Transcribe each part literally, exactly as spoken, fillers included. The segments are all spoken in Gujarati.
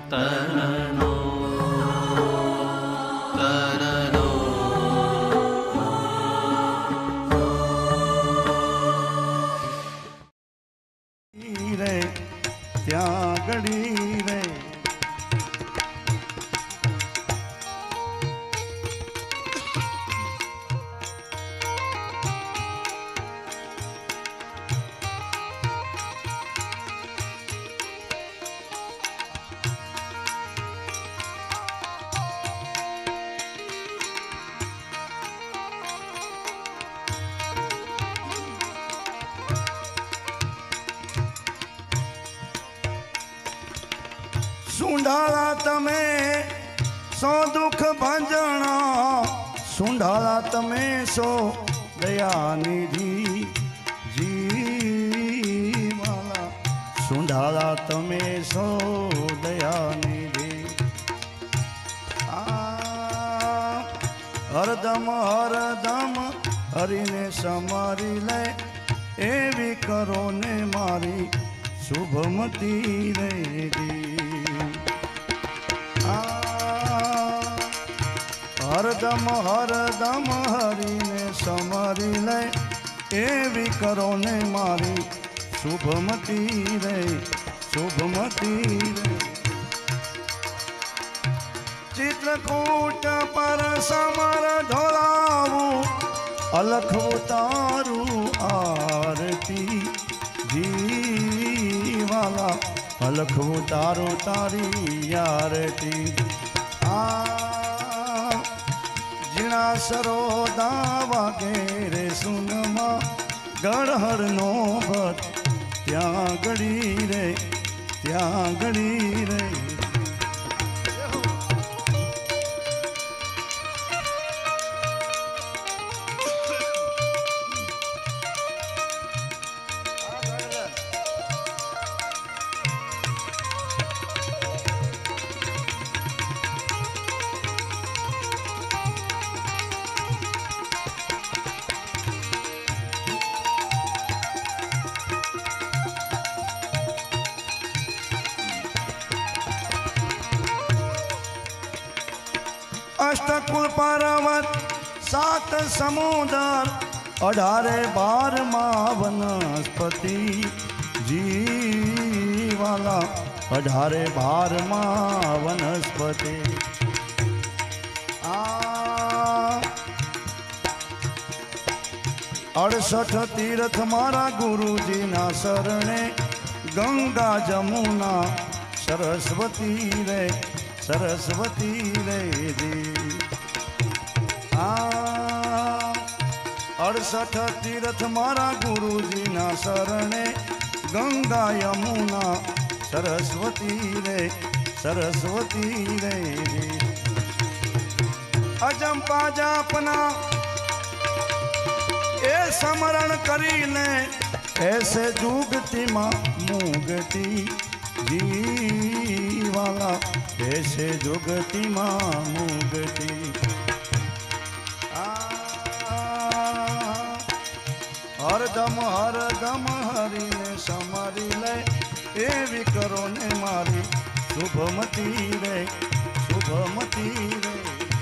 तननो तननो रे त्यागड़ी रे सुंढाला तमे सो दुख भंजना सुंढाला तमे सो दया निधि जीवाला सुंढाला तमे सो दया निधि हरदम हरदम हरिने समारी ले एवी करो ने मारी शुभमती रे दी हरदम हरदम हरिने समरी ले एवी करो ने मारी शुभमती रे शुभमती रे चित्रकूट पर समर ढोलावू अलख उतारू आरती जीवाला अलख उतारू तारी आरती आ जीना सरोदा वगैरे सुनमा गढ़हर नो भत त्या गड़ी रे त्या गड़ी रे अष्टकुल पर्वत सात समुदर अठारे बार मां वनस्पति जीवाला अठारे बार मां वनस्पति अड़सठ तीर्थ मारा गुरु जी ना शरणे गंगा जमुना सरस्वती रे सरस्वती रे दी अड़सठ तीर्थ मारा गुरु जी ना शरणे गंगा यमुना सरस्वती रे सरस्वती रे दी अजंपा जापना ए समरण करी ले ऐसे जुगती माँ मुगती जीवाला ऐसे जुगती माँ मुगती हरदम हरदम हरि ने समारी ले एवी करो ने मारी शुभमती रे शुभमती रे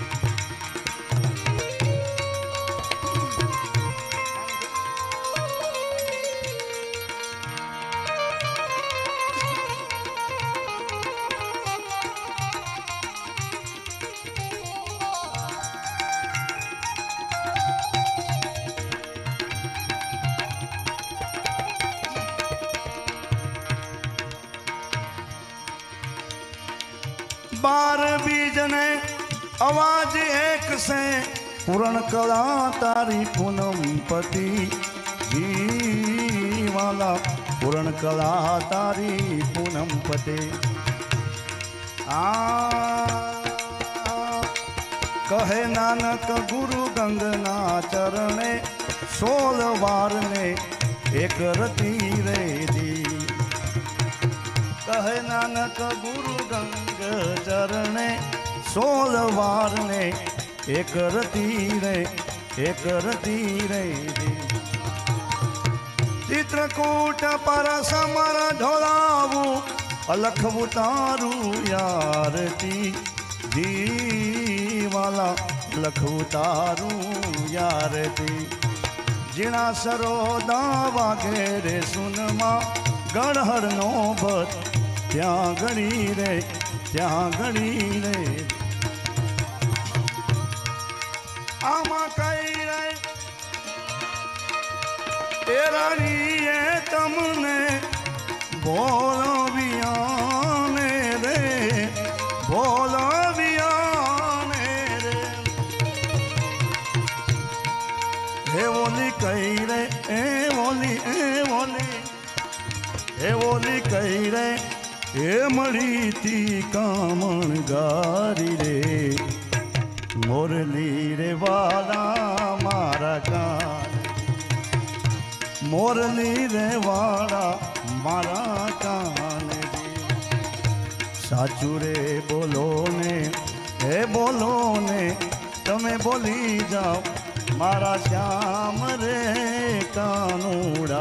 बार बीज ने आवाज एक से पूर्ण कला तारी पूनम पति जीवाला पूर्ण कला तारी पूनम पति आ कहे नानक गुरु गंगना चरणे सोल वार ने एक रति रे दी कहे नानक गुरु गंग चरणे सोल वार ने एक रति रे एक रति रे चित्रकूट पर समर ढोलावू अलख उतारू यारती दीवाला अलख उतारू यारती जीणा सरोदा वागेरे सुनमा गढ़हर नोबत त्या गणी रे त्या गणी रे आमा कई रे तेरानी तमने बोलो बियाने रे बोलो बियाने रे हे बोली कही रे ए बोली ए बोली ए बोली कही रे ए मड़ी थी कामण गारी रे मोरली रे वाला मारा कान मोरली रे वाला मारा कान साचू रे बोलो ने हे बोलो ने तमे बोली जाओ मारा श्याम रे कानूड़ा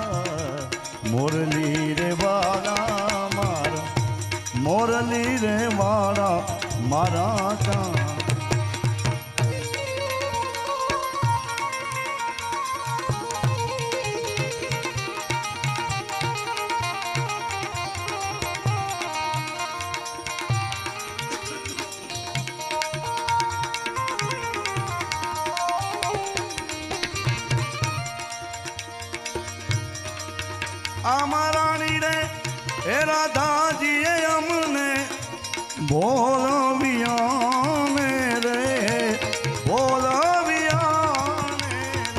मोरली रे वाला मारा मोरली रे वाला मारा कान आमारानी रे हे राधा जी हमने बोलो बियाने रे बोलो बियाने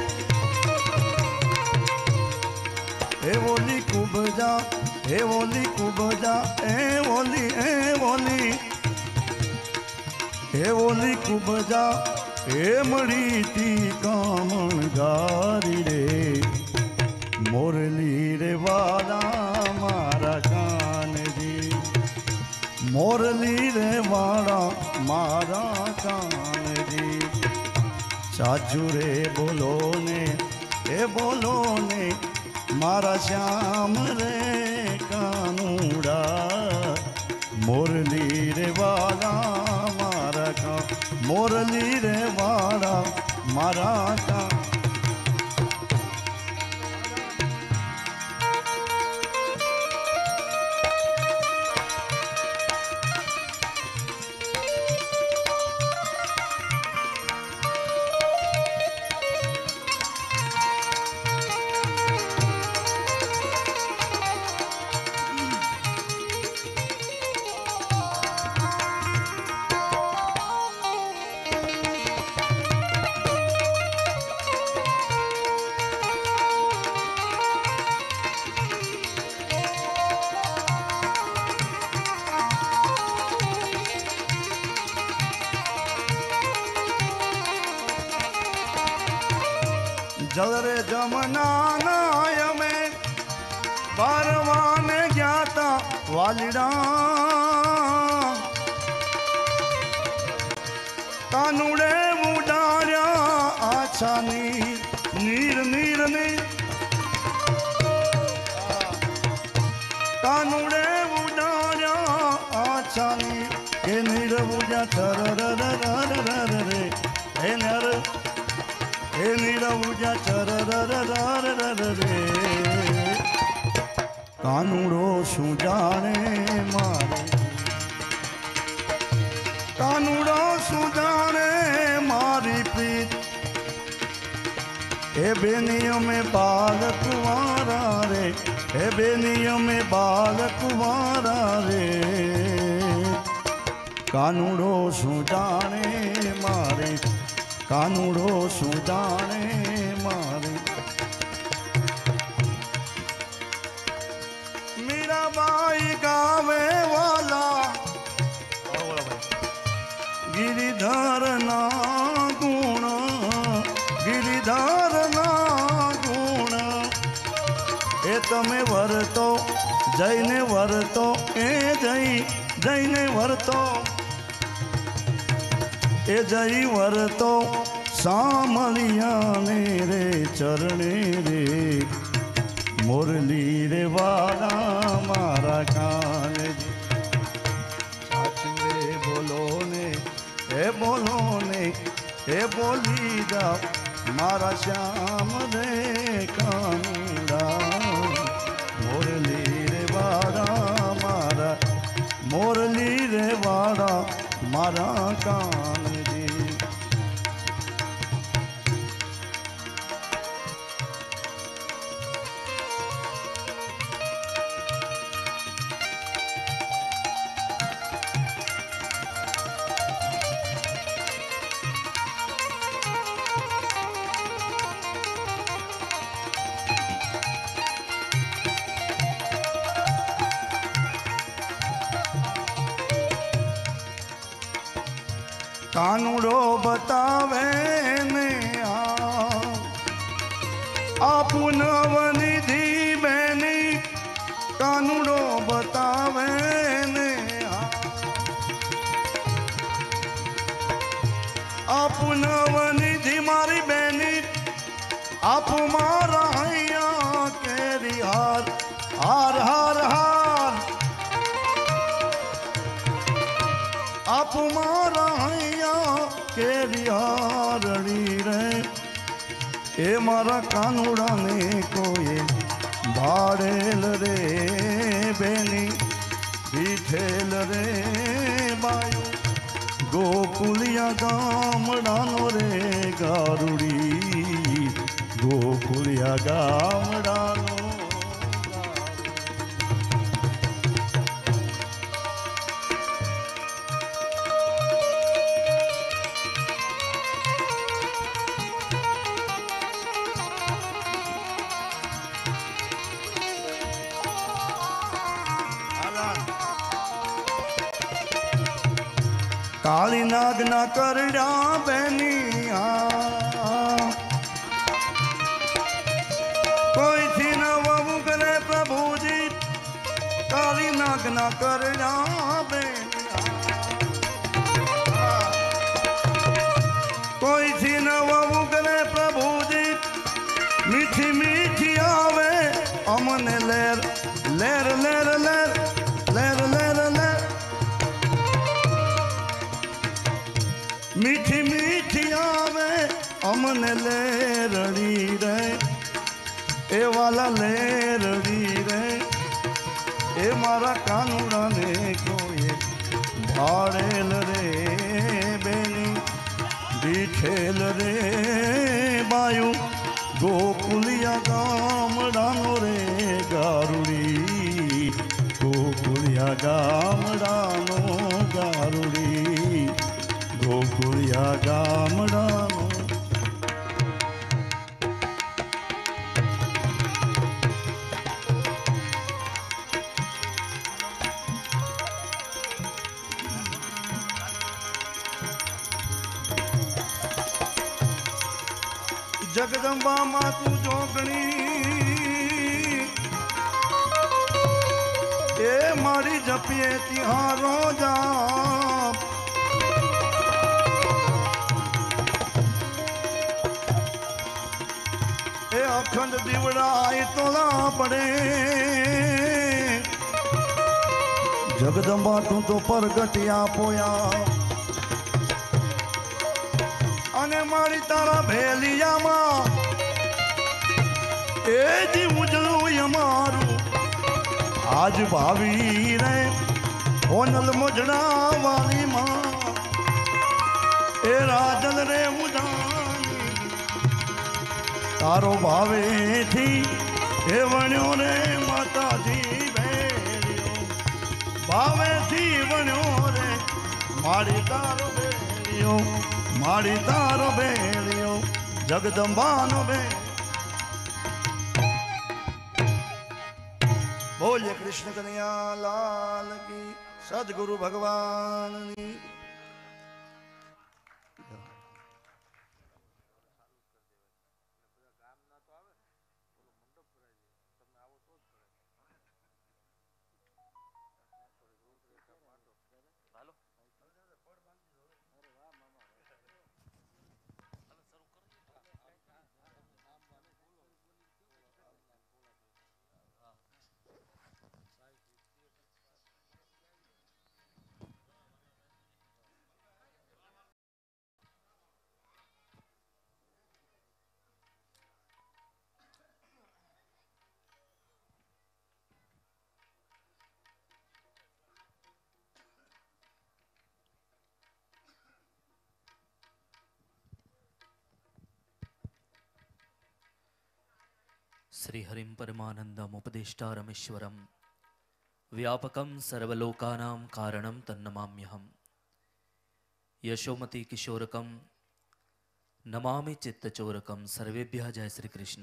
हे बोली कुबजा हे बोली कुबजा हे बोली हे बोली हे बोली कुबजा हे मड़ी थी कामण गारी रे मोरली रे वाला मारा कान जी मोरली रे वाला मारा कान जी साचू रे बोलो ने ए बोलो ने मारा श्याम रे कानूड़ा मोरली रे वाला मारा कान मोरली रे वाला मारा कान जल रे जमना नाय में बारवान ज्ञाता वालिड़ा कानूड़े मुडार्या आछा नीर नीर नीर नीर कानूड़े मुडार्या आछा नीर के नीर बुझा चर र र र र रे हे नर हे नीरवुजा चर र र र र रे कानूड़ो शू जाने मारे कानूड़ो शू जाने मारी प्रीत हे बेनियों में बाल कुंवारा रे हे बेनियों में बाल कुंवारा रे कानूड़ो शू जाने मारे कानूड़ो शू जाने मारे मीरा बाई गावे वाला गिरिधर ना गुण गिरिधर ना गुण ए तमे वरतो जैने वरतो ए जई जैने वरतो ए जई वरतो सामलिया मेरे चरणे रे मुरली रे वाला मारा कान साचवे बोलो ने हे बोलो ने हे बोली जा मारा श्याम रे कानुड़ा मुरली रे वाला मारा मुरली रे वाला मारा कान जी। कानूड़ो बतावे ने आपन वनिधि बेनी कानूड़ो बतावे ने आपन वनिधि मारी बेनी आप मारा हैया केरी हार हार हार हार आप मारा हैया केरी हारणी रे ए मारा कानूड़ा ने कोई भाड़ेल रे बेनी बीठेल रे बायू गोकुलिया गामडानो रे गारुड़ी गोकुलिया गामडानो काली नाग ना करड़ा बहनिया कोई थी न वो करे प्रभु जी काली नाग ना करड़ा बहनिया कोई थी न वो करे प्रभु जी मीठी मीठी आवे अमन लेर लेर लेर लेर लेर लेर लेर मीठी मीठी आवे अमन लेरड़ी रे ए वाला लेरड़ी रे ए मारा कानूड़ा ने कोई भाड़ेल रे बेनी बीठेल रे बायू गोकुलिया गामडानो रे गारुड़ी गोकुलिया गामडानो गारुड़ी गोकुलिया गामडानो जगदम्बा मातू जोगणी ए मारी जपिए तिहारो जा अखंड दीवड़ा आई तोला पड़े जगदम्बा तू तो परगटिया पोया अने मारी तारा भेलिया मां ए जी उजळू यमारू आज भावी रे ओनल मुजड़ा वाली मां ए राजल रे मुजा तारो भावे थी हे वण्यो रे माता जी भेड़ियो भावे थी वण्यो रे माड़ी तारो भेड़ियो माड़ी तारो भेड़ियो जगदम्बा नो भे बोलिए कृष्ण कन्हैया लाल की सद्गुरु भगवान की श्रीहरिं परमानन्दम् उपदेष्टारमीश्वरं व्यापकं सर्वलोकानां कारणं तन्नमाम्यहं यशोमती किशोरकं नमामि चित्तचोरकं। सर्वेभ्यः जय श्री कृष्ण।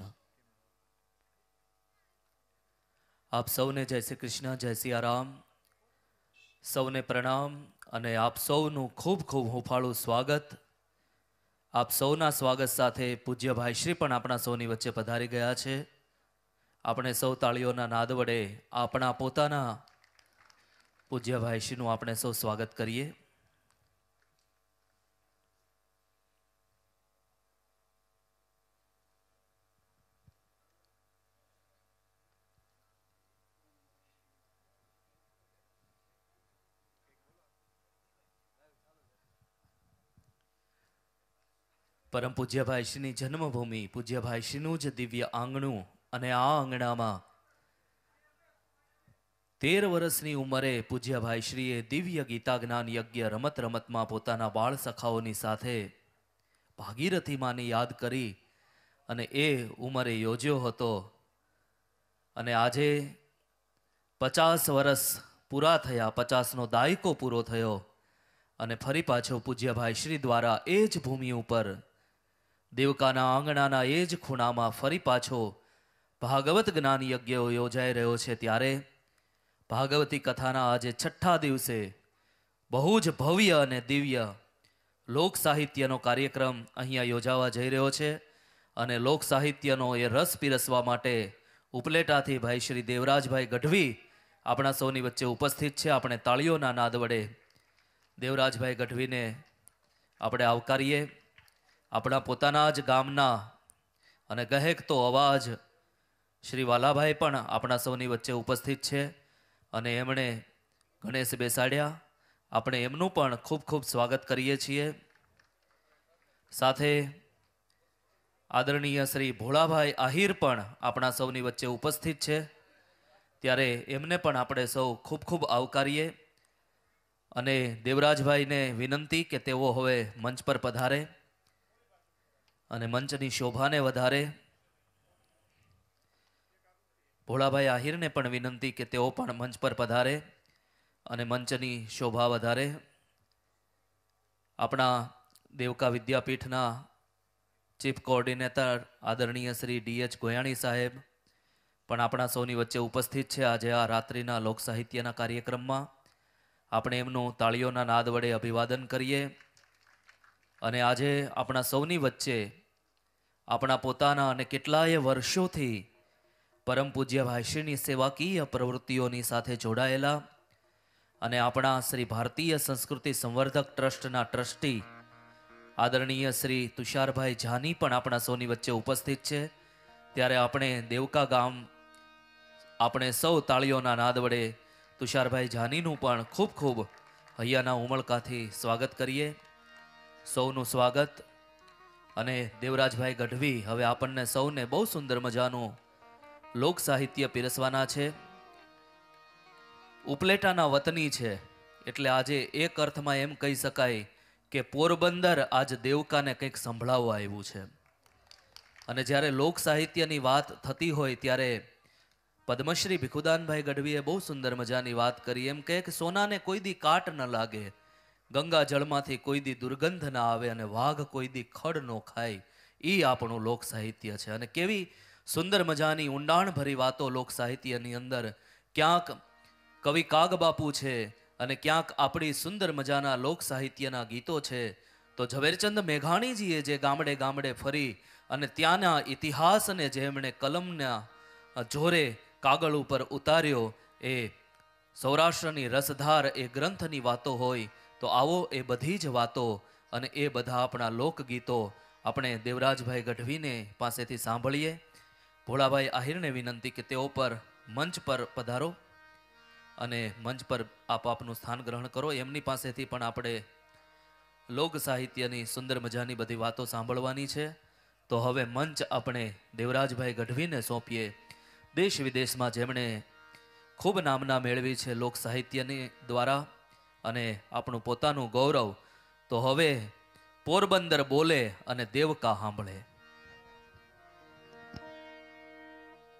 आप सौने जय श्री कृष्ण, जय सियाराम, सौने प्रणाम અને આપ સૌનું ખૂબ ખૂબ હુંફાળું સ્વાગત। આપ સૌના સ્વાગત સાથે પૂજ્ય ભાઈશ્રી પણ આપણા સૌની વચ્ચે પધારી ગયા છે। આપણે સૌ તાળીઓના નાદ વડે આપણા પોતાના પૂજ્ય ભાઈશ્રીનું આપણે સૌ સ્વાગત કરીએ। પરમ પૂજ્ય ભાઈશ્રીની જન્મભૂમિ, પૂજ્ય ભાઈશ્રીનું જ દિવ્ય આંગણું અને આ આંગણામાં તેર વર્ષની ઉંમરે પૂજ્ય ભાઈશ્રીએ દિવ્ય ગીતા જ્ઞાન યજ્ઞ રમત રમતમાં પોતાના બાળ સખાઓની સાથે ભાગીરથી માને યાદ કરી અને એ ઉંમરે યોજ્યો હતો। અને આજે પચાસ વર્ષ પૂરા થયા, પચાસનો દાયકો પૂરો થયો અને ફરી પાછો પૂજ્ય ભાઈશ્રી દ્વારા એ જ ભૂમિ ઉપર દેવકાના આંગણાના એ જ ખૂણામાં ફરી પાછો ભાગવત જ્ઞાન યજ્ઞ યોજાઈ રહ્યો છે। ત્યારે ભાગવતી કથાના આજે છઠ્ઠા દિવસે બહુ જ ભવ્ય અને દિવ્ય લોક સાહિત્યનો કાર્યક્રમ અહીંયા યોજાવા જઈ રહ્યો છે અને લોક સાહિત્યનો એ રસ પીરસવા માટે ઉપલેટાથી ભાઈ શ્રી દેવરાજભાઈ ગઢવી આપણા સૌની વચ્ચે ઉપસ્થિત છે। આપણે તાળીઓના નાદ વડે દેવરાજભાઈ ગઢવીને આપણે આવકારીએ। આપણા પોતાના જ ગામના અને ગહેકતો અવાજ શ્રી વાલાભાઈ પણ આપણા સૌની વચ્ચે ઉપસ્થિત છે અને એમણે ગણેશ બેસાડ્યા। આપણે એમનું પણ ખૂબ ખૂબ સ્વાગત કરીએ છીએ। સાથે આદરણીય શ્રી ભોળાભાઈ આહિર પણ આપણા સૌની વચ્ચે ઉપસ્થિત છે, ત્યારે એમને પણ આપણે સૌ ખૂબ ખૂબ આવકારીએ અને દેવરાજભાઈને વિનંતી કે તેઓ હવે મંચ પર પધારે અને મંચની શોભાને વધારે। ભોળાભાઈ આહિરને પણ વિનંતી કે તેઓ પણ મંચ પર પધારે અને મંચની શોભા વધારે। આપણા દેવકા વિદ્યાપીઠના ચીફ કોઓર્ડિનેટર આદરણીય શ્રી ડી એચ ગોયાણી સાહેબ પણ આપણા સૌની વચ્ચે ઉપસ્થિત છે આજે આ રાત્રિના લોક સાહિત્યના કાર્યક્રમમાં। આપણે એમનું તાળીઓના નાદ વડે અભિવાદન કરીએ અને આજે આપણા સૌની વચ્ચે આપણા પોતાના અને કેટલાય વર્ષોથી પરમ પૂજ્ય ભાઈશ્રીની સેવાકીય પ્રવૃત્તિઓની સાથે જોડાયેલા અને આપણા શ્રી ભારતીય સંસ્કૃતિ સંવર્ધક ટ્રસ્ટના ટ્રસ્ટી આદરણીય શ્રી તુષારભાઈ જાની પણ આપણા સૌની વચ્ચે ઉપસ્થિત છે। ત્યારે આપણે દેવકા ગામ આપણે સૌ તાળીઓના નાદ વડે તુષારભાઈ જાનીનું પણ ખૂબ ખૂબ હૈયાના ઉમળકાથી સ્વાગત કરીએ। સૌનું સ્વાગત। અને દેવરાજભાઈ ગઢવી હવે આપણને સૌને બહુ સુંદર મજાનું લોક સાહિત્ય પીરસવાના છે। ઉપલેટાના વતની છે એટલે આજે એક અર્થમાં એમ કહી શકાય કે પોરબંદર આજ દેવકાને કંઈક સંભળાવવા આવ્યું છે। અને જ્યારે લોક સાહિત્યની વાત થતી હોય ત્યારે પદ્મશ્રી ભીખુદાનભાઈ ગઢવીએ બહુ સુંદર મજાની વાત કરી। એમ કહે કે સોનાને કોઈ દી કાટ ન લાગે, ગંગા જળમાંથી કોઈ દી દુર્ગંધ ના આવે અને વાઘ કોઈ દી ખડ નો ખાય, એ આપણું લોક સાહિત્ય છે। અને કેવી સુંદર મજાની ઊંડાણભરી વાતો લોક સાહિત્યની અંદર ક્યાંક કવિ કાગબાપુ છે અને ક્યાંક આપણી સુંદર મજાના લોક સાહિત્યના ગીતો છે। તો ઝવેરચંદ મેઘાણીજીએ જે ગામડે ગામડે ફરી અને ત્યાંના ઇતિહાસને જે એમણે કલમના જોરે કાગળ ઉપર ઉતાર્યો, એ સૌરાષ્ટ્રની રસધાર એ ગ્રંથની વાતો હોય તો આવો એ બધી જ વાતો અને એ બધા આપણા લોકગીતો આપણે દેવરાજભાઈ ગઢવીને પાસેથી સાંભળીએ। ભોળાભાઈ આહિરને વિનંતી કે તેઓ પર મંચ પર પધારો અને મંચ પર આપ આપનું સ્થાન ગ્રહણ કરો। એમની પાસેથી પણ આપણે લોક સાહિત્યની સુંદર મજાની બધી વાતો સાંભળવાની છે। તો હવે મંચ આપણે દેવરાજભાઈ ગઢવીને સોંપીએ। દેશ વિદેશમાં જેમણે ખૂબ નામના મેળવી છે લોક સાહિત્યની દ્વારા અને આપણું પોતાનું ગૌરવ, તો હવે પોરબંદર બોલે અને દેવકા સાંભળે।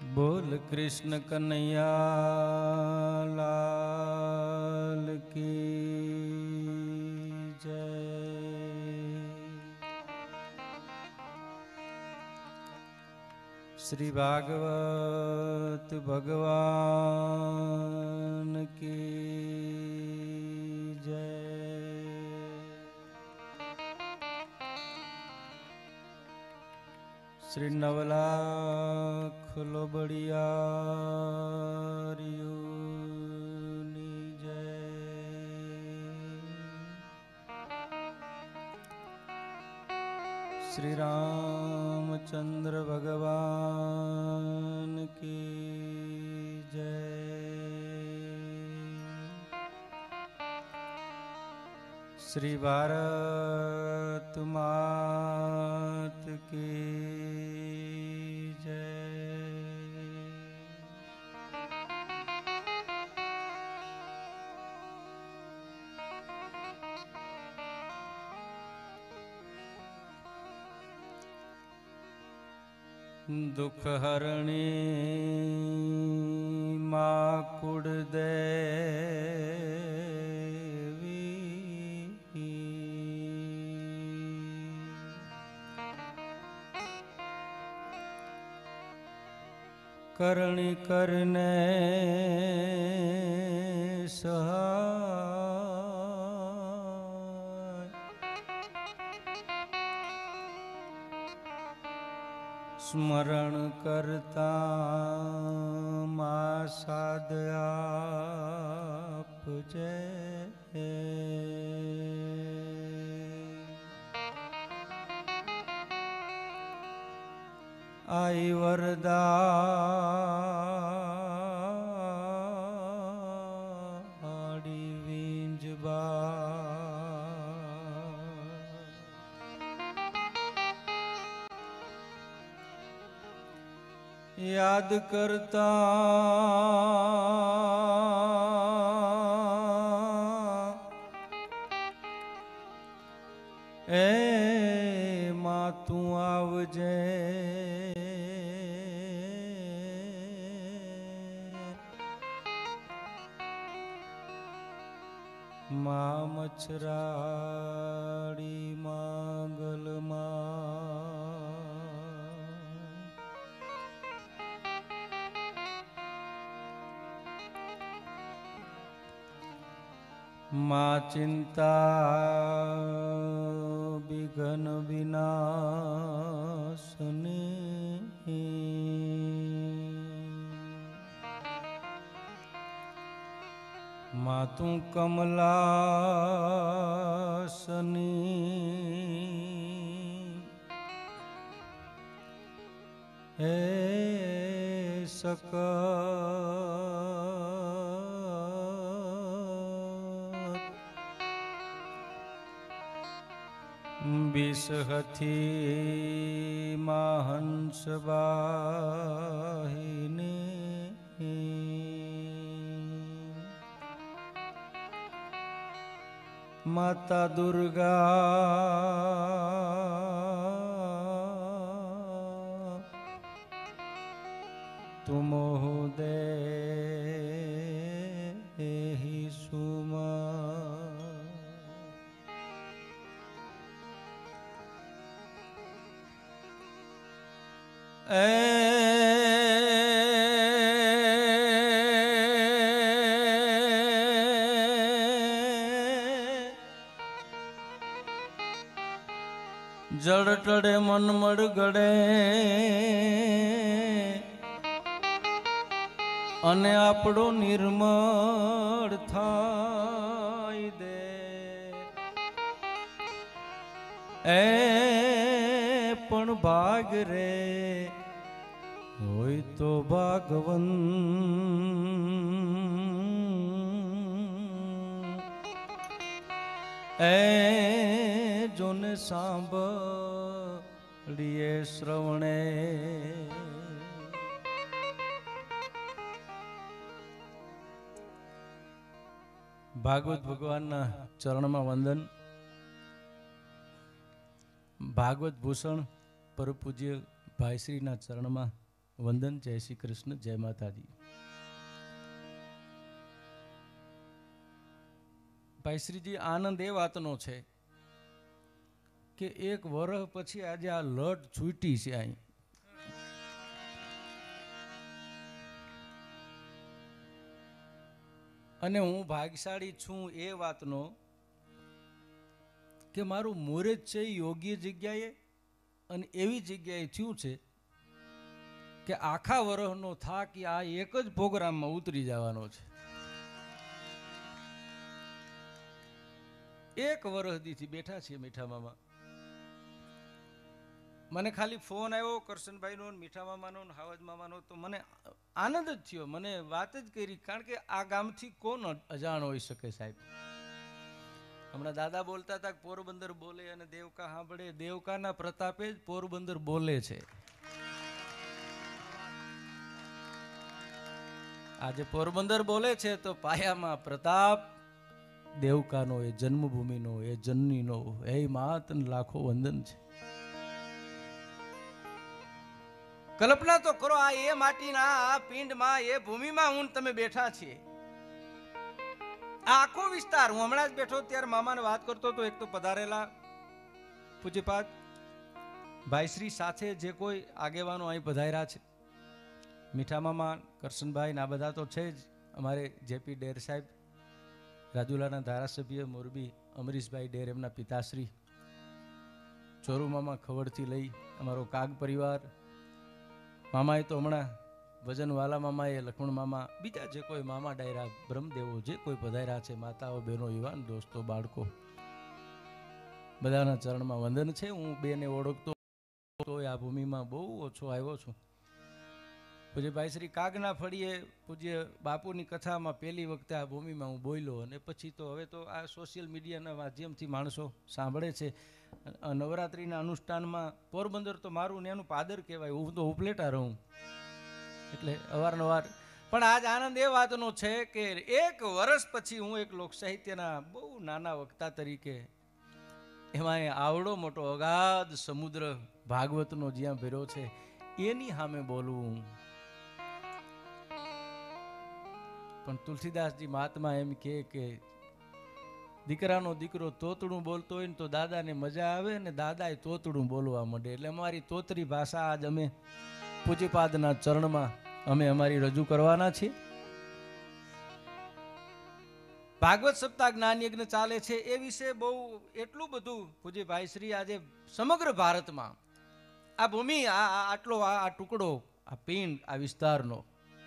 बोल कृष्ण कन्हैया लाल की जय। श्री भागवत भगवान की जय। श्री नवलाख लोबड़ियारियोनी जय। श्री रामचंद्र भगवान की जय। श्री भारत मात की दुख हरणी माँ कुड़देवी करणी करने सहाय। स्मरण करता माँ साध आप जय। आई वरदा आड़ी वींजबा याद करता ए मां तू आवजे। मां मच्छराड़ी मांगल मां मां चिंता विघन विनाशनी। मां तू कमलासनी हे सका विषहथी महंस वाहिनी। माता दुर्गा तुम दे ही सुमा। ए जड़ टड़े मन मड़ गड़े अने आपड़ो निर्मळ थाय दे। ए पण भाग रे होय तो भागवन। ए जोने सांभळीए श्रवणे भागवत भगवानना चरणमां वंदन। भागवत भूषण परम पूज्य भाईश्रीना चरणमां વંદન. જય શ્રી કૃષ્ણ, જય માતાજી. ભાઈ શ્રીજી, આનંદ એ વાતનો છે કે એક વર્ષ પછી આજે આ લટ છૂટી છે અહીં. અને હું ભાગ્યશાળી છું એ વાતનો કે મારું મુહૂર્ત છે યોગ્ય જગ્યાએ અને એવી જગ્યાએ થયું છે કે આખા વર્ષનો થાક આ એક જ પ્રોગ્રામમાં ઉતરી જવાનો છે. એક વર્ષ દીથી બેઠા છીએ મીઠા મામા. મને ખાલી ફોન આવ્યો કરશનભાઈનો, મીઠા મામાનો, હાવજ મામાનો, તો મને આનંદ જ થયો. મને વાત જ કરી, કારણ કે આ ગામથી કોણ અજાણ હોઈ શકે સાહેબ. હમણાં દાદા બોલતા હતા કે પોરબંદર બોલે અને દેવકા સાંભળે. દેવકાના પ્રતાપે જ પોરબંદર બોલે છે. આજે પોરબંદર બોલે છે તો પાયામાં પ્રતાપ દેવકાનો, એ જન્મભૂમિનો, એ જનનીનો, એ માતન લાખો વંદન છે. કલ્પના તો કરો, આ એ માટીના આ પિંડમાં, એ ભૂમિમાં હું તમે બેઠા છીએ. આ આખો વિસ્તાર, હું હમણાં જ બેઠો ત્યારે મામાને વાત કરતો તો, એક તો પધારેલા પૂજ્યપાદ ભાઈશ્રી સાથે જે કોઈ આગેવાનો અહીં પધાર્યા છે, મીઠા મામા, કરશનભાઈ ના બધા તો છે જ. અમારે જેપી ડેર સાહેબ, રાજુલાના ધારાસભ્ય મોરબી, અમરીશભાઈ ડેર એમના પિતાશ્રી, ચોરુ મામા ખવડથી લઈ અમારો કાગ પરિવાર, મામાએ તો હમણાં વજનવાલા મામાએ, લક્ષ્મણ મામા, બીજા જે કોઈ મામા ડાયરા, બ્રહ્મદેવો જે કોઈ પધાર્યા છે, માતાઓ, બહેનો, યુવાન દોસ્તો, બાળકો, બધાના ચરણમાં વંદન છે. હું બેને ઓળખતો તો આ ભૂમિમાં બહુ ઓછો આવ્યો છું. પૂજ્ય ભાઈ શ્રી કાગના ફળીએ પૂજ્ય બાપુની કથામાં પહેલી વખતે આ ભૂમિમાં હું બોલ્યો, અને પછી તો હવે તો આ સોશિયલ મીડિયાના માધ્યમથી માણસો સાંભળે છે. નવરાત્રિના અનુષ્ઠાનમાં પોરબંદર તો મારું ને એનું પાદર કહેવાય, હું તો ઉપલેટા રહું એટલે અવારનવાર. પણ આજ આનંદ એ વાતનો છે કે એક વર્ષ પછી હું એક લોક સાહિત્યના બહુ નાના વક્તા તરીકે, એમાં આવડો મોટો અગાધ સમુદ્ર ભાગવતનો જ્યાં ભર્યો છે એની સામે બોલવું. પણ તુલસીદાસજી મહાત્મા એમ કહે કે દીકરાનો દીકરો તોતડું બોલતો હોય ને તો દાદાને મજા આવે, ને દાદાએ તોતડું બોલવા માંડે. એટલે અમારી તોતરી ભાષા આજ અમે પૂજ્યપાદના ચરણમાં અમે અમારી રજૂ કરવાના છીએ. ભાગવત સપ્તાહ જ્ઞાન યજ્ઞ ચાલે છે એ વિશે બહુ એટલું બધું પૂજ્ય ભાઈશ્રી આજે સમગ્ર ભારતમાં આ ભૂમિ, આ આટલો આ ટુકડો, આ પિંડ, આ વિસ્તારનો,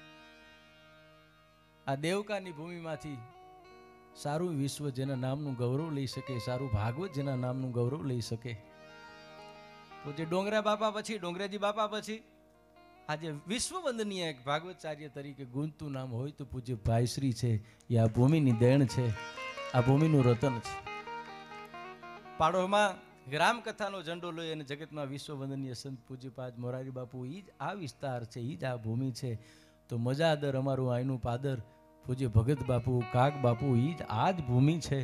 આ દેવકાની ભૂમિમાંથી સારું વિશ્વ જેના નામનું ગૌરવ લઈ શકે, સારું ભાગવત જેના નામનું ગૌરવ લઈ શકે. પૂજ્ય ડોંગરા બાપા પછી, ડોંગરેજી બાપા પછી આજે વિશ્વ વંદનીય એક ભાગવતચાર્ય તરીકે ગુંજતું નામ હોય તો પૂજ્ય ભાઈશ્રી છે. એ આ ભૂમિની દેણ છે, આ ભૂમિનું રતન છે. પાડોમાં રામકથાનો ઝંડો લઈ અને જગતમાં વિશ્વ વંદનીય સંત પૂજ્યપાદ મોરારી બાપુ, એ જ આ વિસ્તાર છે, એ જ આ ભૂમિ છે. તો મજાદર અમારું આયનું પાદર પૂજ્ય ભગત બાપુ, કાગ બાપુ, એ જ આ જ ભૂમિ છે.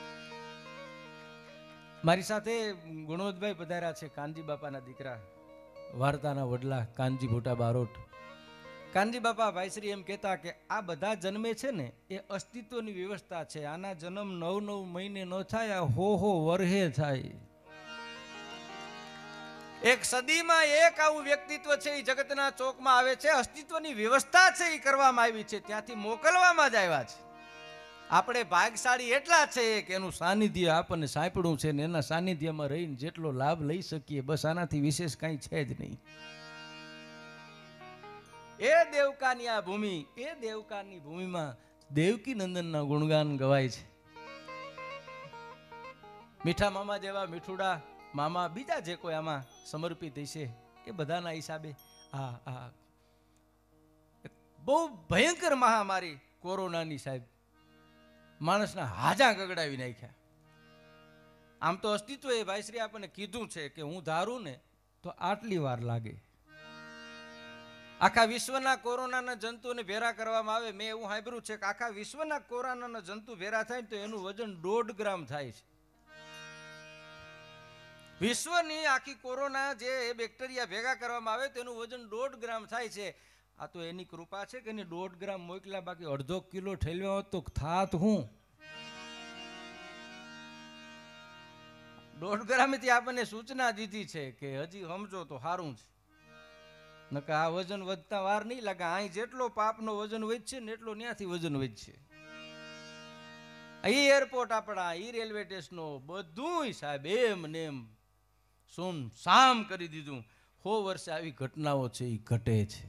મારી સાથે ગુણવંતભાઈ પધાર્યા છે, કાનજી બાપાના દીકરા, વાર્તાના વડલા, કાનજી ભોટા બારોટ. કાનજી બાપા ભાઈશ્રી એમ કહેતા કે આ બધા જન્મે છે ને એ અસ્તિત્વની વ્યવસ્થા છે. આના જન્મ નવ નવ મહિને ન થાય, આ હો હો વર્ષે થાય. એક સદીમાં એક આવું વ્યક્તિત્વ છે, એ જગતના ચોકમાં આવે છે. અસ્તિત્વની વ્યવસ્થા છે એ કરવામાં આવી છે, ત્યાંથી મોકલવામાં જ આવ્યા છે. આપણે ભાગશાળી એટલા છે કે એનું સાનિધ્ય આપણને સાંપડ્યું છે ને એના સાનિધ્યમાં રહીને જેટલો લાભ લઈ શકીએ, બસ આનાથી વિશેષ કાંઈ છે જ નહીં. એ દેવકાની આ ભૂમિ, એ દેવકાની ભૂમિમાં દેવકી નંદનના ગુણગાન ગવાય છે. મીઠા મામા જેવા મીઠુડા મામા, બીજા જે કોઈ આમાં સમર્પિત હશે એ બધાના હિસાબે આ આ બહુ ભયંકર મહામારી કોરોનાની સાહેબ માણસના હાજા ગગડાવી નાખ્યા. આમ તો અસ્તિત્વ એ ભાઈશ્રી આપણને કીધું છે કે હું ધારું ને તો આટલી વાર લાગે. આખા વિશ્વના કોરોનાના જંતુને ભેરા કરવામાં આવે. મેં એવું સાંભળ્યું છે કે આખા વિશ્વના કોરોનાના જંતુ ભેરા થાય તો એનું વજન દોઢ ગ્રામ થાય છે. વિશ્વની આખી કોરોના જે બેક્ટેરિયા ભેગા કરવામાં આવે તેનું વજન દોઢ ગ્રામ થાય છે. આ તો એની કૃપા છે કે એની દોઢ ગ્રામ મોકલ્યા, બાકી અડધો કિલો ઠેલવ્યા હોત તો થાત હું. દોઢ ગ્રામથી આપણને સૂચના દીધી છે કે હજી સમજો તો સારું છે, નકર આ વજન વધતા વાર નહીં લાગે. અહીં જેટલો પાપનો વજન વધશે ને એટલો ત્યાંથી વજન વધશે. ઈ એરપોર્ટ આપણા, ઈ રેલવે સ્ટેશનો બધું સાહેબ એમ ને એમ સુમ સામ કરી દીધું. સો વર્ષે આવી ઘટનાઓ છે એ ઘટે છે.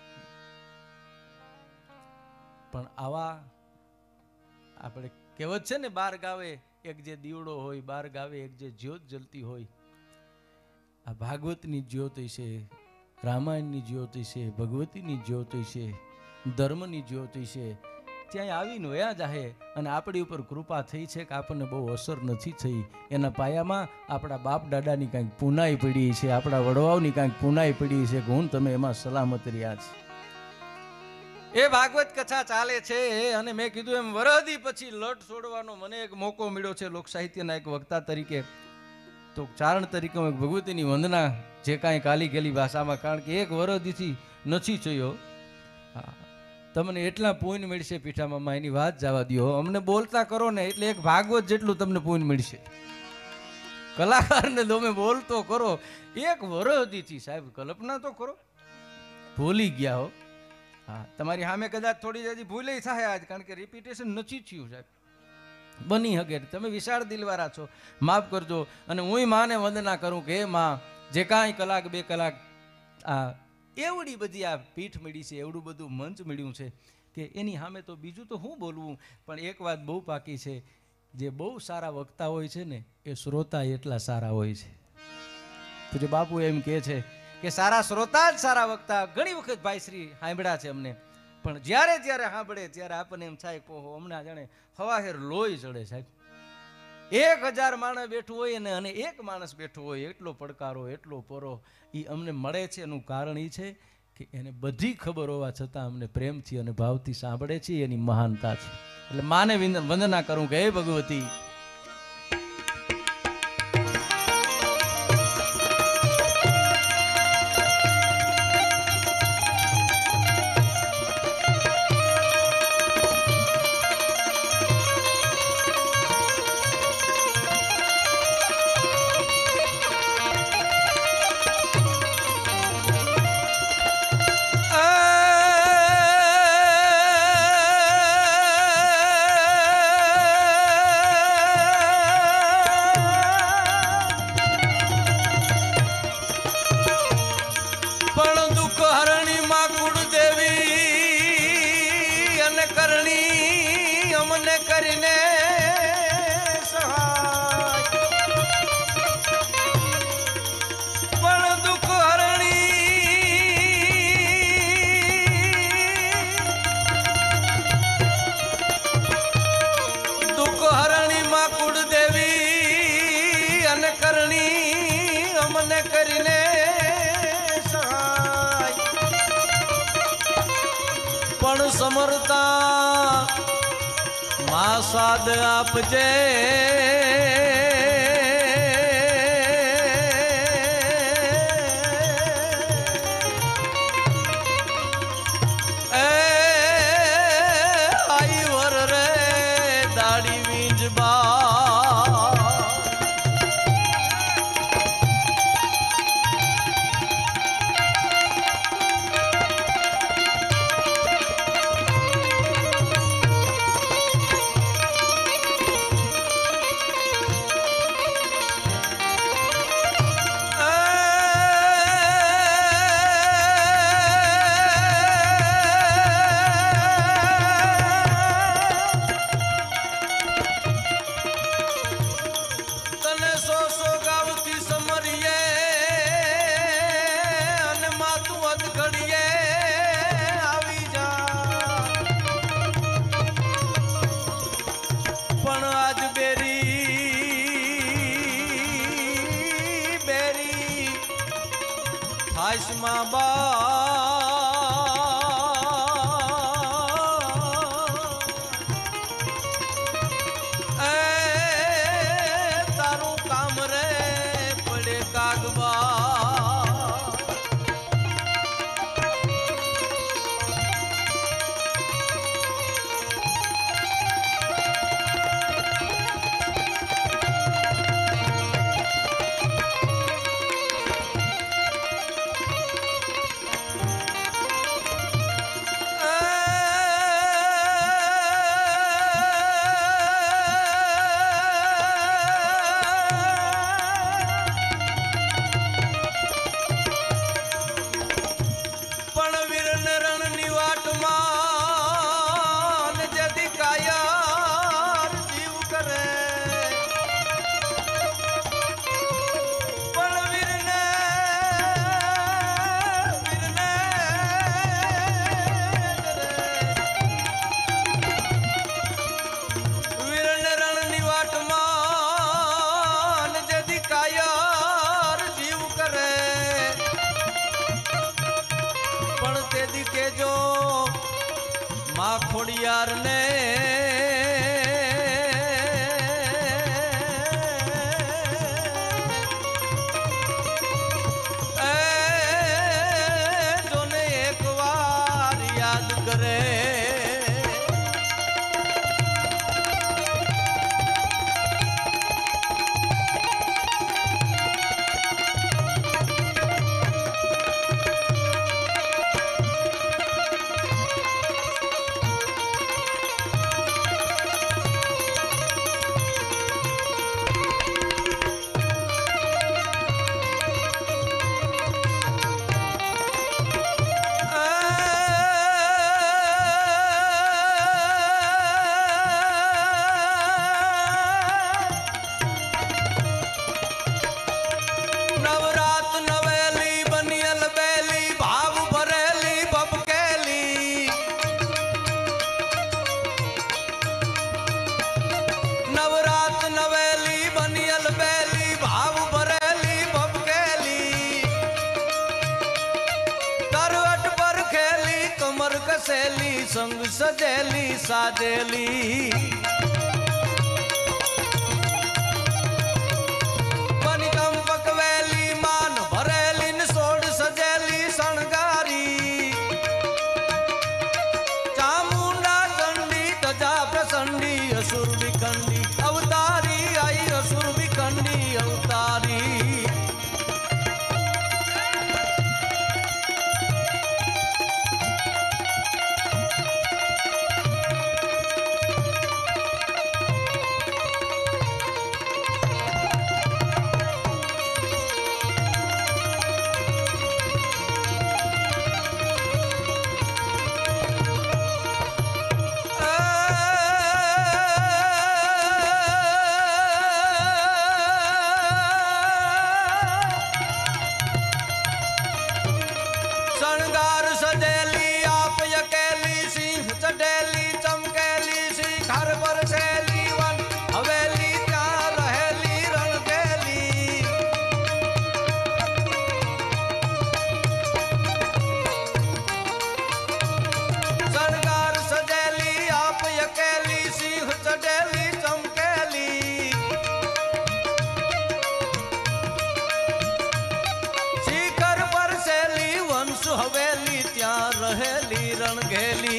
પણ આવા આપણે કહેવત છે ને, બાર ગાવે એક જે દીવડો હોય, બાર ગાવે એક જે જ્યોત જલતી હોય. આ ભાગવતની જ્યોત છે, રામાયણની જ્યોત છે, ભગવતીની જ્યોત છે, ધર્મની જ્યોત છે. ત્યાં આવીને વયા જાહે અને આપણી ઉપર કૃપા થઈ છે કે આપણને બહુ અસર નથી થઈ. એના પાયામાં આપણા બાપ દાદાની કાંઈક પુનાઈ પડી છે, આપણા વડવાઓની કાંઈક પુનાઈ પડી છે કે હું તમે એમાં સલામત રહ્યા છે. એ ભાગવત કથા ચાલે છે અને મેં કીધું એમ વરદી પછી લટ છોડવાનો મને એક મોકો મળ્યો છે લોક સાહિત્યના એક વક્તા તરીકે. તો ચારણ તરીકે હું ભગવતીની વંદના જે કાંઈ કાલી ગયેલી ભાષામાં, કારણ કે એક વરદીથી નથી થયો. હા, તમને એટલા પુણ્ય મળશે પીઠામાં, એની વાત જવા દો. અમને બોલતા કરો ને એટલે એક ભાગવત જેટલું તમને પુણ્ય મળશે. કલાકારને તમે બોલતો કરો એક વરદીથી, સાહેબ કલ્પના તો કરો. ભૂલી ગયા હો. હા, તમારી સામે કદાચ થોડી જલ્દી ભૂલે થાય આજ, કારણ કે રિપીટેશન નથી થયું સાહેબ. બની શકે તમે વિશાળ દિલવાળા છો, માફ કરજો. અને હું માને વંદના કરું કે એ માં જે કાંઈ કલાક બે કલાક આ એવડી બધી આ પીઠ મળી છે, એવડું બધું મંચ મળ્યું છે કે એની સામે તો બીજું તો શું બોલવું. પણ એક વાત બહુ પાકી છે, જે બહુ સારા વક્તા હોય છે ને એ શ્રોતા એટલા સારા હોય છે. તો જે બાપુ એમ કહે છે કે સારા શ્રોતા જ સારા વક્તા. ઘણી વખત ભાઈ શ્રી સાંભળ્યા છે અમને, પણ જ્યારે જ્યારે સાંભળે ત્યારે આપણને એમ થાય કે ઓહો, હમણાં જાણે હવાહેર લોહી ચડે સાહેબ. એક હજાર માણસ બેઠું હોય ને અને એક માણસ બેઠું હોય, એટલો પડકારો, એટલો પરો એ અમને મળે છે. એનું કારણ એ છે કે એને બધી ખબર હોવા છતાં અમને પ્રેમથી અને ભાવથી સાંભળે છે, એની મહાનતા છે. એટલે માને વંદના કરું કે હે ભગવતી, પણ સમરતા માં સાદ આપજે. આઈ વર રે દાડી વીંજબા માં બા તારું કામ રે પડે ખોડિયાર ને જોને એક વાર યાદ કરે संग सजेली साजेली बनिकम पकवेली मान भरेली न सोड सजेली शणगारी चामुंडा चंडी तजा प्रसंडी असुर विखंडी अवतारी आई असुर विखंडी अवतारी हवेली त्या रहेली रणघेली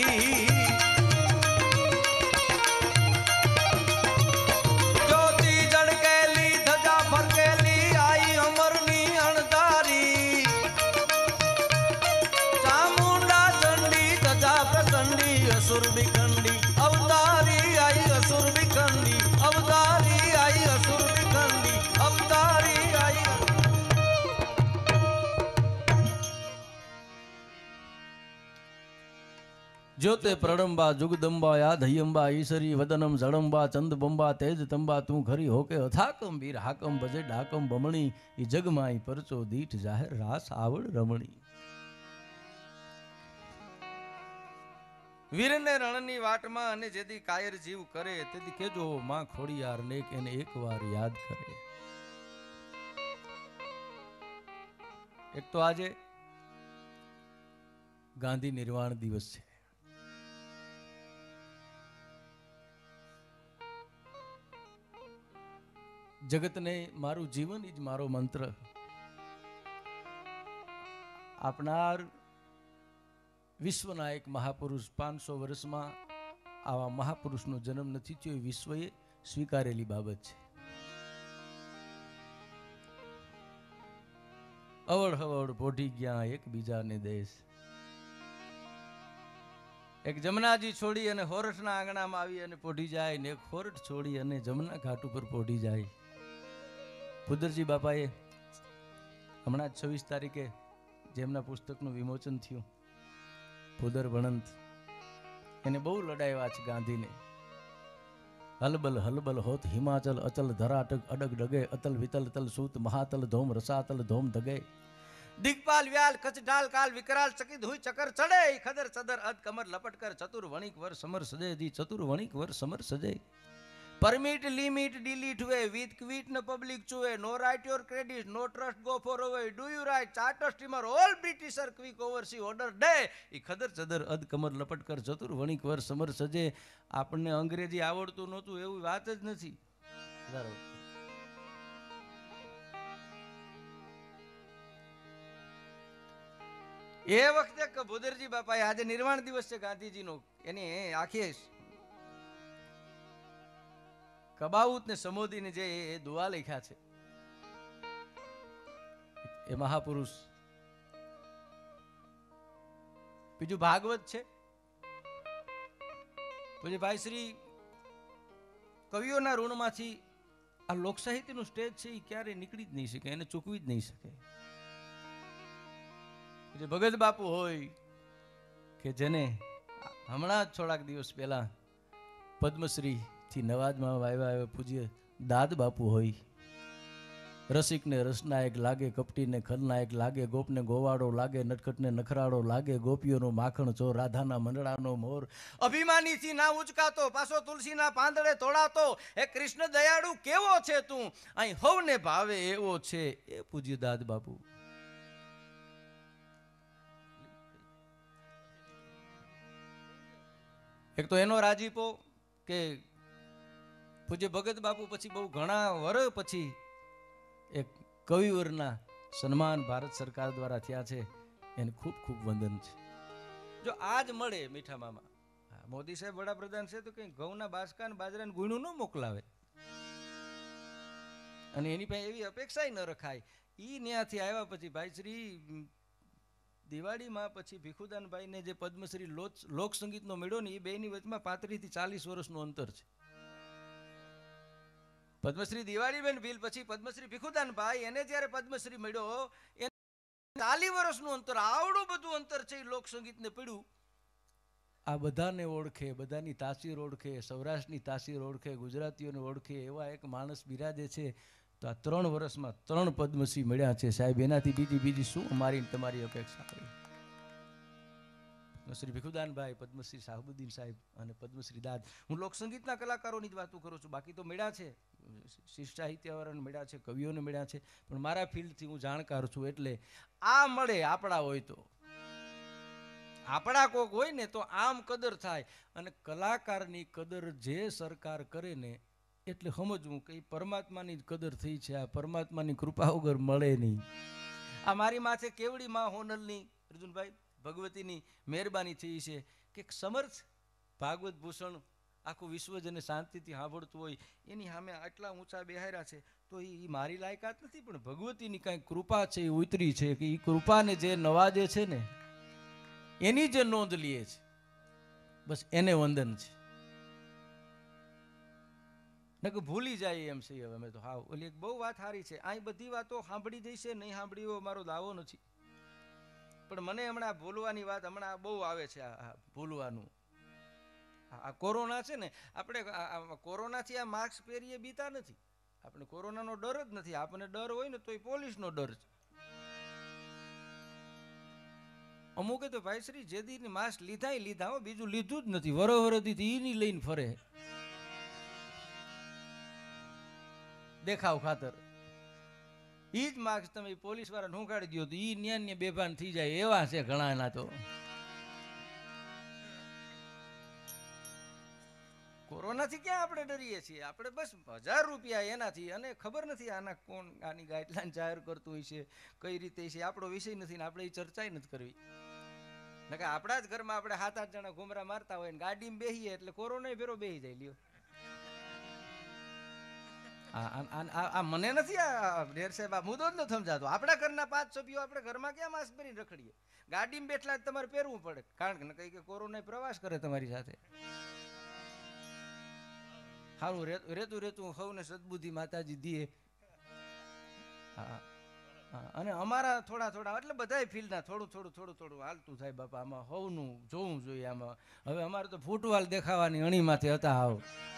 ज्योति जड़केली धजा फरकेली आई अमरनी अणधारी चामुंडा चंडी धजा प्रचंडी असुर विखंडी अवतारी आई असुर विखंडी अवतारी आई असुर विखंडी अवतारी आई ज्योते प्रणम्बा जुगदम्बा यादयम्बा ईश्वरी वदनम जड़म्बा चंदबंबा तेज तंबा तू खरी होके अथाकम वीर हाकम बजे ढाकम बमणी ई जगमाई परचो दीठ जाहिर रास आवड़ रमणी વીરને રણની વાટમાં અને જેથી કાયર જીવ કરે તેથી કેજો માં ખોડિયાર ને એને એકવાર યાદ કરે. એક તો આજે ગાંધી નિર્વાણ દિવસ છે. જગતને મારું જીવન જ મારો મંત્ર આપનાર વિશ્વના એક મહાપુરુષ પાંચસો વર્ષમાં આવા મહાપુરુષનો જન્મ નથી થયો એ વિશ્વએ સ્વીકારેલી બાબત છે. અવળ હવળ પોઢી ગયા એકબીજાને દેશ. એક જમનાજી છોડી અને હોરઠના આંગણામાં આવી અને પોઢી જાય ને એક હોરઠ છોડી અને જમના ઘાટ ઉપર પોઢી જાય. પુદરજી બાપાએ હમણાં જ છવ્વીસ તારીખે જેમના પુસ્તકનું વિમોચન થયું પુદર વણંત એને બહુ લડાવ્યા છે ગાંધીને. હલબલ હલબલ હોત હિમાચલ અચલ ધરાટક અડગ ડગે અતલ વિતલ તલ સૂત મહાતલ ધોમ રસાતલ ધોમ ધગે દિગ્પાલ વ્યાલ કચ ડાલ કાલ વિકરાલ ચકિત હુઈ ચકર ચડે ખદર ચદર અદ કમર લપટ કર ચતુર વણિક વર સમર સજે દી ચતુર વણિક વર સમર સજે permit limit delete way with quit ન પબ્લિક ચુવે no right your credit no trust go for away do you right charter steamer all Britisher quick oversea order day ઈ ખદર ચદર અદ કમર લપટ કર ચતુર વણિક વર સમર સજે. આપણને અંગ્રેજી આવડતું નહોતું એવું વાત જ નથી. બરાબર. એ વખતે ભુદરજી બાપાએ આજે નિર્વાણ દિવસ છે ગાંધીજીનો, એની આખી કબાઉત ને સમોદીને જે એ દુઆ લખ્યા છે એ મહાપુરુષ. બીજું ભાગવત છે. પછી ભાઈ શ્રી કવિઓના ઋણમાંથી આ લોક સાહિત્યનું સ્ટેજ છે એ ક્યારેય નીકળી જ નહીં શકે, એને ચૂકવી જ નહીં શકે. જે ભગત બાપુ હોય કે જેને હમણાં જ થોડાક દિવસ પહેલા પદ્મશ્રી થી નવાજમાં આવ્યા આવ્યા પૂજ્ય દાદ બાપુ હોય. રસિકને રસનાયક લાગે, કપટીને ખલનાયક લાગે, ગોપને ગોવાડો લાગે, નટખટને નખરાડો લાગે, ગોપીઓનો માખણ ચો, રાધાના મંડળાનો મોર. અભિમાનીથી ના ઉચકાતો, પાછો તુલસીના પાંદડે તોડાતો, હે કૃષ્ણ દયાળુ કેવો છે તું, અહીં હવને ભાવે એવો છે, એ પૂજ્ય દાદ બાપુ. એક તો એનો રાજીપો કે પૂજ્ય ભગત બાપુ પછી બહુ ઘણા વર્ષ પછી એક કવિવરના સન્માન ભારત સરકાર દ્વારા થયા છે, એને ખૂબ ખૂબ વંદન છે. જો આજ મળે મીઠા મામા, મોદી સાહેબ વડાપ્રધાન છે તો કઈ ઘઉંના બાસકા ને બાજરા ને ગુણું ન મોકલાવે, અને એની પાસે એવી અપેક્ષા ન રખાય. ઈ ન્યાથી આવ્યા પછી ભાઈ શ્રી દિવાળીમાં પછી ભીખુદાનભાઈ ને જે પદ્મશ્રી લોક સંગીતનો મેળો ને એ બેની વચમાં પાંત્રીસ થી ચાલીસ વર્ષનું અંતર છે. પદ્મશ્રી દિવાળીબેન ભીલ પછી પદ્મશ્રી ભીખુદાનભાઈ એને જ્યારે પદ્મશ્રી મળ્યો એ ચાલીસ વર્ષનું અંતર, આવડું બધું અંતર છે એ લોક સંગીતને પડ્યું. આ બધાને ઓળખે, બધાની તાસીર ઓળખે, સૌરાષ્ટ્રની તાસીર ઓળખે, ગુજરાતીઓને ઓળખે એવા એક માણસ બિરાજે છે. તો આ ત્રણ વર્ષમાં ત્રણ પદ્મશ્રી મળ્યા છે સાહેબ, એનાથી બીજી બીજી શું અમારી તમારી અપેક્ષા કરી. પદ્મશ્રી ભીખુદાનભાઈ, પદ્મશ્રી શાહબુદ્દીન સાહેબ અને પદ્મશ્રી દાદ. હું લોકસંગીતના કલાકારોની જ વાતો કરું છું, બાકી તો મળ્યા છે, શિષ્ટ સાહિત્યવાળાને મળ્યા છે, કવિઓને મળ્યા છે, પણ મારા ફિલ્ડથી હું જાણકાર છું એટલે આ મળે આપણા હોય તો, આપણા કોક હોય ને તો આમ કદર થાય. અને કલાકારની કદર જે સરકાર કરે ને એટલે સમજવું કે પરમાત્માની કદર થઈ છે, આ પરમાત્માની કૃપા વગર મળે નહીં. આ મારી માથે કેવડી માં હોનલની અર્જુનભાઈ ભગવતીની મહેરબાની થઈ છે કે સમર્થ ભાગવત ભૂષણ આખું વિશ્વ જેને શાંતિથી સાંભળતું હોય એની સામે આટલા ઊંચા બેહાર્યા છે. તો એ મારી લાયકાત નથી, પણ ભગવતીની કાંઈ કૃપા છે એ ઉતરી છે કે એ કૃપાને જે નવાજે છે ને એની જે નોંધ લે છે, બસ એને વંદન છે. નકર ભૂલી જાય એમ છે હવે અમે તો. હા, ઓલી એક બહુ વાત સારી છે, આ બધી વાતો સાંભળી જઈશે, નહીં સાંભળી એવો મારો દાવો નથી, પણ મને હમણાં ભૂલવાની વાત હમણાં બહુ આવે છે. આ ભૂલવાનું આ કોરોના છે ને, આપણે કોરોનાથી આ માસ્ક પહેરીએ બીતા નથી, આપણે કોરોનાનો ડર જ નથી. આપણને ડર હોય ને તો એ પોલીસનો ડર છે. અમુકે તો ભાઈ શ્રી જેદી માસ્ક લીધા લીધા હો, બીજું લીધું જ નથી, વરો વરોથી ઈ લઈને ફરે દેખાવ ખાતર. ઈ જ માર્ક્સ તમે પોલીસ વાળા ઢોંકાડી દો તો ઈ ન્યાન્ય બેભાન થઈ જાય એવા છે ઘણા ના. તો કોરોનાથી ક્યાં આપણે ડરીએ છીએ, આપણે બસ હજાર રૂપિયા એનાથી, અને ખબર નથી આના કોણ આની ગાઈડલાઈન જાહેર કરતું હોય છે, કઈ રીતે છે, આપણો વિષય નથી ને આપણે એ ચર્ચા નથી કરવી. નકર આપણા જ ઘરમાં આપણે સાત આઠ જણા ઘુમરા મારતા હોય ને ગાડીમાં બેસીએ એટલે કોરોના ફેરો બેસી જાય. લ્યો આ મને નથી આ ઢેર સાહેબ આ મુદ્દો જ નથી સમજાતો. આપણા ઘરના પાંચ સભ્યો આપણે ઘરમાં ક્યાં માસ્ક પહેરીને રખડીએ, ગાડીમાં બેઠલા જ તમારે પહેરવું પડે, કારણ કે કઈ કે કોરોના પ્રવાસ કરે તમારી સાથે. સારું રેતું રેતું સૌને સદબુદ્ધિ માતાજી દીએ. હા, અને અમારા થોડા થોડા એટલે બધાય ફિલ્ડના થોડું થોડું થોડું થોડું હાલતું થાય બાપા. આમાં સૌનું જોવું જોઈએ. આમાં હવે અમારે તો ફૂટવાલ દેખાવાની અણીમાંથી હતા આવ,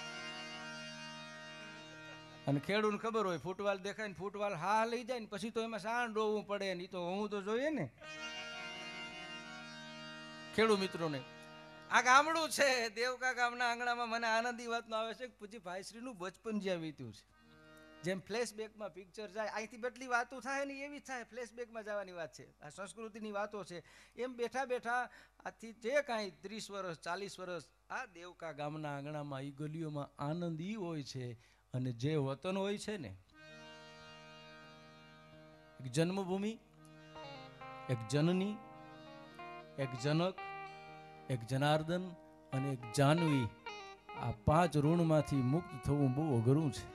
અને ખેડૂતને ખબર હોય ફૂટવાલ દેખાય ને ફૂટવાલ હા લઈ જાય ને પછી તો એમાં સાણ ડોવું પડે ને, તો હું તો જોઈએ ને ખેડૂત મિત્રોને. આ ગામડું છે દેવકા ગામના આંગણામાં. મને આનંદી વાતનો આવે છે કે પૂજી ભાઈશ્રીનું બચપન જ્યાં વીત્યું છે, જેમ ફ્લેશબેકમાં પિક્ચર જાય, અહીંથી બેટલી વાતો થાય ને એવી જ થાય, ફ્લેશબેકમાં જવાની વાત છે. આ સંસ્કૃતિની વાતો છે. એમ બેઠા બેઠા આથી જે કાંઈ ત્રીસ વર્ષ ચાલીસ વર્ષ આ દેવકા ગામના આંગણામાં એ ગલીઓમાં આનંદ ઈ હોય છે. અને જે વતન હોય છે ને, એક જન્મભૂમિ, એક જનની, એક જનક, એક જનાર્દન અને એક જાનવી, આ પાંચ ઋણમાંથી મુક્ત થવું બહુ અઘરું છે.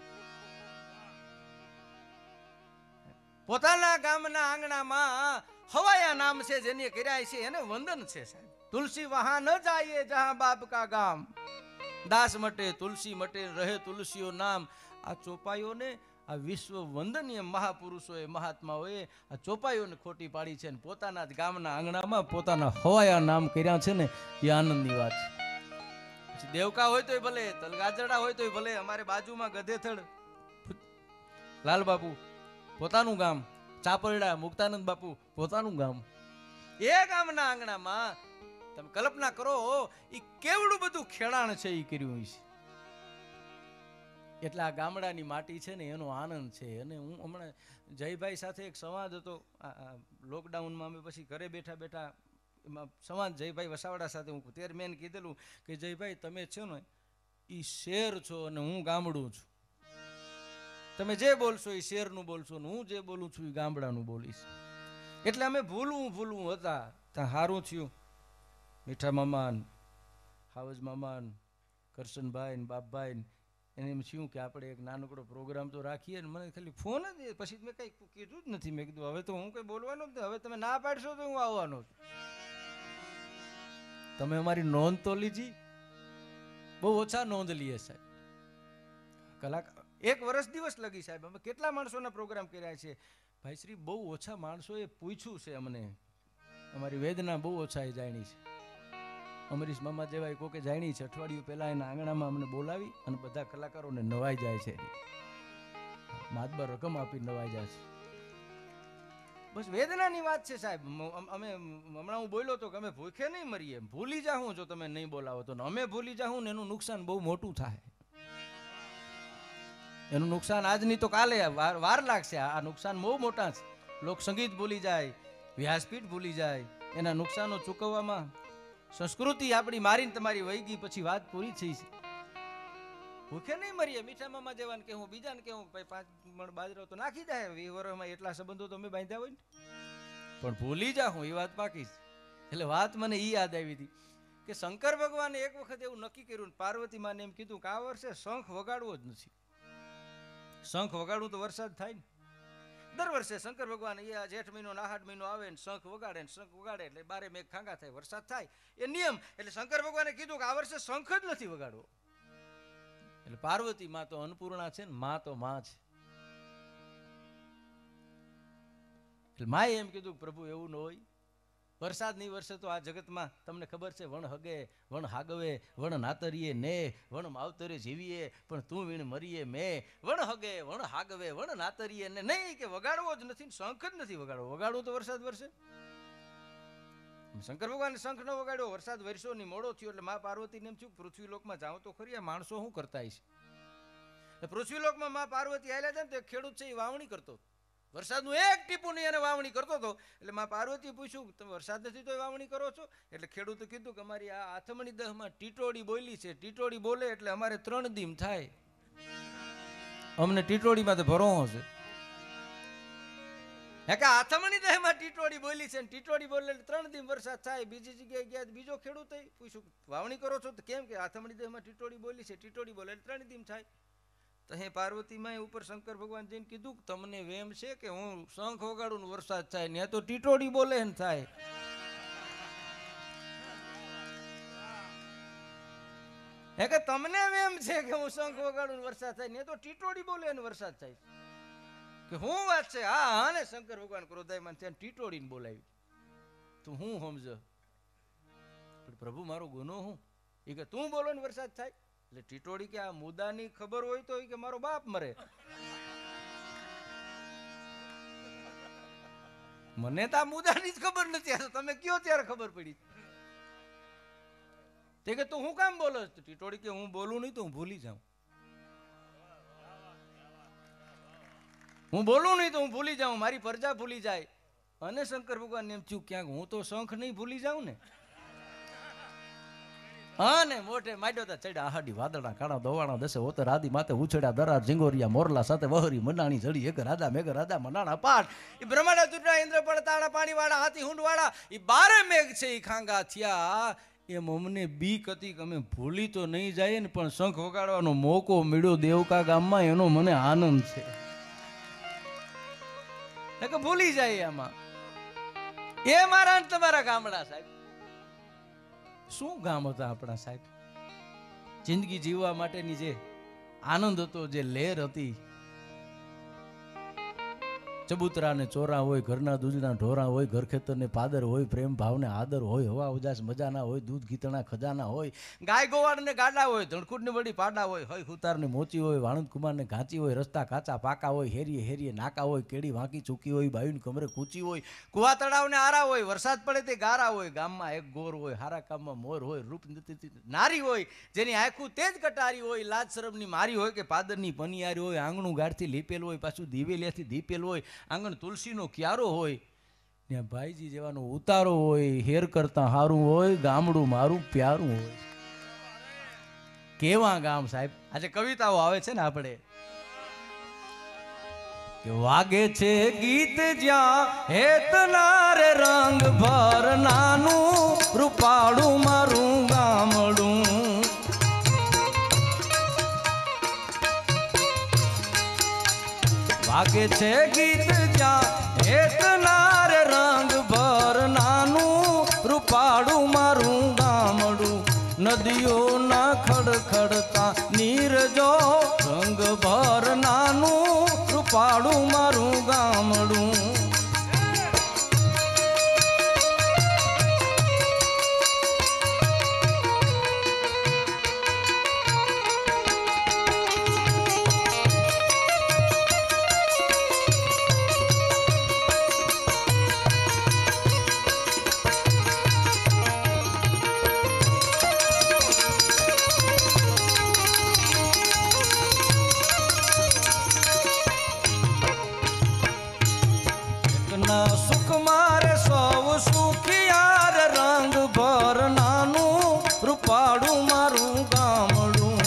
પોતાના ગામના આંગણામાં હવાયા નામ છે જેને કર્યા છે એને વંદન છે સાહેબ. તુલસી વહાં ન જાયે જહાં બાપ કા ગામ, દાસ મટે તુલસી મટે રહે તુલસીઓ નામ. આ ચોપાઈઓને આ વિશ્વ વંદનીય મહાપુરુષોએ મહાત્માઓએ આ ચોપાઈઓને ખોટી પાડી છે. ને પોતાના જ ગામના આંગણામાં પોતાના હવાયા નામ કર્યા છે ને એ આનંદની વાત છે. પછી દેવકા હોય તોય ભલે, તલગાજરડા હોય તોય ભલે, અમારે બાજુમાં ગધેથડ લાલબાપુ પોતાનું ગામ, ચાપરડા મુક્તાનંદ બાપુ પોતાનું ગામ. એ ગામના આંગણામાં તમે કલ્પના કરો એ કેવડું બધું ખેડાણ છે એ કર્યું છે. એટલે આ ગામડાની માટી છે ને એનો આનંદ છે. અને હું હમણાં જયભાઈ સાથે એક સંવાદ હતો લોકડાઉનમાં, અમે પછી ઘરે બેઠા બેઠા એમાં સંવાદ જયભાઈ વસાવડા સાથે હું ત્યારે મેં કીધેલું કે જયભાઈ તમે છો ને એ શેર છો અને હું ગામડું છું. તમે જે બોલશો એ શેરનું બોલશો ને હું જે બોલું છું એ ગામડાનું બોલીશ. એટલે અમે ભૂલવું ભૂલવું હતા ત્યાં સારું થયું. મીઠા મામાન, હાવજ મામાન, કરશનભાઈ ને બાપભાઈ એને એમ થયું કે આપણે એક નાનકડો પ્રોગ્રામ તો રાખીએ. ને મને ખાલી ફોન જ, પછી મેં કંઈ કીધું જ નથી. મેં કીધું હવે તો હું કંઈ બોલવાનો જ નથી, હવે તમે ના પાડશો તો હું આવવાનો છું. તમે અમારી નોંધ તો લીધી, બહુ ઓછા નોંધ લઈએ સાહેબ. કલાકાર એક વર્ષ દિવસ લગી સાહેબ. અમે કેટલા માણસોના પ્રોગ્રામ કર્યા છે ભાઈશ્રી, બહુ ઓછા માણસોએ પૂછ્યું છે અમને. અમારી વેદના બહુ ઓછા એ જાણી છે. અમરીશ મામા જેવા કોકે જાણી છે. અઠવાડિયું પહેલા એના આંગણામાં અમને બોલાવી અને બધા કલાકારોને નવાઈ જાય છે. માતબર રકમ આપી નવાઈ જાય છે. બસ વેદનાની વાત છે સાહેબ. અમે હમણાં હું બોલ્યો તો કે અમે ભૂખે નહીં મરીએ, ભૂલી જાઉં જો તમે નહીં બોલાવો તો. અમે ભૂલી જાઉં ને એનું નુકસાન બહુ મોટું થાય. એનું નુકસાન આજની તો કાલે વાર વાર લાગશે. આ નુકસાન બહુ મોટા છે. લોક સંગીત ભૂલી જાય, વ્યાસપીઠ ભૂલી જાય, એના નુકસાનો ચૂકવવામાં સંસ્કૃતિ આપણી મારીને તમારી વહી ગઈ, પછી વાત પૂરી થઈ છે. ભૂખે નહીં મરીએ. મીઠા મામા જેવાને કે હું બીજાને કે હું ભાઈ પાંચ મણ બાજરો તો નાખી જાય, વીસ વર્ષમાં એટલા સંબંધો તો અમે બાંધ્યા હોય ને, પણ ભૂલી જા હું એ વાત પાકી છે. એટલે વાત મને એ યાદ આવી હતી કે શંકર ભગવાને એક વખત એવું નક્કી કર્યું, પાર્વતી માને એમ કીધું કે આ વર્ષે શંખ વગાડવો જ નથી. શંખ વગાડવું તો વરસાદ થાય ને. દર વર્ષે શંકર ભગવાન એ જેઠ મહિનો આહાડ મહિનો આવે ને શંખ વગાડે ને શંખ વગાડે એટલે બારે મેઘ ખાંગા થાય, વરસાદ થાય, એ નિયમ. એટલે શંકર ભગવાને કીધું કે આ વર્ષે શંખ જ નથી વગાડવો. એટલે પાર્વતી માં તો અન્નપૂર્ણા છે ને, માં તો માં છે. એટલે માએ એમ કીધું કે પ્રભુ એવું ન હોય, વરસાદ નહીં વરસે તો આ જગતમાં તમને ખબર છે વણ હગે વણ હાગવે વણ નાતરીએ ને વણ માવતરે જીવીએ પણ તું વીણ મરીએ મેં. વણ હગે વણ હાગવે વણ નાતરીએ ને નહીં કે વગાડવો જ નથી, શંખ જ નથી વગાડવો. વગાડવું તો વરસાદ વરસે. શંકર ભગવાન શંખ ન વગાડ્યો, વરસાદ વરસો ની મોડો થયો. એટલે મા પાર્વતીને એમ થયું પૃથ્વી લોકમાં જાઉં તો ખરી, આ માણસો શું કરતા છે. પૃથ્વી લોકમાં મા પાર્વતી આવેલા છે ને તે ખેડૂત છે એ વાવણી કરતો, વરસાદનું એક ટીપું નહીં એને વાવણી કરતો હતો. એટલે મા પાર્વતીએ પૂછ્યું તમે વરસાદ નથી તો વાવણી કરો છો. એટલે ખેડૂતે કીધું કે અમારી આ આથમણી દહમાં ટીટોડી બોલી છે, ટીટોડી બોલે એટલે અમારે ત્રણ દીમ થાય, અમને ટીટોડીમાં તો ભરો છે. હે કે આથમણી દહમાં ટીટોડી બોલી છે, ટીટોડી બોલે એટલે ત્રણ દીમ વરસાદ થાય. બીજી જગ્યાએ ગયા બીજો ખેડૂતે પૂછ્યું વાવણી કરો છો તો કેમ કે આથમણી દહમાં ટીટોડી બોલી છે, ટીટોડી બોલે એટલે ત્રણ દીમ થાય. તો હે પાર્વતીમાં ઉપર શંકર ભગવાન જઈને કીધું કે તમને વેમ છે કે હું શંખ વગાડું ને વરસાદ થાય ને તો ટીટોડી બોલે ને થાય. હે કે તમને વેમ છે કે હું શંખ વગાડું ને વરસાદ થાય ને તો ટીટોડી બોલે ને વરસાદ થાય કે હું વાત છે. હા હા ને શંકર ભગવાન ક્રોધાયમાન થયા ટીટોડીને બોલાવી. તું હું સમજ પ્રભુ મારો ગુનો હું એ કે તું બોલો ને વરસાદ થાય. એટલે ટીટોડી કે આ મુદ્દાની ખબર હોય તો કે મારો બાપ મરે, મને તો આ મુદ્દાની જ ખબર નથી, તમે કયો ત્યારે ખબર પડી. તે કે તું હું કામ બોલો? ટીટોડી કે હું બોલું નહીં તો હું ભૂલી જાઉં. હું બોલું નહીં તો હું ભૂલી જાઉં, મારી પ્રજા ભૂલી જાય. અને શંકર ભગવાન એમ થયું ક્યાંક હું તો શંખ નહીં ભૂલી જાઉં ને. હા ને મોઢે માડ્યો તા ચડ્યા આહાડી વાદળા કાળા દવાણા દસે ઓતર આદિ માથે ઉછળ્યા દરાર ઝીંગોરિયા મોરલા સાથે વહરી મનાણી જડી એક રાજા મેઘ રાજા મનાણા પાટ. એ બ્રહ્માંડ તુટના ઇન્દ્ર પડતાળા પાણી વાળા હાથી હુંડ વાળા એ બારે મેઘ છે એ ખાંગા થયા. એમ અમને બીક હતી કે અમે ભૂલી તો નહીં જાય ને, પણ શંખ વગાડવાનો મોકો મળ્યો દેવકા ગામમાં એનો મને આનંદ છે. કે ભૂલી જાય આમાં એ મારા તમારા ગામડા સાહેબ. શું ગામ હતા આપણા સાહેબ. જિંદગી જીવવા માટેની જે આનંદ હતો, જે લહેર હતી. ચબૂતરા ને ચોરા હોય, ઘરના દૂધના ઢોરા હોય, ઘર ખેતર ને પાદર હોય, પ્રેમ ભાવ ને આદર હોય, હવા ઉજાસ મજાના હોય, દૂધ ગીતણા ખજાના હોય, ગાય ગોવાડ ને ગાડા હોય, ધણકુડ ને વડી પાડા હોય, હોય હુતાર ને મોચી હોય, વાણંદ કુમાર ને ઘાંચી હોય, રસ્તા કાચા પાકા હોય, હેરીએ હેરીએ નાકા હોય, કેડી વાંકી ચૂકી હોય, બાયું કમરે કૂચી હોય, કુવા તળાવ ને આરા હોય, વરસાદ પડે તે ગારા હોય, ગામમાં એક ગોર હોય, હારા કામમાં મોર હોય, રૂપ નારી હોય, જેની આંખું તેજ કટારી હોય, લાજ શરમની મારી હોય કે પાદરની પનિયારી હોય, આંગણું ગાઢથી લીપેલ હોય, પાછું દિવેલિયાથી દીપેલ હોય, આંગણ તુલસીનો ક્યારો હોય, ત્યાં ભાઈજી જેવાનો ઉતારો હોય, હેર કરતા હારું હોય, ગામડું મારું પ્યારું હોય. કેવા ગામ સાહેબ. આજે કવિતાઓ આવે છે ને આપણે કે વાગે છે ગીત જ્યાં હેતના રે રંગ ભર નાનું રૂપાળું મારું ગામડું. વાગે છે ગીત જ્યાં હેતના રે રંગ ભર નાનું રૂપાળું મારું ગામડું. નદીઓના ખડખડતા નીર જો રંગ ભર નાનું રૂપાળું મારું ગામડું. સુખ મારે સૌ સુખિયાર રંગ ભર નાનું રૂપાળું મારું ગામડું.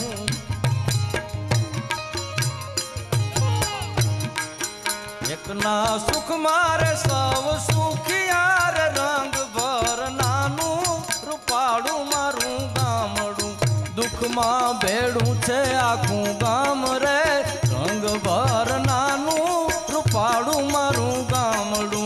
એકના સુખ મારે સૌ સુખિયાર રંગ ભર નાનું રૂપાળું મારું ગામડું. દુઃખમાં ભેડું છે આખું ગામ રે રંગ ભર નાનું રૂપાળું મારું ગામડું.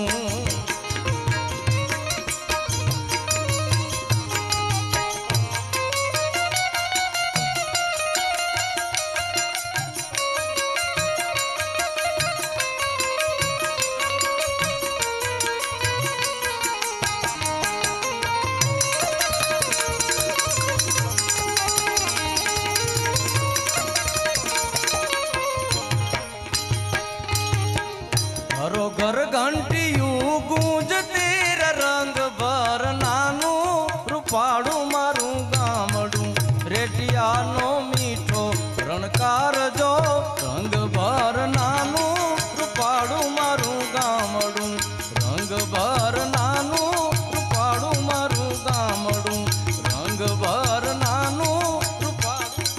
ઘર ઘંટિયું ગુંજતી રંગ ભર નાનું રૂપાળું મારું ગામડું. રેટિયાનો મીઠો રણકાર જો રંગ ભર નાનું રૂપાળું મારું ગામડું. રંગ ભર નાનું રૂપાળું મારું ગામડું. રંગ ભર નાનું રૂપાળું.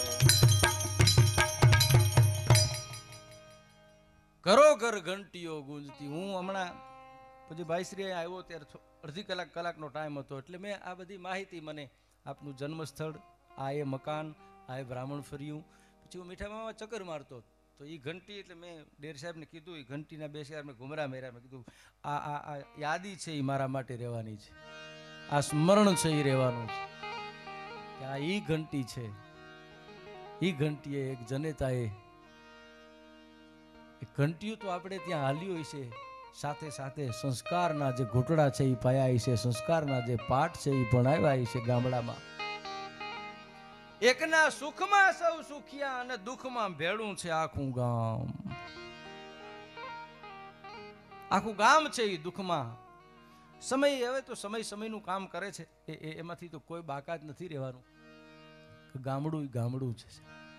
ઘરો ઘર ઘંટીઓ ગુંજતી. હું હમણાં પછી ભાઈશ્રી આવ્યો ત્યારે અડધી કલાક કલાકનો ટાઈમ હતો, એટલે મેં આ બધી માહિતી, મને આપનું જન્મસ્થળ, આ એ મકાન, આ એ બ્રાહ્મણ ફર્યું. પછી હું મીઠા મામા ચક્કર મારતો તો એ ઘંટી, એટલે મેં ડેર સાહેબને કીધું, એ ઘંટીના બે શેર મેં ઘુમરા મેર્યા. મેં કીધું આ આ આ યાદી છે, એ મારા માટે રહેવાની છે, આ સ્મરણ છે, એ રહેવાનું છે કે આ એ ઘંટી છે. એ ઘંટીએ એક જનેતાએ ઘંટીઓ તો આપણે ત્યાં હાલ્યું હોય છે, સાથે સાથે સંસ્કારના જે ઘૂંટડા છે એ પાયા છે, સંસ્કારના જે પાઠ છે એ ભણાવ્યા છે ગામડામાં. એકના સુખમાં સૌ સુખિયા અને દુઃખમાં ભેળું છે આખું ગામ. આખું ગામ છે એ દુઃખમાં સમય હવે તો સમય સમયનું કામ કરે છે. એ એ- એમાંથી તો કોઈ બાકાત નથી રહેવાનું. ગામડું ય ગામડું છે.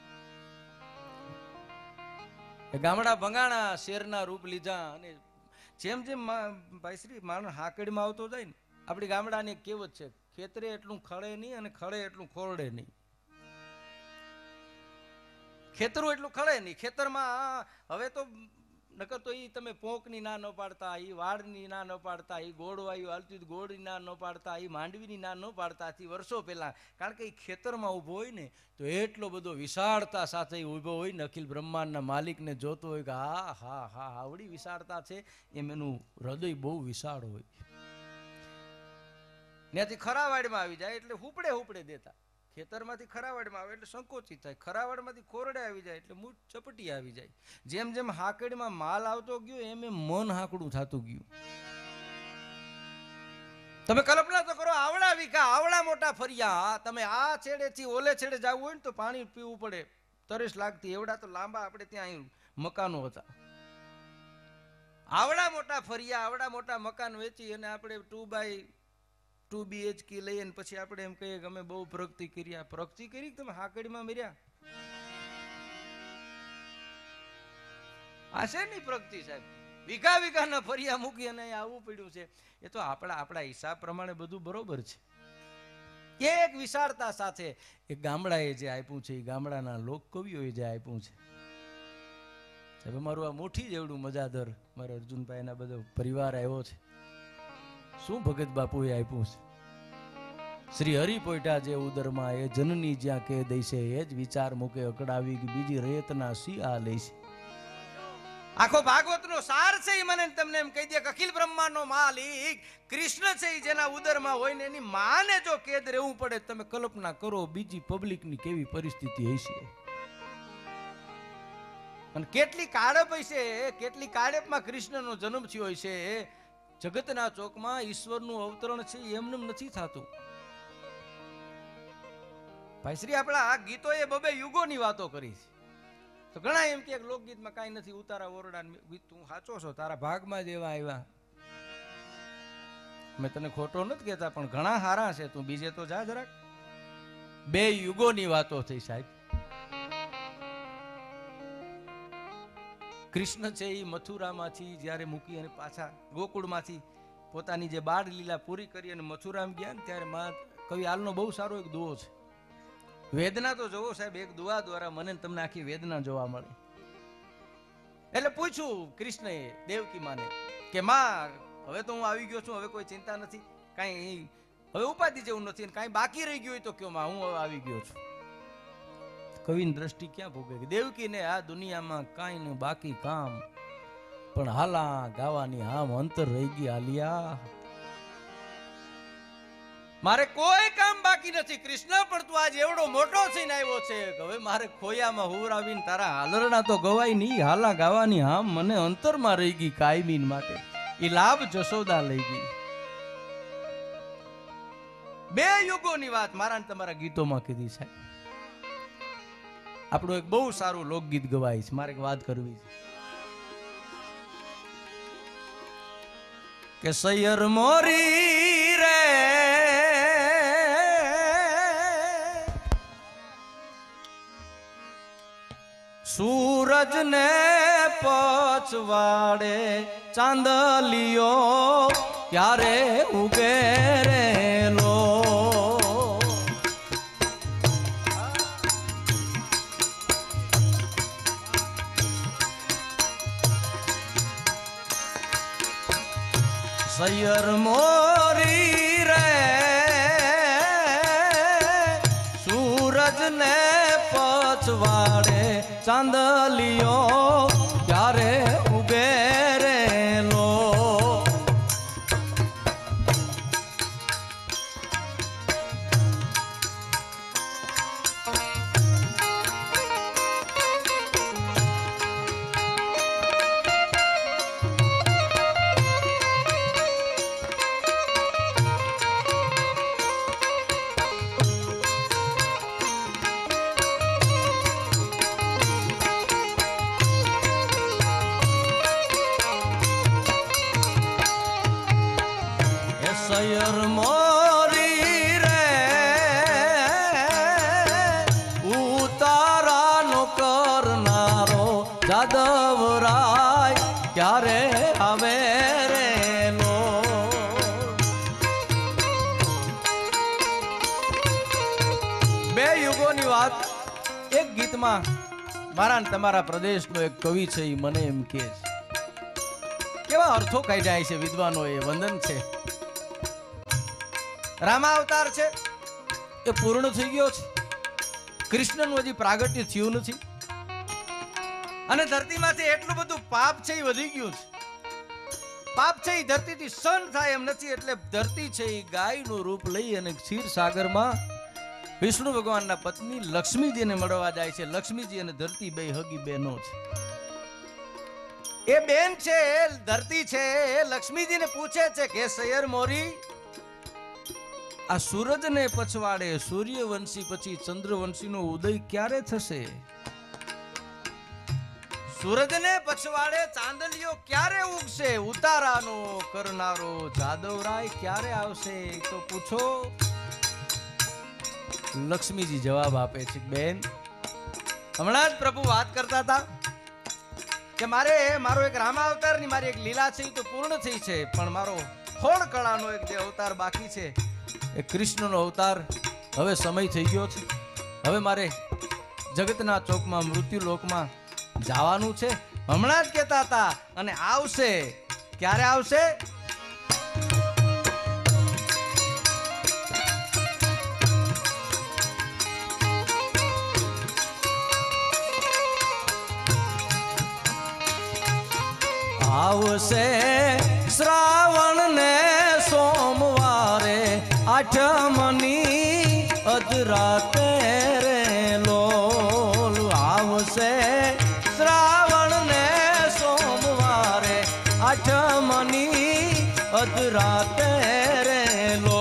એ ગામડા ભંગાણા શેરના રૂપ લીધા અને જેમ જેમ ભાઈશ્રી માણસ હાકડીમાં આવતો જાય ને, આપણી ગામડાની એક કહેવત છે, ખેતરે એટલું ખળે નહીં અને ખળે એટલું ખોરડે નહીં. ખેતરું એટલું ખળે નહીં. ખેતરમાં હવે તો નકર તો ઈ તમે પોંકની ના ન પાડતા, ઈ વાડની ના ન પાડતા, ઈ ગોળવાયું હાલતું ગોળની ના ન પાડતા, ઈ માંડવીની ના ન પાડતા થી વર્ષો પહેલા. કારણ કે ઈ ખેતરમાં ઊભો હોય ને તો એટલો બધો વિશાળતા સાથે ઊભો હોય ને, અખિલ બ્રહ્માંડના માલિકને જોતો હોય કે હા હા હા આવડી વિશાળતા છે, એમ એનું હૃદય બહુ વિશાળ હોય. ત્યાંથી ખરાવાડમાં આવી જાય એટલે હુપડે હુપડે દેતા. ખેતરમાંથી ખરાવાડમાં આવે એટલે સંકોચિત થાય, ખરાવાડમાંથી ખોરડે આવી જાય એટલે મૂઠ ચપટી આવી જાય. જેમ જેમ હાકડીમાં માલ આવતો ગયો એમ એમ મન હાકડું થતું ગયું. તમે કલ્પના તો કરો, આવડા વીઘા આવડા મોટા ફરિયા, તમે આ છેડેથી ઓલે છેડે જવું હોય ને તો પાણી પીવું પડે, તરસ લાગતી. એવડા તો લાંબા આપણે ત્યાં મકાનો હતા. આવડા મોટા ફરિયા, આવડા મોટા મકાન વેચી અને આપણે ટુ બાય ટુ બીએચકે લઈએ ને પછી આપણે એમ કહીએ કે અમે બહુ પ્રગતિ કરી. પ્રગતિ કરી તમે હાકડીમાં મર્યા? આ છે નહીં પ્રગતિ સાહેબ. વીઘા વીઘાના ફરિયા મૂકી અને આવવું પડ્યું છે. એ તો આપણા આપણા હિસાબ પ્રમાણે બધું બરોબર છે. એક વિશાળતા સાથે એ ગામડાએ જે આપ્યું છે, એ ગામડાના લોક કવિઓએ જે આપ્યું છે. સાહેબ અમારું આ મુઠ્ઠી જેવડું મજાદર મારા અર્જુનભાઈના બધો પરિવાર આવ્યો છે. શું ભગત બાપુએ આપ્યું છે? શ્રી હરિ પોઈટા જે ઉદરમાં, એ જનની જ્યાં કે દઈશે, એ જ વિચાર મૂકે અકડાવી કે બીજી રેતના સી આ લઈશે. આખો ભાગવતનો સાર છે. એ મને તમને એમ કહી દે કે અખિલ બ્રહ્માંડનો માલિક કૃષ્ણ છે, એ જેના ઉદરમાં હોય ને એની માને જો કેદ રહેવું પડે, તમે કલ્પના કરો બીજી પબ્લિકની કેવી પરિસ્થિતિ હશે. અને કેટલી કાળપ હશે, કેટલી કાળપમાં કૃષ્ણનો જન્મ થયો હશે. જગતના ચોકમાં ઈશ્વરનું અવતરણ છે એમને નથી થતું. ભાઈશ્રી આપણા આ ગીતો એ બબે યુગોની વાતો કરી છે. તો ઘણા એમ કે લોકગીતમાં કાંઈ નથી, ઉતારા ઓરડા ગીત તું સાચો છો, તારા ભાગમાં જ એવા આવ્યા. મેં તને ખોટો નથી કહેતા, પણ ઘણા હારા છે, તું બીજે તો જા જરાક. બે યુગોની વાતો થઈ સાહેબ. કૃષ્ણ છે એ મથુરામાંથી જ્યારે મૂકી અને પાછા ગોકુળમાંથી પોતાની જે બાળ લીલા પૂરી કરી અને મથુરામ ગયા ને, ત્યારે માં કવિ હાલનો બહુ સારો એક દુઓ છે. વેદના તો જોવો સાહેબ, એક દુઆ દ્વારા મને તમને આખી વેદના જોવા મળે. એટલે પૂછ્યું કૃષ્ણએ દેવકી માને કે માં હવે તો હું આવી ગયો છું, હવે કોઈ ચિંતા નથી, કાંઈ હવે ઉપાધિ જેવું નથી, કાંઈ બાકી રહી ગયું હોય તો કયો માં, હું હવે આવી ગયો છું. કવિની દ્રષ્ટિ ક્યાં ભોગે? દેવકી ને આ દુનિયામાં કાંઈ ન બાકી કામ, પણ હાલા ગાવાની આમ અંતર રહી ગઈ આલિયા. મારે કોઈ કામ બાકી નથી કૃષ્ણ, પણ તું આજ એવડો મોટો થઈને આવ્યો છે કે હવે મારે ખોયામાં હુવરાવીને તારા હાલરણા તો ગવાય નહીં, હાલા ગાવાની આમ મને અંતરમાં રહી ગઈ કાયમીન માટે. એ લાભ જશોદા લઈ ગઈ. બે યુગોની વાત મારા ને તમારા ગીતોમાં કીધી છે. આપણું એક બહુ સારું લોકગીત ગવાય છે, મારે એક વાત કરવી છે કે સૈયર મોરી રે સૂરજ ને પછવાડે ચાંદલિયો ક્યારે ઉગે રેલો. સૈયર મોરી રે સૂરજ ને પછવાડે ચાંદલિયો ક્યારે ઉગે રેલો. ક્યારે આવે રે લો. બે યુગોની વાત એક ગીતમાં મારા ને તમારા પ્રદેશનો એક કવિ છે એ મને એમ કહે છે. કેવા અર્થો કાઢ્યા છે વિદ્વાનો એ. વંદન છે. રામાવતાર છે એ પૂર્ણ થઈ ગયો છે. કૃષ્ણનું હજી પ્રાગટ્ય થયું નથી અને ધરતીમાંથી એટલું બધું પાપ છે એ વધી ગયું છે. પાપ છે એ ધરતીથી સહન થાય એમ નથી એટલે ધરતી છે એ ગાયનું રૂપ લઈ અને ક્ષીરસાગરમાં વિષ્ણુ ભગવાનના પત્ની લક્ષ્મીજીને મળવા જાય છે. લક્ષ્મીજી અને ધરતી બે હગી બહેનો છે. એ બેન છે ધરતી છે એ લક્ષ્મીજીને પૂછે છે કે સૈયર મોરી આ સૂરજને પછવાડે સૂર્યવંશી પછી ચંદ્રવંશીનો ઉદય ક્યારે થશે? સૂરજને પછવાડે ચાંદલિયો ક્યારે ઉગશે? ઉતારાનો કરનારો જાદવરાય ક્યારે આવશે? તો પૂછો. લક્ષ્મીજી જવાબ આપે છે બેન હમણાં જ પ્રભુ વાત કરતા હતા કે મારે મારો એક રામાવતારની મારી એક લીલા છે એ તો પૂર્ણ થઈ છે પણ મારો હોળ કળાનો એક જે અવતાર બાકી છે એ કૃષ્ણનો અવતાર હવે સમય થઈ ગયો છે. હવે મારે જગતના ચોકમાં મૃત્યુલોકમાં જવાનું છે. હમણાં જ કહેતા હતા અને આવશે. ક્યારે આવશે? આવશે શ્રાવણ ને સોમવારે આઠમની અધરાતે રે લોલ. આવશે શ્રાવણ ને સોમવારે આઠમની અધરાતે રે લો.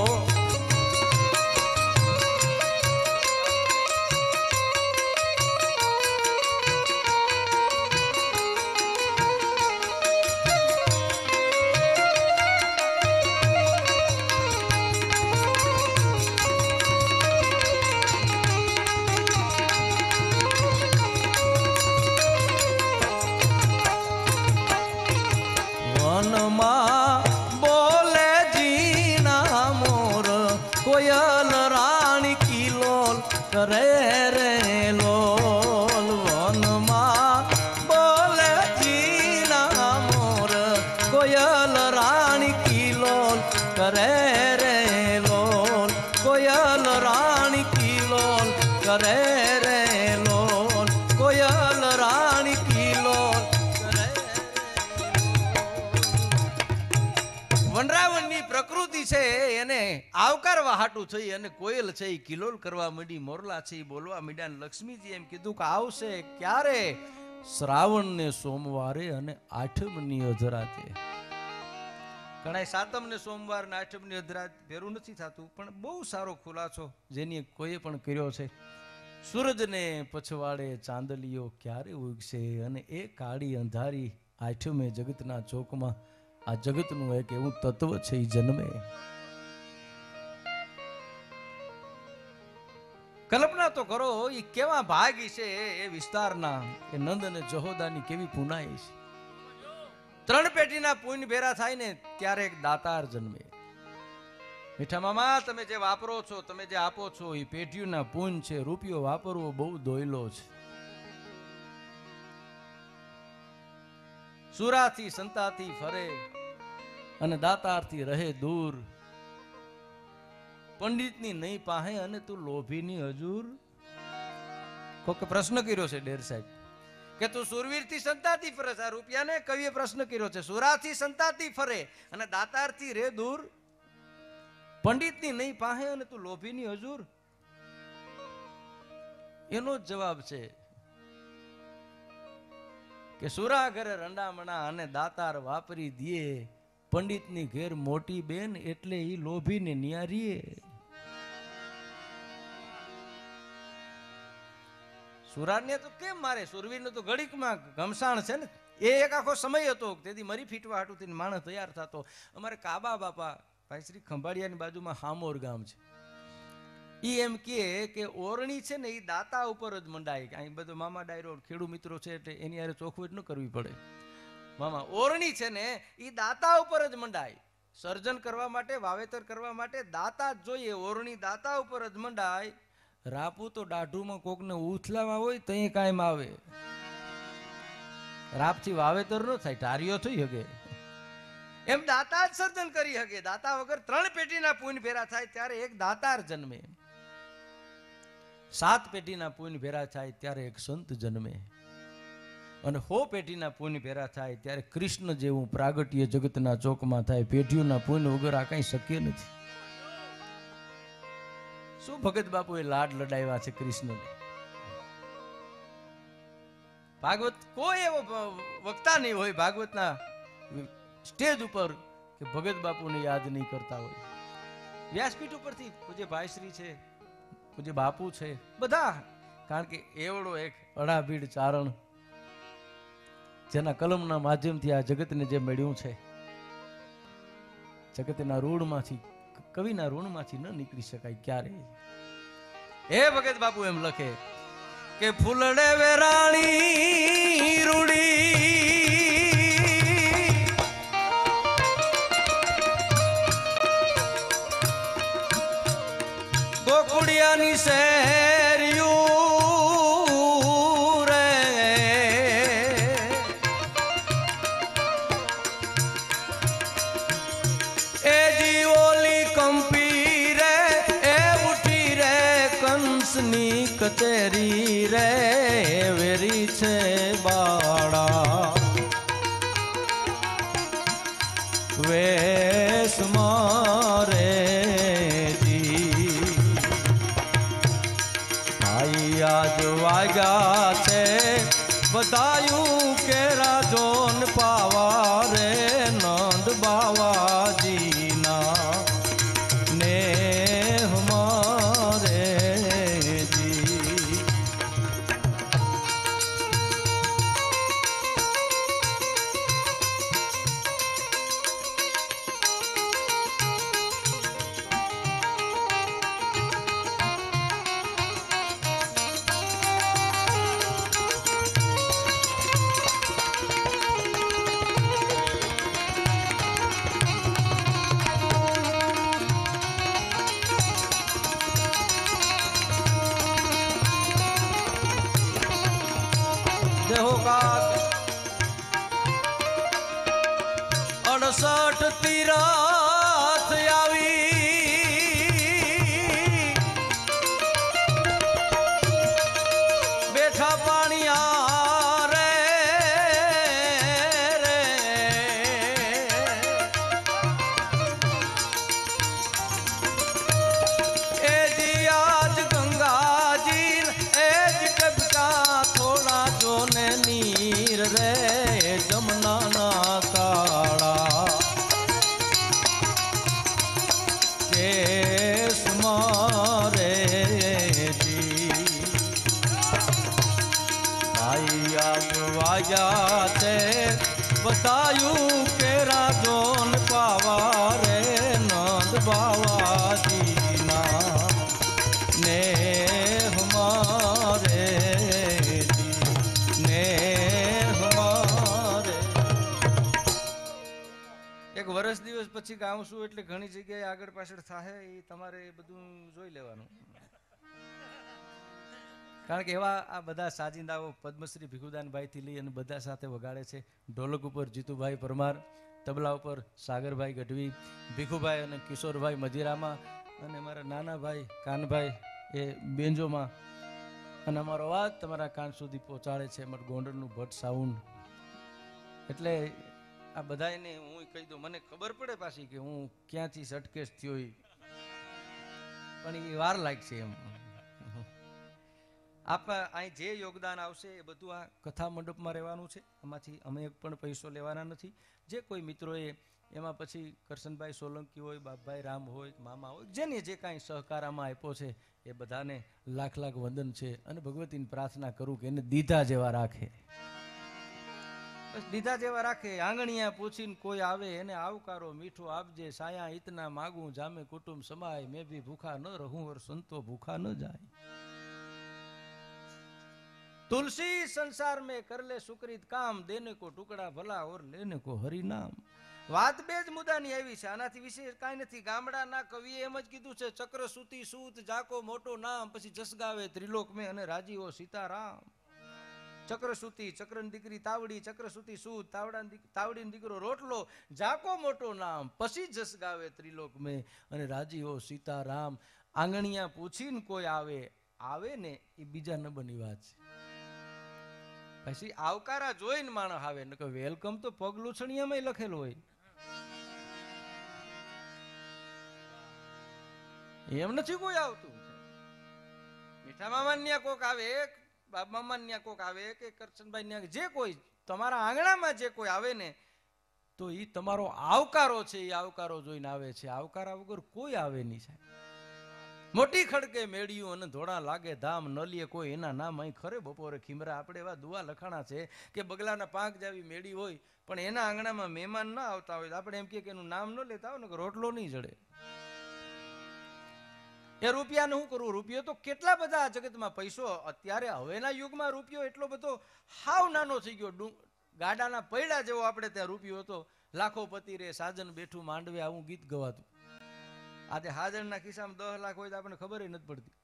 બોલે જીના મોર કોયલ રાણી કિલોલ કરે રે લોલ. વનમાં બોલે જીના મોર કોયલ રાણી કિલોલ કરે રે લોલ. કોયલ રાણી કિલોલ કરે રે લોલ. કોયલ રાણી કિલોલ કરે. વનરાવનની પ્રકૃતિ છે એને આવકારવા હાટું થઈ અને કોયલ છે એ કિલોલ કરવા માંડી. મોરલા છે એ બોલવા માંડ્યા. લક્ષ્મીજી એમ કીધું કે આવશે ક્યારે? શ્રાવણ ને સોમવારે અને આઠમ ની અધરાતે. ઘણા સાતમ ને સોમવાર ને આઠમ ની અધરાત ભેરું નથી થતું પણ બહુ સારો ખુલાસો જેની કોઈએ પણ કર્યો છે. સૂરજને પછવાડે ચાંદલિયો ક્યારે ઉગશે અને એ કાળી અંધારી આઠમે જગતના ચોકમાં આ જગતનું એક એવું તત્વ છે એ જન્મે. કલ્પના તો કરો એ કેવા ભાગી છે એ વિસ્તારના કે નંદ અને જહોદાની કેવી પુનાઈ છે. ત્રણ પેઢીના પુણ્ય ભેરા થાય ને ત્યારે એક દાતાર જન્મે. મીઠા મામા તમે જે વાપરો છો તમે જે આપો છો એ પેઢીઓના પુણ્ય છે. રૂપિયો વાપરવો બહુ દોયલો છે. સુરાથી સંતાથી ફરે અને દાતારથી રહે દૂર. પંડિતની નહીં પાહે અને તું લોભીની હજુર. કોકે પ્રશ્ન કર્યો છે ડેર સાહેબ કે તું સુરવીરથી સંતાથી ફરે. આ રૂપિયાને કવિએ પ્રશ્ન કર્યો છે. સુરાથી સંતાથી ફરે અને દાતારથી રે દૂર. પંડિતની નહીં પાહે અને તું લોભીની હજુર. એનો જ જવાબ છે કે સુરા ઘરે રંડામણા અને દાતાર વાપરી દીએ. પંડિતની ઘેર મોટી બેન એટલે ઈ લોભીને નિયારીએ. સુરાને તો કેમ મારે? સુરવીરનો તો ઘડીકમાં ઘમસાણ છે ને. એ એક આખો સમય હતો તેથી મરી ફીટવા હાટુથી માણસ તૈયાર થતો. અમારે કાબા બાપા ભાઈ શ્રી ખંભાળિયાની બાજુમાં હામોર ગામ છે. ઈ એમ કહે કે ઓરણી છે ને એ દાતા ઉપર જ મંડાય. અહીં બધો મામા ડાયરો ખેડૂ મિત્રો છે એટલે એની હારે ચોખવટ ન કરવી પડે. મામા ઓરણી છે ને એ દાતા ઉપર જ મંડાય. સર્જન કરવા માટે, વાવેતર કરવા માટે દાતા જ જોઈએ. ઓરણી દાતા ઉપર જ મંડાય. રાપુ તો દાઢુમાં કોકને ઉથલાવા હોય તઈ કાયમ આવે. રાપથી વાવેતર ન થાય, ટારીઓ થઈ શકે. એમ દાતા જ સર્જન કરી શકે. દાતા વગર ત્રણ પેઢીના પુણ્ય ભેરા થાય ત્યારે એક દાતાર જન્મે. સાત પેઢીના પુણ્ય ભેરા થાય ત્યારે એક સંત જન્મે. અને હો પેઢીના પુણ્ય ભેરા થાય ત્યારે કૃષ્ણ જેવું પ્રાગટ્ય જગતના ચોકમાં થાય. પેઢીઓના પુણ્ય વગર આ કઈ શક્ય નથી. શું ભગત બાપુએ લાડ લડાવ્યા છે કૃષ્ણને. ભાગવત કોઈ એવો વક્તા નહીં હોય ભાગવતના સ્ટેજ ઉપર કે ભગત બાપુને યાદ નહીં કરતા હોય. વ્યાસપીઠ ઉપરથી પૂજ્ય ભાઈશ્રી છે, પૂજ્ય બાપુ છે, બધા. કારણ કે એવડો એક અડાભીડ ચારણ જેના કલમના માધ્યમથી આ જગતને જે મળ્યું છે, જગતના ઋણમાંથી, કવિના ઋણમાંથી ન નીકળી શકાય ક્યારેય. હે ભગત બાપુ એમ લખે કે ફૂલડે વેરાણી રૂડી ગોકુડિયાની શેરિયું રે એ જીઓલી કંપી રે એ ઉઠી રે કંસની કચેરી રે વેરી છે બાળા વેશ મારે આજ વાગ્યા છે બતાયું કે રાજોન પાવા રે નંદ બાવાજીના ને હમારે જી. અડસઠ તીરથ આવી બેઠા પાણીયા રે રે એ જી આજ ગંગાજી એ જ કબકા થોડા જોને નીર રે જમના ના કાળા કેસ મારે જી. ભાઈ આગ વાજા તે બતાયું કે રાજોન પાવા રે નંદ બાવાજીના ને હમારે ને હમારે. એક વર્ષ દિવસ પછી ગાઉં છું એટલે ઘણી જગ્યાએ આગળ પાછળ થાય એ તમારે બધું જોઈ લેવાનું. કારણ કે એવા આ બધા સાજિંદાઓ પદ્મશ્રી ભીખુદાનભાઈ થી લઈ અને બધા સાથે વગાડે છે. ઢોલક ઉપર જીતુભાઈ પરમાર, તબલા ઉપર સાગરભાઈ ગઢવી, ભીખુભાઈ અને કિશોરભાઈ મજીરામાં, અને મારા નાના ભાઈ કાનભાઈ એ બેન્જોમાં, અને અમારો અવાજ તમારા કાન સુધી પહોંચાડે છે અમારું ગોંડલનું ભટ્ટ સાઉન્ડ. એટલે આ બધાને હું કહી દઉં, મને ખબર પડે પાછી કે હું ક્યાંથી સટકેશ થયો, પણ એ વાર લાગશે એમ. આપ અહીં જે યોગદાન આવશે એ બધું આ કથા મંડપમાં રહેવાનું છે. આમાંથી અમે એક પણ પૈસો લેવાના નથી. જે કોઈ મિત્રોએ એમાં પછી કરશનભાઈ સોલંકી હોય, બાપભાઈ રામ હોય, મામા હોય, જેને જે કાંઈ સહકાર આમાં આપ્યો છે એ બધાને લાખ લાખ વંદન છે. અને ભગવતીને પ્રાર્થના કરું કે એને દીધા જેવા રાખે, બસ દીધા જેવા રાખે. આંગણિયા પૂછીને કોઈ આવે એને આવકારો મીઠો આપજે, સાયા ઇતના માગું જામે કુટુંબ સમાય, મેં ભી ભૂખા ન રહું ઓર સંતો ભૂખા ન જાય. तुलसी संसार में कर ले सुकृत काम, देने को टुकड़ा भला और लेने को हरि नाम. વાત બે જ મુદ્દાની આવી છે, આનાથી વિશેષ કાંઈ નથી. ગામડાના કવિએ એમ જ કીધું છે, ચક્ર સૂતી સૂત જાકો મોટો નામ, પછી જસગાવે ત્રિલોક મેં અને રાજીઓ સીતારામ. ચક્રસૂતી, ચક્રની દીકરી તાવડી, ચક્રસૂતી સૂત, તાવડા તાવડી દીકરો રોટલો, જાકો મોટો નામ, પછી જસ ગાવે ત્રિલોક મેં અને રાજીઓ સીતારામ. આંગણિયા પૂછીને કોઈ આવે આવે ને એ બીજા નંબરની વાત છે. પછી આવકારા જોઈને માણસ આવે ને કે વેલકમ તો પગ લૂછણિયામાં લખેલું હોય. એમ નથી કોઈ આવતું. મીઠા મામા ન્યા કોક આવે, બાપ મામા ન્યા કોક આવે કે કરશનભાઈ ન્યા, જે કોઈ તમારા આંગણામાં જે કોઈ આવે ને તો એ તમારો આવકારો છે, એ આવકારો જોઈને આવે છે. આવકારા વગર કોઈ આવે નહીં સાહેબ. મોટી ખડકે મેળ્યું અને ધોળા લાગે ધામ, ન લે કોઈ એના નામ. અહીં ખરે બપોરે ખીમરા આપણે એવા દુઆ લખાણા છે કે બગલાના પાંખ જાવી મેળી હોય પણ એના આંગણામાં મહેમાન ના આવતા હોય આપણે એમ કે એનું નામ ન લેતા હોય ને રોટલો નહીં જડે. એ રૂપિયાને શું કરવું? રૂપિયો તો કેટલા બધા જગતમાં પૈસો અત્યારે હવેના યુગમાં રૂપિયો એટલો બધો હાવ નાનો થઈ ગયો. ગાડાના પૈડા જેવો આપણે ત્યાં રૂપિયો હતો. લાખો પતિ રે સાજન બેઠું માંડવે, આવું ગીત ગવાતું. આજે હાજરના ખિસ્સામાં દસ લાખ હોય તો આપણે ખબર નથી પડતી.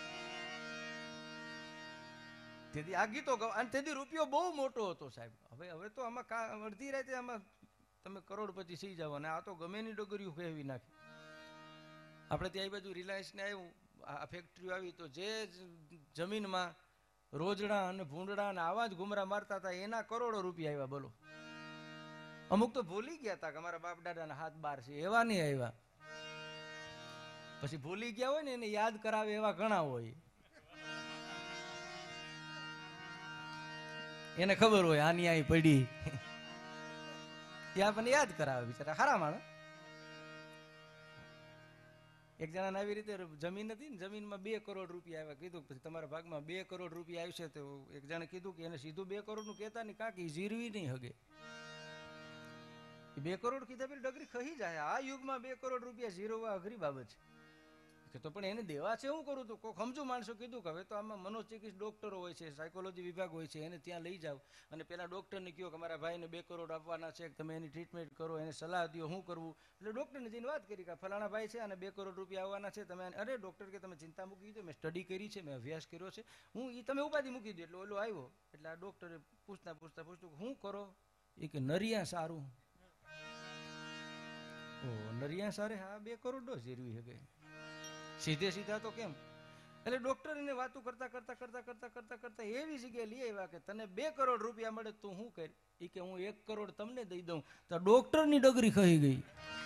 તેથી આ ગીતો અને તેથી રૂપિયો બહુ મોટો હતો સાહેબ. હવે હવે તો આમાં અડધી રાતે આમાં તમે કરોડપતિ સી જાવ અને આ તો ગમે ની ડગરીઓ કહેવી નાખી. આપણે ત્યાં બાજુ રિલાયન્સ ને આવ્યું, આ ફેક્ટરીઓ આવી તો જે જમીનમાં રોજડા અને ભૂંડડા અને આવા જ ઘુમરા મારતા હતા એના કરોડો રૂપિયા આવ્યા. બોલો, અમુક તો ભૂલી ગયા હતા કે અમારા બાપ દાદાના હાથ બાર છે, એવા નહીં આવ્યા. પછી ભૂલી ગયા હોય ને એને યાદ કરાવે એવા ઘણા હોય. એને ખબર હોય આની અહીં પડી, ત્યાં પણ યાદ કરાવે. બિચારા હારા માણસ. એક જણા આવી રીતે જમીન હતી ને, જમીનમાં બે કરોડ રૂપિયા આવ્યા. કીધું પછી તમારા ભાગમાં બે કરોડ રૂપિયા આવશે. તો એક જણે કીધું કે એને સીધું બે કરોડ નું કહેતા નહીં, કાંકી જીરવી નહીં હગે. બે કરોડ કીધા પેલી ડગરી ખહી જાય. આ યુગમાં બે કરોડ રૂપિયા જીરવવા અઘરી બાબત છે. તો પણ એને દેવા છે શું કરું? તો કોઈ સમજુ માણસો કીધું કે હવે તો આમાં મનોચિકિત્સક ડોક્ટરો હોય છે, સાયકોલોજી વિભાગ હોય છે, એને ત્યાં લઈ જાઓ અને પેલા ડોક્ટરને કહો કે અમારા ભાઈને બે કરોડ આપવાના છે, તમે એની ટ્રીટમેન્ટ કરો, એને સલાહ દો શું કરવું. એટલે ડોક્ટરને જઈને વાત કરી કે ફલાણા ભાઈ છે અને બે કરોડ રૂપિયા આવવાના છે, તમે અરે ડોક્ટર કે તમે ચિંતા મૂકી દો, મેં સ્ટડી કરી છે, મેં અભ્યાસ કર્યો છે, હું એ તમે ઉપાધિ મૂકી દો. એટલે ઓલો આવ્યો એટલે આ ડોક્ટરે પૂછતા પૂછતા પૂછતું શું કરો? એ કે નરિયા સારું. ઓ નરિયા સારે? હા, બે કરોડ જીરવી શકે સીધે સીધા તો કેમ? એટલે ડોક્ટર એને વાતો કરતા કરતા કરતા કરતા કરતા કરતા એવી જગ્યાએ લઈ આવ્યા કે તને બે કરોડ રૂપિયા મળે તું શું કર? એ કે હું એક કરોડ તમને દઈ દઉં. તો ડોક્ટરની ડગરી ખહી ગઈ.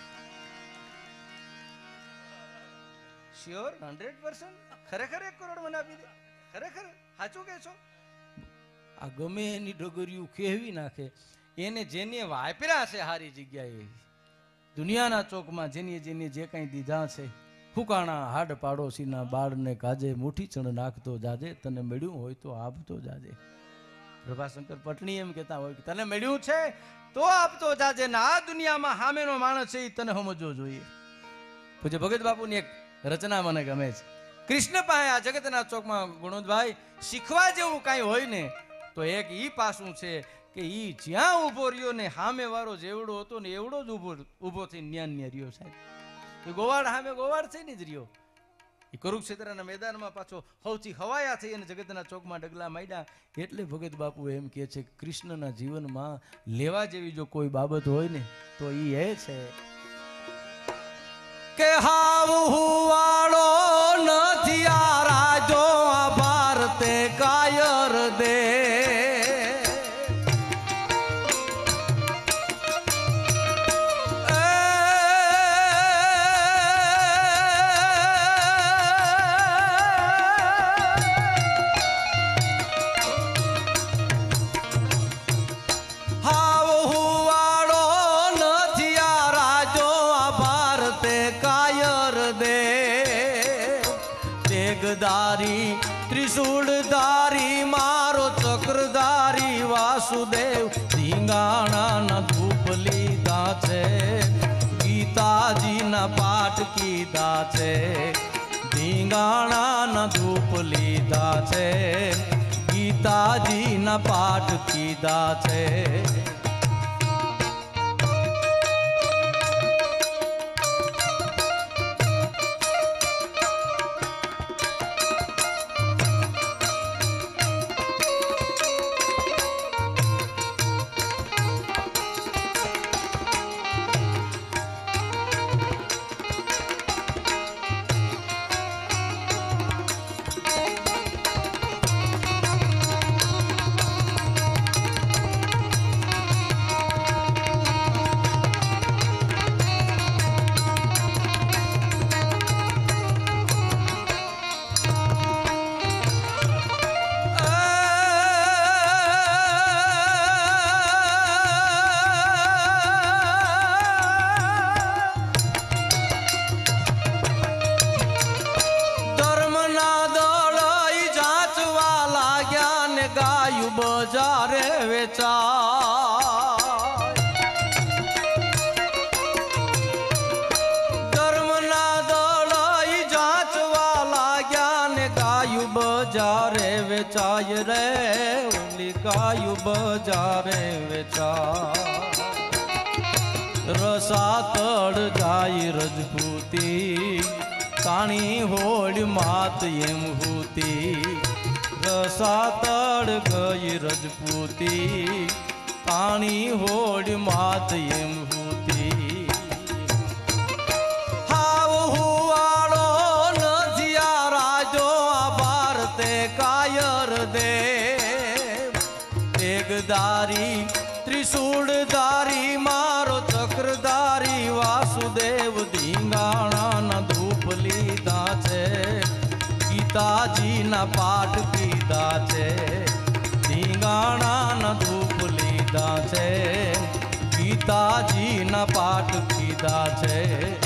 શ્યોર, હંડ્રેડ પર્સન્ટ ખરેખર એક કરોડ મને આપી દે? ખરેખર સાચું કે છો? આ ગમે એની ડગરીયું કહેવી નાખે. એને જેને વાપર્યા છે સારી જગ્યાએ દુનિયાના ચોકમાં, જેની જેની જે કઈ દીધા છે, ફૂકાણા હાડ પાડોશીના બાળને કાજે, મુઠ્ઠી ચણ નાખતો જાજે, તને મળ્યું હોય તો આપતો જાજે. પ્રભાશંકર પટણી એમ કહેતા હોય કે તને મળ્યું છે તો આપતો જાજે, ને આ દુનિયામાં સામેનો માણસ છે એ તને સમજવો જોઈએ. પૂજ્ય ભગત બાપુની એક રચના મને ગમે છે. કૃષ્ણ પાસે આ જગતના ચોકમાં ગુણોદભાઈ શીખવા જેવું કાંઈ હોય ને તો એક ઈ પાસું છે કે ઈ જ્યાં ઉભો રહ્યો ને સામે વાળો જેવડો હતો ને એવડો જ ઉભો ઉભો થઈને ન્યાન ન્યા રહ્યો સાહેબ. એ ગોવાડ સામે ગોવાડ થઈને જ રહ્યો. એ કુરુક્ષેત્રના મેદાનમાં પાછો સૌથી હવાયા થઈ અને જગતના ચોકમાં ડગલા માંડ્યા. એટલે ભગત બાપુ એમ કહે છે કૃષ્ણના જીવનમાં લેવા જેવી જો કોઈ બાબત હોય ને તો ઈ એ છે કે હાવ હુવાળો નથી આ રાજો આ ભારતે કાયર દે. તેગધારી ત્રિશૂળધારી મારો ચક્રધારી વાસુદેવ, ધીંગાણાના ધૂપ લીધા છે, ગીતાજીના પાઠ કીધા છે, ધીંગાણાના ધૂપ લીધા છે, ગીતા ગીતાજીના પાઠ કીધા છે. બજારે વેચાય ધર્મના દળાઈ જાચવા લાગ્યા ને ગાયું બજારે વેચાય રે ઓલી ગાયું બજારે વેચાય. રસાતળ જાય રજપૂતી તાણી હોડ માત એમ હોતી. રસાતળ ગઈ રજપૂતી તાણી હોડ માત એમ હોતી. હાવ હુવાળો નથી આ રાજો આ ભારતે કાયર દે. તેગધારી ત્રિશૂળધારી મારો ચક્રધારી વાસુદેવ ધીંગાણાના ધૂપ લીધા છે. ગીતાજીના પાઠ પીધા છે. ધીંગાણાના ધૂપ લીધા છે. ગીતાજીના પાઠ પીધા છે.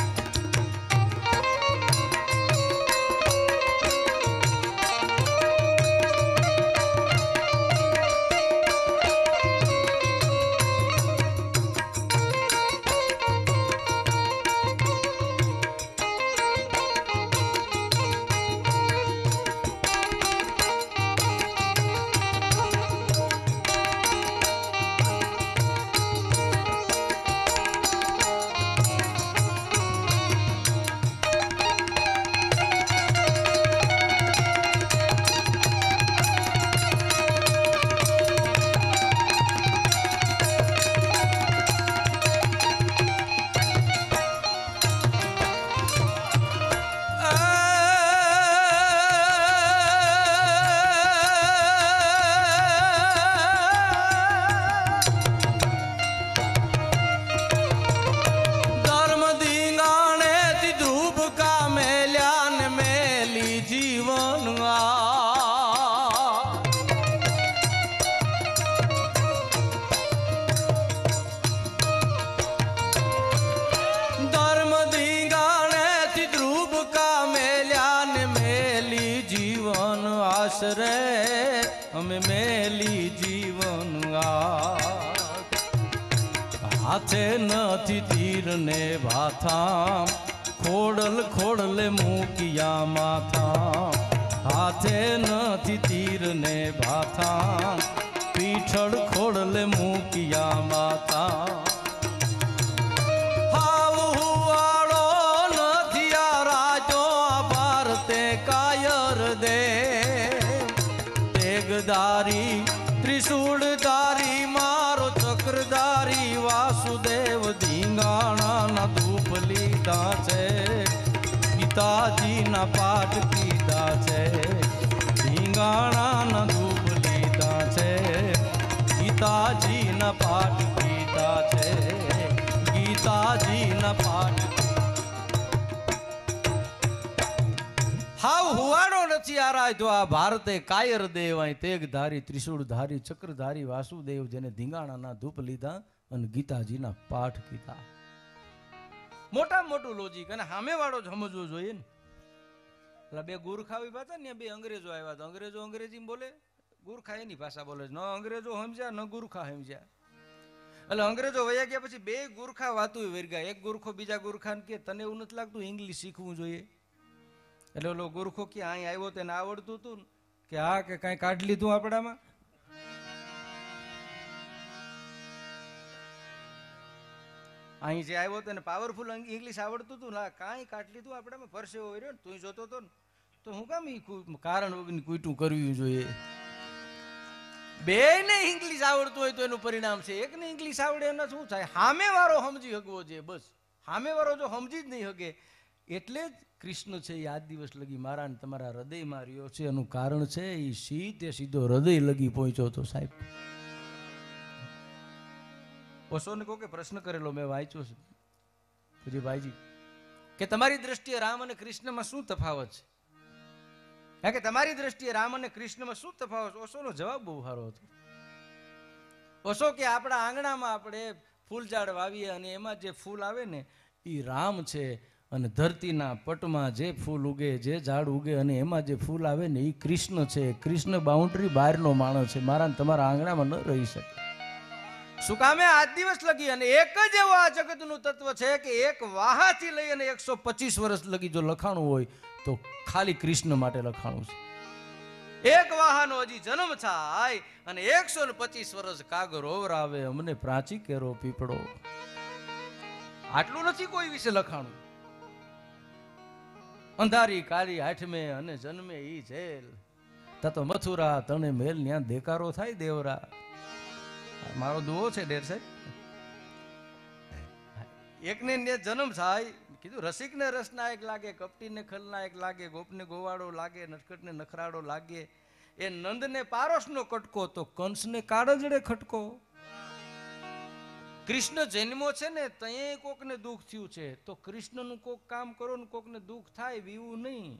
રે અમે મેલી જીવન હાથે નથી તીર ને ભાથા ખોડલ ખોડલે મૂકિયા માથા. હાથે નથી તીર ને ભાથા પીઠળ ખોડલે મૂકિયા માથા. હાવ હુવાળો નથી આ રાજો આ ભારતે કાયર દે. તેગધારી ત્રિશૂળધારી મારો ચક્રધારી વાસુદેવ ધીંગાણાના ધૂપ લીધા છે. ગીતાજીના પાઠ પીધા છે. ધીંગાણાના ધૂપ લીધા છે. ગીતાજીના પાઠ પીધા છે. ગીતાજીના પાઠ. હાવ હુવાડો નથી આ રાજો આ ભારતે કાયર દેવાય. તેગધારી ત્રિશૂળધારી ચક્રધારી વાસુદેવ જેને ધીંગાણાના ધૂપ લીધા અને ગીતાજીના પાઠ કીધા. મોટા મોટું લોજિક અને સામે વાળો જ સમજવો જોઈએ ને. એટલે બે ગુરખા આવી પાછા ને બે અંગ્રેજો આવ્યા તો અંગ્રેજો અંગ્રેજી બોલે, ગુરખા એની ભાષા બોલે. ન અંગ્રેજો સમજ્યા ન ગુરખા સમજ્યા. એટલે અંગ્રેજો વયા ગયા પછી બે ગુરખા વાતું વેરગ્યા. એક ગુરખો બીજા ગુરખાને કે તને એવું નથી લાગતું ઇંગ્લિશ શીખવું જોઈએ? એટલે ઓલો ગુરખો કે અહીં આવ્યો તેને આવડતું હતું કે હા કે કાંઈ કાઢી લીધું આપણામાં? અહીં જે આવ્યો હતો ને પાવરફુલ ઇંગ્લિશ આવડતું હતું ના, કાંઈ કાઢી લીધું આપણામાં, પરસેવો રહ્યો ને તું જોતો હતો ને, તો હું કામ ઈ કારણ વગરની કૂટું કરવું જોઈએ? બે ને ઇંગ્લિશ આવડતું હોય તો એનું પરિણામ છે, એક ને ઇંગ્લિશ આવડે એના શું થાય? સામે વાળો સમજી શકવો જોઈએ, બસ. સામે વાળો જો સમજી જ નહીં શકે, એટલે જ કૃષ્ણ છે એ આજ દિવસ લગી મારા ને તમારા હૃદયમાં રહ્યો છે. એનું કારણ છે એ સીધે સીધો હૃદય લગી પહોંચ્યો હતો સાહેબ. ઓશોને કહો કે પ્રશ્ન કરેલો મેં વાંચ્યો છે પૂજી ભાઈજી, કે તમારી દ્રષ્ટિએ રામ અને કૃષ્ણમાં શું તફાવત છે? કારણ કે તમારી દ્રષ્ટિએ રામ અને કૃષ્ણમાં શું તફાવત? ઓશોનો જવાબ બહુ સારો હતો. ઓશો કે આપણા આંગણામાં આપણે ફૂલ ઝાડ વાવીએ અને એમાં જે ફૂલ આવે ને એ રામ છે, અને ધરતીના પટમાં જે ફૂલ ઉગે, જે ઝાડ ઉગે અને એમાં જે ફૂલ આવે ને એ કૃષ્ણ છે. કૃષ્ણ બાઉન્ડ્રી બહારનો માણસ છે, મારા તમારા આંગણામાં ન રહી શકે. શું કામે આજ દિવસ લગી અને એક જ એવો આ જગતનું તત્વ છે કે એક વાહાથી લઈ અને એકસો પચીસ વર્ષ લગી જો લખાણું હોય તો ખાલી કૃષ્ણ માટે લખાણું છે. એક વાહાનો હજી જન્મ થાય અને એકસો ને પચીસ વર્ષ કાગર ઓવરાવે, અમને પ્રાચી કેરો પીપળો. આટલું નથી કોઈ વિશે લખાણું. અંધારી કાળી આઠમે અને જન્મે ઈ જેલ, તતો મથુરા તને મેલ ન્યા દેકારો થાય દેવરા. મારો દુઓ છે ડેર સાહેબ. એકને ને જન્મ થાય, કીધું રસિકને રસનાયક લાગે, કપટીને ખલનાયક લાગે, ગોપને ગોવાળો લાગે, નટખટને નખરાડો લાગે, એ નંદને પારસનો કટકો તો કંસને કાળજડે ખટકો. કૃષ્ણ જન્મો છે ને તયે કોકને દુઃખ થયું છે, તો કૃષ્ણનું કોક કામ કરો ને કોકને દુઃખ થાય વીવું નહીં.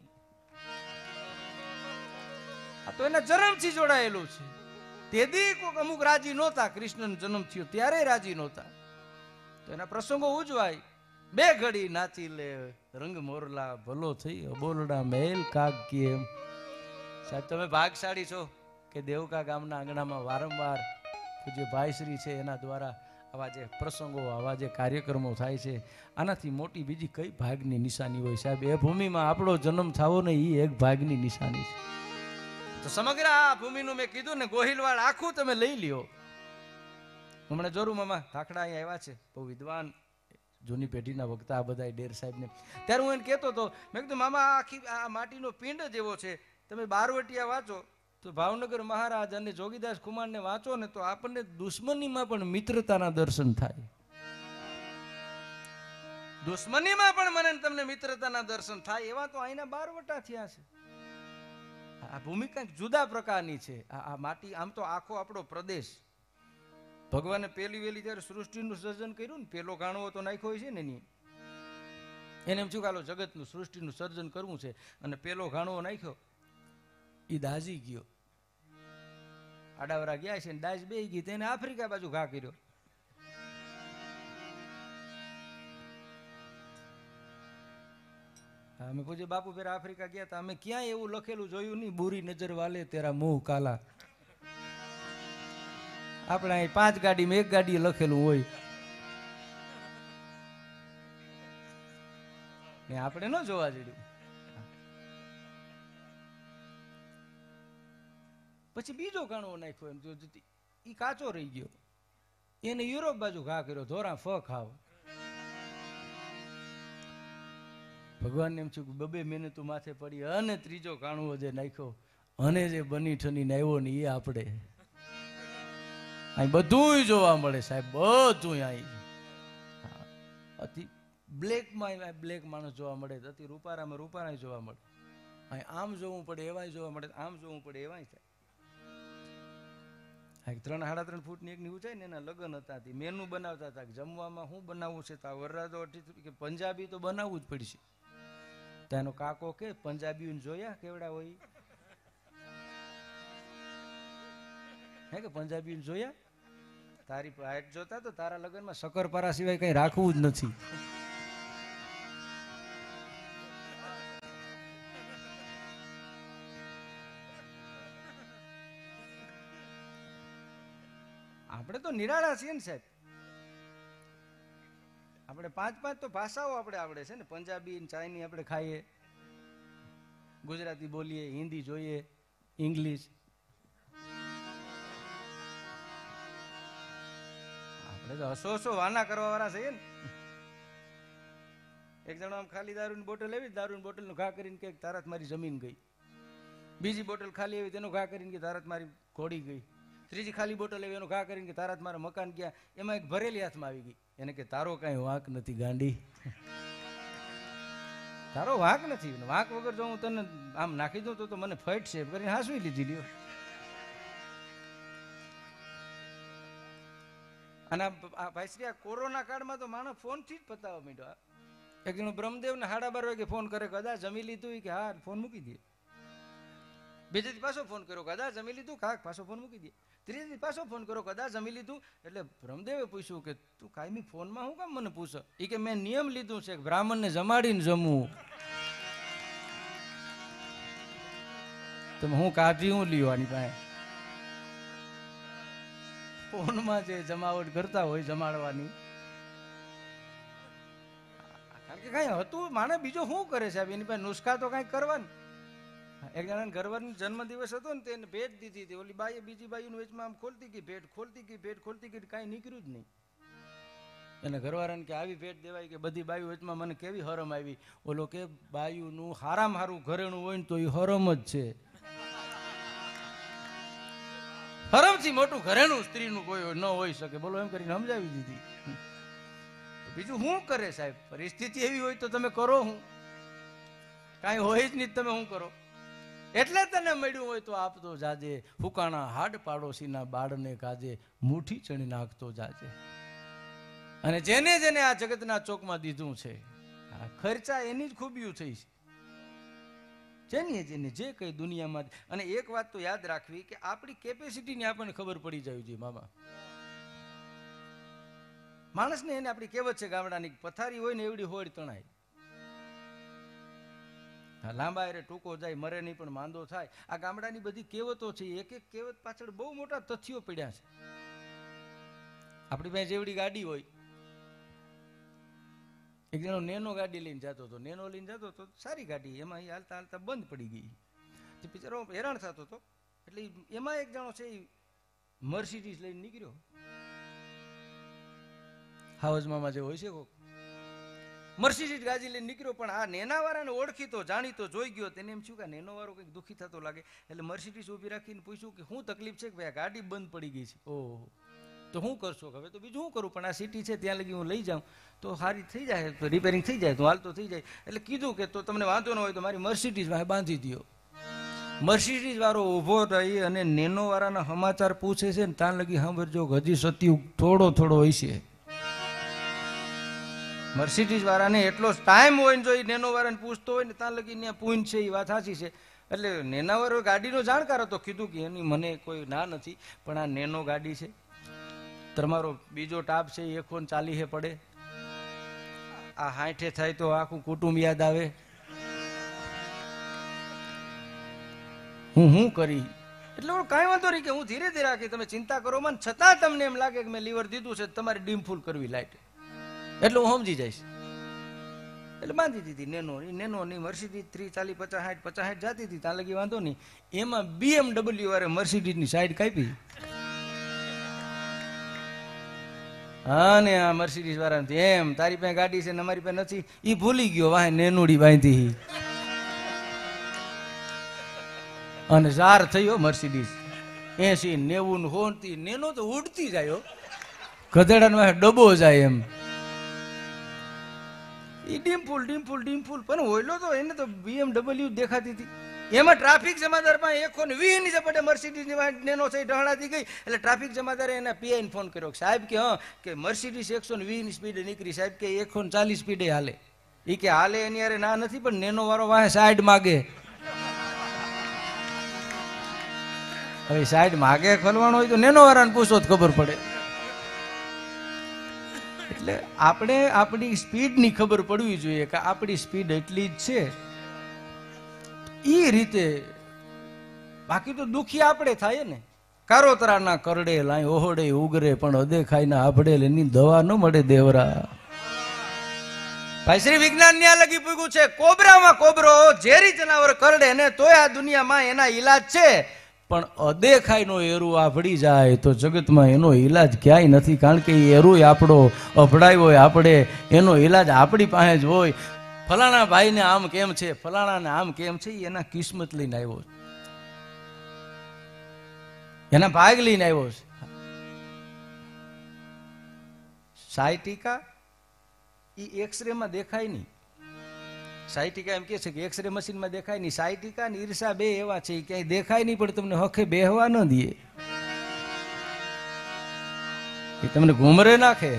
આ તો એના જન્મથી જોડાયેલું છે. તેથી કોક અમુક રાજી નહોતા, કૃષ્ણનો જન્મ થયો ત્યારે રાજી નહોતા, તો એના પ્રસંગો ઉજવાય. બે ઘડી નાચી લે રંગ મોરલા, ભલો થઈ અબોલડા મહેલ કાગ કેમ. સાહેબ તમે ભાગશાળી છો કે દેવકા ગામના આંગણામાં વારંવાર જે ભાઈશ્રી છે એના દ્વારા આવા જે પ્રસંગો, આવા જે કાર્યક્રમો થાય છે. આનાથી મોટી બીજી કઈ ભાગની નિશાની હોય સાહેબ? એ ભૂમિમાં આપણો જન્મ થવો ને એ એક ભાગની નિશાની છે. તો સમગ્ર આ ભૂમિનું મેં કીધું ને ગોહિલવાડ આખું તમે લઈ લ્યો. હમણાં જોરું મામા ઠાકડા અહીંયા આવ્યા છે, બહુ વિદ્વાન જૂની પેઢીના વક્તા આ બધા ડેર સાહેબને. ત્યારે હું એને કહેતો હતો, મેં કીધું મામા આખી આ માટીનો પિંડ જ એવો છે, તમે બારવટિયા વાંચો તો ભાવનગર મહારાજ અને જોગીદાસ કુમારને વાંચો ને તો આપણને દુશ્મનીમાં પણ મિત્રતાના દર્શન થાય. દુશ્મનીમાં પણ મને તમને મિત્રતાના દર્શન થાય એવા તો અહીંના બારવટા થયા છે. આ ભૂમિ કંઈક જુદા પ્રકારની છે. આ માટી આમ તો આખો આપણો પ્રદેશ ભગવાને પેલી વેલી જયારે સૃષ્ટિનું સર્જન કર્યું ને, પેલો ગાણવો તો નાખ્યો હોય છે ને એની, એને એમ થયું કાલો જગતનું સૃષ્ટિનું સર્જન કરવું છે, અને પેલો ગાણવો નાખ્યો એ દાજી ગયો. આડાવરા ગયા છે ને દાજ બે ગઈ, તેને આફ્રિકા બાજુ ઘા કર્યો. અમે પૂછે બાપુ પેલા આફ્રિકા ગયા હતા, અમે ક્યાંય એવું લખેલું જોયું નહીં, બુરી નજર વાલે તેરા મુંહ કાલા. આપણે અહીં પાંચ ગાડીમાં એક ગાડી લખેલું હોય ને આપણે ન જોવા જડ્યું. પછી બીજો ગાણો નાખ્યો એમ એ કાચો રહી ગયો, એને યુરોપ બાજુ ઘા કર્યો, ધોરા ફ ખાવ. ભગવાનને એમ થયું બબે મહેનતું માથે પડી, અને ત્રીજો કાણવો જે નાખ્યો અને જે બની ઠની આવ્યો ને એ આપણે અહીં બધું જોવા મળે સાહેબ, બધું અહીં અતિ બ્લેકમાં બ્લેક માણસ જોવા મળે, અતિ રૂપારામાં રૂપારા જોવા મળે. અહીં આમ જોવું પડે એવાય જોવા મળે, આમ જોવું પડે એવાય થાય. ત્રણ સાડા ત્રણ ફૂટની એકની ઊંચાઈ ને એના લગ્ન હતા, મેનુ બનાવતા હતા, જમવામાં શું બનાવવું છે, તો વરરાજો કે પંજાબી તો બનાવવું જ પડશે. તેનો કાકો કે પંજાબી જોયા કેવડા હોય હે, કે પંજાબી જોયા, તારી હાઈટ જોતા તો તારા લગ્નમાં શક્કરપારા સિવાય કઈ રાખવું જ નથી. આપણે તો નિરાળા છીએ ને સાહેબ, આપણે પાંચ પાંચ તો ભાષાઓ આપણે આવડે છે ને, પંજાબી ચાઇની આપણે ખાઈએ, ગુજરાતી બોલીએ, હિન્દી જોઈએ, ઇંગ્લિશ. આપણે તો હસો હસો વાના કરવા વાળા છીએ ને. એક જણો આમ ખાલી દારૂની બોટલ આવી, દારૂની બોટલનું ઘા કરીને કે તારાત મારી જમીન ગઈ. બીજી બોટલ ખાલી આવી તેનો ઘા કરીને કે તારાત મારી ઘોડી ગઈ. ત્રીજી ખાલી બોટલ આવી એનો ઘા કરીને કે તારાત મારા મકાન ગયા. એમાં એક ભરેલી હાથમાં આવી ગઈ. એને કે તારો કાંઈ વાંક નથી ગાંડી, તારો વાંક નથી. વાંક વગર જો હું તને આમ નાખી દઉં તો મને ફટ છે કરીને હાંસવી લીધી લ્યો. અને આ ભાઈશ્રી આ કોરોના કાળમાં તો માણસ ફોનથી જ પતાવવા માંડ્યો. એક જણો બ્રહ્મદેવને સાડા બાર વાગે ફોન કરે, કદાચ જમી લીધું કે હા, ફોન મૂકી દે. બીજેથી પાછો ફોન કર્યો, કદાચ જમી લીધું, કાક પાછો ફોન મૂકી દે. ત્રીજેથી પાછો ફોન કર્યો, કદાચ જમી લીધું. એટલે બ્રહ્મદેવે પૂછ્યું કે તું કાયમી ફોનમાં હું કામ મને પૂછો? એ કે મેં નિયમ લીધું છે બ્રાહ્મણને જમાડીને જમવું. તમે હું કાઢી હું લ્યો આની પાસે? ફોનમાં જે જમાવટ કરતા હોય જમાડવાની, કારણ કે કઈ હતું માને બીજો શું કરે છે એની પાસે નુસ્ખા તો કઈ કરવાની. એક જણા ઘરવાળીનો જન્મ દિવસ હતો ને તેને ભેટ દીધી હતી. ઓલી બાઈએ બીજી બાઈનું વેચમાં આમ ખોલતી ગઈ, ભેટ ખોલતી ગઈ, ભેટ ખોલતી ગઈ, કાંઈ નીકળ્યું જ નહીં. એને ઘરવાળાને કે આવી ભેટ દેવાય કે બધી બાઈઓ વેચમાં મને કેવી હરમ આવી. ઓલો કે બાઈઓનું હારામાં હારું ઘરેણું હોય ને તો એ હરમ જ છે. હરમથી મોટું ઘરેણું સ્ત્રીનું કોઈ ન હોઈ શકે. બોલો એમ કરીને સમજાવી દીધી. બીજું શું કરે સાહેબ? પરિસ્થિતિ એવી હોય તો તમે કરો હું? કાંઈ હોય જ નહીં, તમે શું કરો? એટલે તને મળ્યું હોય તો આપતો જાજે, ફૂકાણા હાડ પાડોશીના બાળને કાજે, મુઠ્ઠી ચણી નાખતો જાજે. અને જેને જેને આ જગતના ચોકમાં દીધું છે, આ ખર્ચા એની જ ખૂબીઓ થઈ છે. જેની જેને જે કઈ દુનિયામાં. અને એક વાત તો યાદ રાખવી કે આપણી કેપેસિટીની આપણને ખબર પડી જાય છે મામા. માણસને એને આપણી કહેવત છે ગામડાની, પથારી હોય ને એવડી હોડ તણાય. લાંબા એરે ટૂંકો જાય, મરે નહીં પણ માંદો થાય. આ ગામડાની બધી કહેવતો છે. એક એક કહેવત પાછળ બહુ મોટા તથ્યો પડ્યા છે. આપણી પાસે જેવડી ગાડી હોય, એક જણો નેનો ગાડી લઈને જતો હતો. નેનો લઈને જતો હતો, સારી ગાડી, એમાં એ હાલતા હાલતા બંધ પડી ગઈ. તે બિચારો હેરાન થતો હતો. એટલે એમાં એક જણો છે એ મર્સિડીઝ લઈને નીકળ્યો. હાઉસમાં જે હોય છે કોક મર્સિડીઝ ગાડી લઈને નીકળ્યો. પણ આ નેના વાળાને ઓળખીતો જાણીતો જોઈ ગયો. તેને એમ થયું કે નેનો વાળો કંઈક દુઃખી થતો લાગે. એટલે મર્સિડીઝ ઊભી રાખીને પૂછ્યું કે શું તકલીફ છે? કે ભાઈ આ ગાડી બંધ પડી ગઈ છે. ઓહો, તો શું કરશો? હવે તો બીજું શું કરું, પણ આ સિટી છે ત્યાં લગી હું લઈ જાઉં તો સારી થઈ જાય, તો રિપેરિંગ થઈ જાય, તો હાલતો થઈ જાય. એટલે કીધું કે તો તમને વાંધો ન હોય તો મારી મર્સિડીઝ બાંધી દો. મર્સિડીઝ વાળો ઊભો રહી અને નેનો વાળાના સમાચાર પૂછે છે ને ત્યાં લગી સાંભળજો હજી સત્યુ થોડો થોડો હોય છે. મર્સિડીઝ વાળાને એટલો ટાઈમ હોય ને જો એ નેનો વાળાને પૂછતો હોય ને ત્યાં લગી ત્યાં પૂન છે, એ વાત સાચી છે. એટલે નેના વાળો ગાડીનો જાણકાર હતો. કીધું કે એની મને કોઈ ના નથી, પણ આ નેનો ગાડી છે, તમારો બીજો ટાપ છે એ ફોન ચાલી હે પડે, આ હાઠે થાય તો આખું કુટુંબ યાદ આવે, હું હું કરી. એટલે કાંઈ વાંધો નહીં કે હું ધીરે ધીરે રાખી, તમે ચિંતા કરો મને, છતાં તમને એમ લાગે કે મેં લીવર દીધું છે, તમારે ડીમ ફૂલ કરવી લાઈટ, એટલે હું સમજી જઈશ. એટલે બાંધી દીધી નેનો. નેનો ની મર્સિડીઝ ત્રીસ ચાલીસ પચાસ સાઠ પચાસ સાઠ જાતી હતી, ત્યાં લગી વાંધો નહીં. એમાં બીએમડબલ્યુ વાળે મર્સિડીઝ ની સાઈડ કાપી અને આ મર્સિડીઝ વાળા એમ તારી પાસે ગાડી છે ને અમારી પાસે નથી, ઈ ભૂલી ગયો વાહે નેનુડી બાંધી અને ઝાર થયો મર્સિડીઝ. એસી નેવું હોતી નેનો તો ઉડતી જાય, ગધેડા વાહે ડબો જાય એમ. ઈ ડીમફૂલ ડીમફૂલ ડીમફૂલ પણ ઓઈલો તો એને તો બીએમડબલ્યુ દેખાતી હતી. એમાં ટ્રાફિક જમાદાર પાસે એકો ને વીસ ની ઝપટે મર્સિડીઝ ની નેનો થઈ ઢહળાતી ગઈ. એટલે ટ્રાફિક જમાદારે એના પીઆઈ ને ફોન કર્યો, સાહેબ કે હા કે મર્સિડીઝ એકસો ને વીસ ની સ્પીડે નીકળી, સાહેબ કે એકસો ને ચાલીસ સ્પીડે હાલે. એ કે હાલે એની યારે ના નથી, પણ નેનો વાળો વાહે સાઈડ માગે. હવે સાઈડ માગે ખોલવાનો હોય તો નેનો વાળાને પૂછો તો ખબર પડે. એટલે આપણે આપણી સ્પીડની ખબર પડવી જોઈએ કે આપણી સ્પીડ એટલી જ છે એ રીતે. બાકી તો દુખી આપણે થાય ને. કારોતરાના કરડે લાય ઓહડે ઉગરે પણ અદેખાઈ ના આભડે એની દવા ન મળે દેવરા. ભાઈ શ્રી વિજ્ઞાન ન્યા લગી પૂગ્યું છે કોબરામાં કોબરો ઝેરી જનાવર કરડે ને તોય આ દુનિયામાં એના ઈલાજ છે, પણ અદેખાઈનો એરું આભડી જાય તો જગતમાં એનો ઈલાજ ક્યાંય નથી, કારણ કે એ એરું આપણો અભડાય હોય આપણે, એનો ઈલાજ આપણી પાસે જ હોય. ફલાણા ભાઈને આમ કેમ છે, ફલાણાને આમ કેમ છે, એના કિસ્મત લઈને આવ્યો છે, એના ભાગ લઈને આવ્યો છે. સાયટિકા એ એક્સરે માં દેખાય નહીં. સાયટિકા એમ કે છે કે એક્સરે મશીનમાં દેખાય નહીં. સાયટિકા ને ઈર્ષા બે એવા છે, ક્યાંય દેખાય નહીં પણ તમને હખે બેહવા ન દે, એ તમને ઘુમરે નાખે.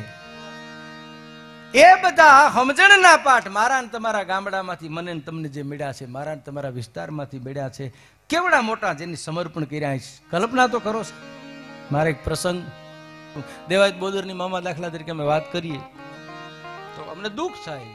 એ બધા સમજણના પાઠ મારા ને તમારા ગામડામાંથી મને ને તમને જે મળ્યા છે, મારા ને તમારા વિસ્તારમાંથી મળ્યા છે, કેવડા મોટા જેની સમર્પણ કર્યા છે. કલ્પના તો કરો. મારે એક પ્રસંગ દેવાયત બોદરની મામા દાખલા તરીકે અમે વાત કરીએ તો અમને દુઃખ થાય.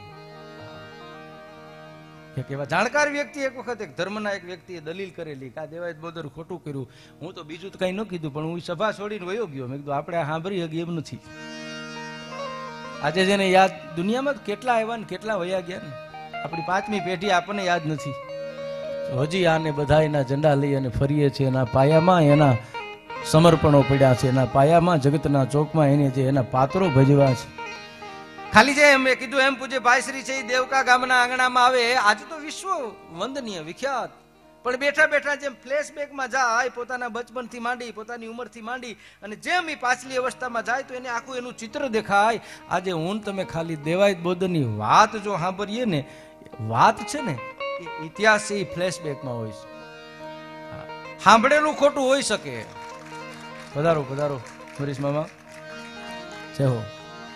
એક એવા જાણકાર વ્યક્તિ એક વખત એક ધર્મના એક વ્યક્તિએ દલીલ કરેલી કે આ દેવાયત બોદર ખોટું કર્યું. હું તો બીજું તો કઈ ન કીધું, પણ હું સભા છોડીને વયો ગયો. મેં કીધું આપણે સાંભળી હગી એમ નથી. આજે જેને યાદ દુનિયામાં કેટલા આવ્યા ને કેટલા વયા ગયા ને, આપણી પાંચમી પેઢી આપણને યાદ નથી. હજી આને બધા એના ઝંડા લઈ અને ફરીએ છીએ. એના પાયામાં એના સમર્પણો પડ્યા છે, એના પાયામાં જગતના ચોકમાં એને જે એના પાત્રો ભજવ્યા છે. ખાલી જે મેં કીધું એમ પૂજ્ય ભાઈશ્રી છે એ દેવકા ગામના આંગણામાં આવે, આજે તો વિશ્વ વંદનીય વિખ્યાત, પણ બેઠા બેઠા જેમ ફ્લેશબેકમાં જાય પોતાના બચપનથી માંડી પોતાની ઉંમરથી માંડી અને જેમ એ પાછલી અવસ્થામાં જાય તો એને આખું એનું ચિત્ર દેખાય. આજે હું તમે ખાલી દેવાયત બોદરની વાત જો સાંભળીએ ને, વાત છે ને એ ઇતિહાસ એ ફ્લેશબેકમાં હોય છે. સાંભળેલું ખોટું હોઈ શકે. પધારો પધારો હરીશ મામા, જય હો.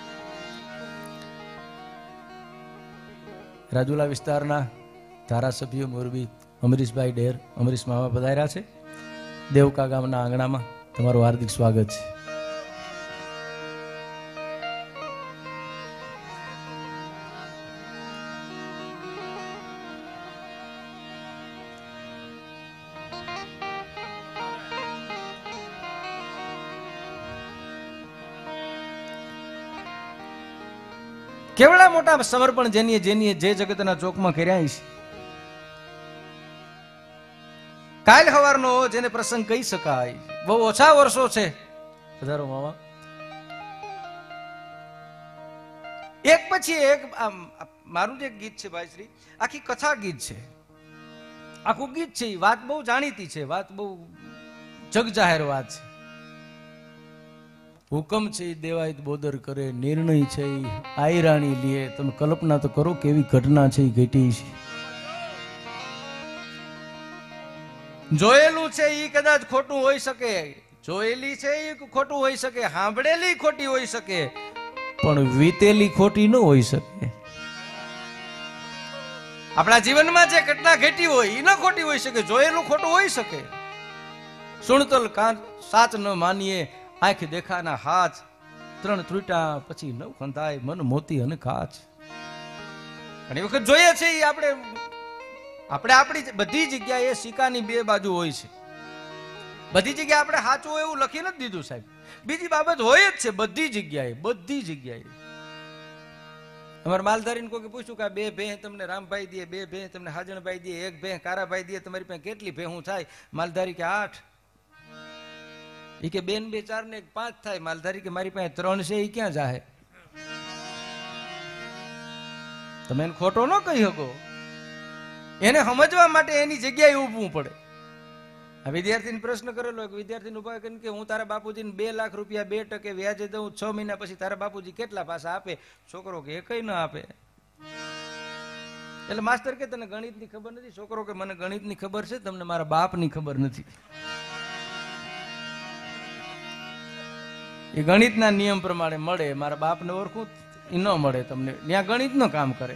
રાજુલા વિસ્તારના ધારાસભ્ય મોરબી અમરીશભાઈ ડેર, અમરીશ મામા પધાર્યા છે. દેવકા ગામના આંગણામાં તમારું હાર્દિક સ્વાગત છે. કેવડા મોટા સમર્પણ જેની જેની જે જગતના ચોકમાં કર્યા છે. કાલ સવારનો જેને પ્રસંગ કહી શકાય, બહુ ઓછા વર્ષો છે. પધારો મામા. એક પછી એક મારું જે ગીત છે ભાઈશ્રી, આખી કથા ગીત છે, આખું ગીત છે. વાત બહુ જાણીતી છે, વાત બહુ જગ જાહેર વાત છે. હુકમ છે એ દેવાયત બોદર કરે, નિર્ણય છે એ આયરાણી લે. તમે કલ્પના તો કરો કેવી ઘટના છે એ ઘટી છે. જોયેલું છે એ કદાચ ખોટું હોઈ શકે, જોયેલી છે એ ખોટું હોઈ શકે, સાંભળેલી ખોટી હોઈ શકે, પણ વીતેલી ખોટી ન હોઈ શકે. આપણા જીવનમાં જે ઘટના ઘટી હોય એ ન ખોટી હોઈ શકે, જોયેલું ખોટું હોઈ શકે. સુણતલ કાન સાચ ન માનીએ, આંખ દેખાના હાથ, ત્રણ ત્રુટા પછી નવ ખંધાય, મન મોતી અને કાચ. ઘણી વખત જોઈએ છે એ આપણે આપણે આપણી બધી જગ્યાએ સિક્કાની બે બાજુ હોય છે. બધી જગ્યાએ આપણે સાચું હોય એવું લખી નથી દીધું સાહેબ. બીજી બાબત હોય જ છે બધી જગ્યાએ, બધી જગ્યાએ. અમારા માલધારીને કોઈ પૂછ્યું કે આ બે ભેં તમને રામભાઈ દે, બે ભેં તમને હાજણભાઈ દે, એક ભેં કારાભાઈ દે, તમારી પાસે કેટલી ભેહું થાય? માલધારી કે આઠ. એ કે બેન બે ચાર ને પાંચ થાય. માલધારી કે મારી પાસે ત્રણ છે, એ ક્યાં જાહે? તમે એને ખોટો ન કહી શકો. એને સમજવા માટે એની જગ્યાએ ઊભવું પડે. આ વિદ્યાર્થીને પ્રશ્ન કરેલો, એક વિદ્યાર્થીને ઉભા કરીને કે હું તારા બાપુજીને બે લાખ રૂપિયા બે ટકે વ્યાજે દઉં, છ મહિના પછી તારા બાપુજી કેટલા પાછા આપે? છોકરો કે એકય ન આપે. એટલે માસ્તર કે તને ગણિતની ખબર નથી? છોકરો કે મને ગણિતની ખબર છે, તમને મારા બાપની ખબર નથી. એ ગણિતના નિયમ પ્રમાણે મળે, મારા બાપને ઓળખું એ ન મળે તમને. ત્યાં ગણિત નું કામ કરે.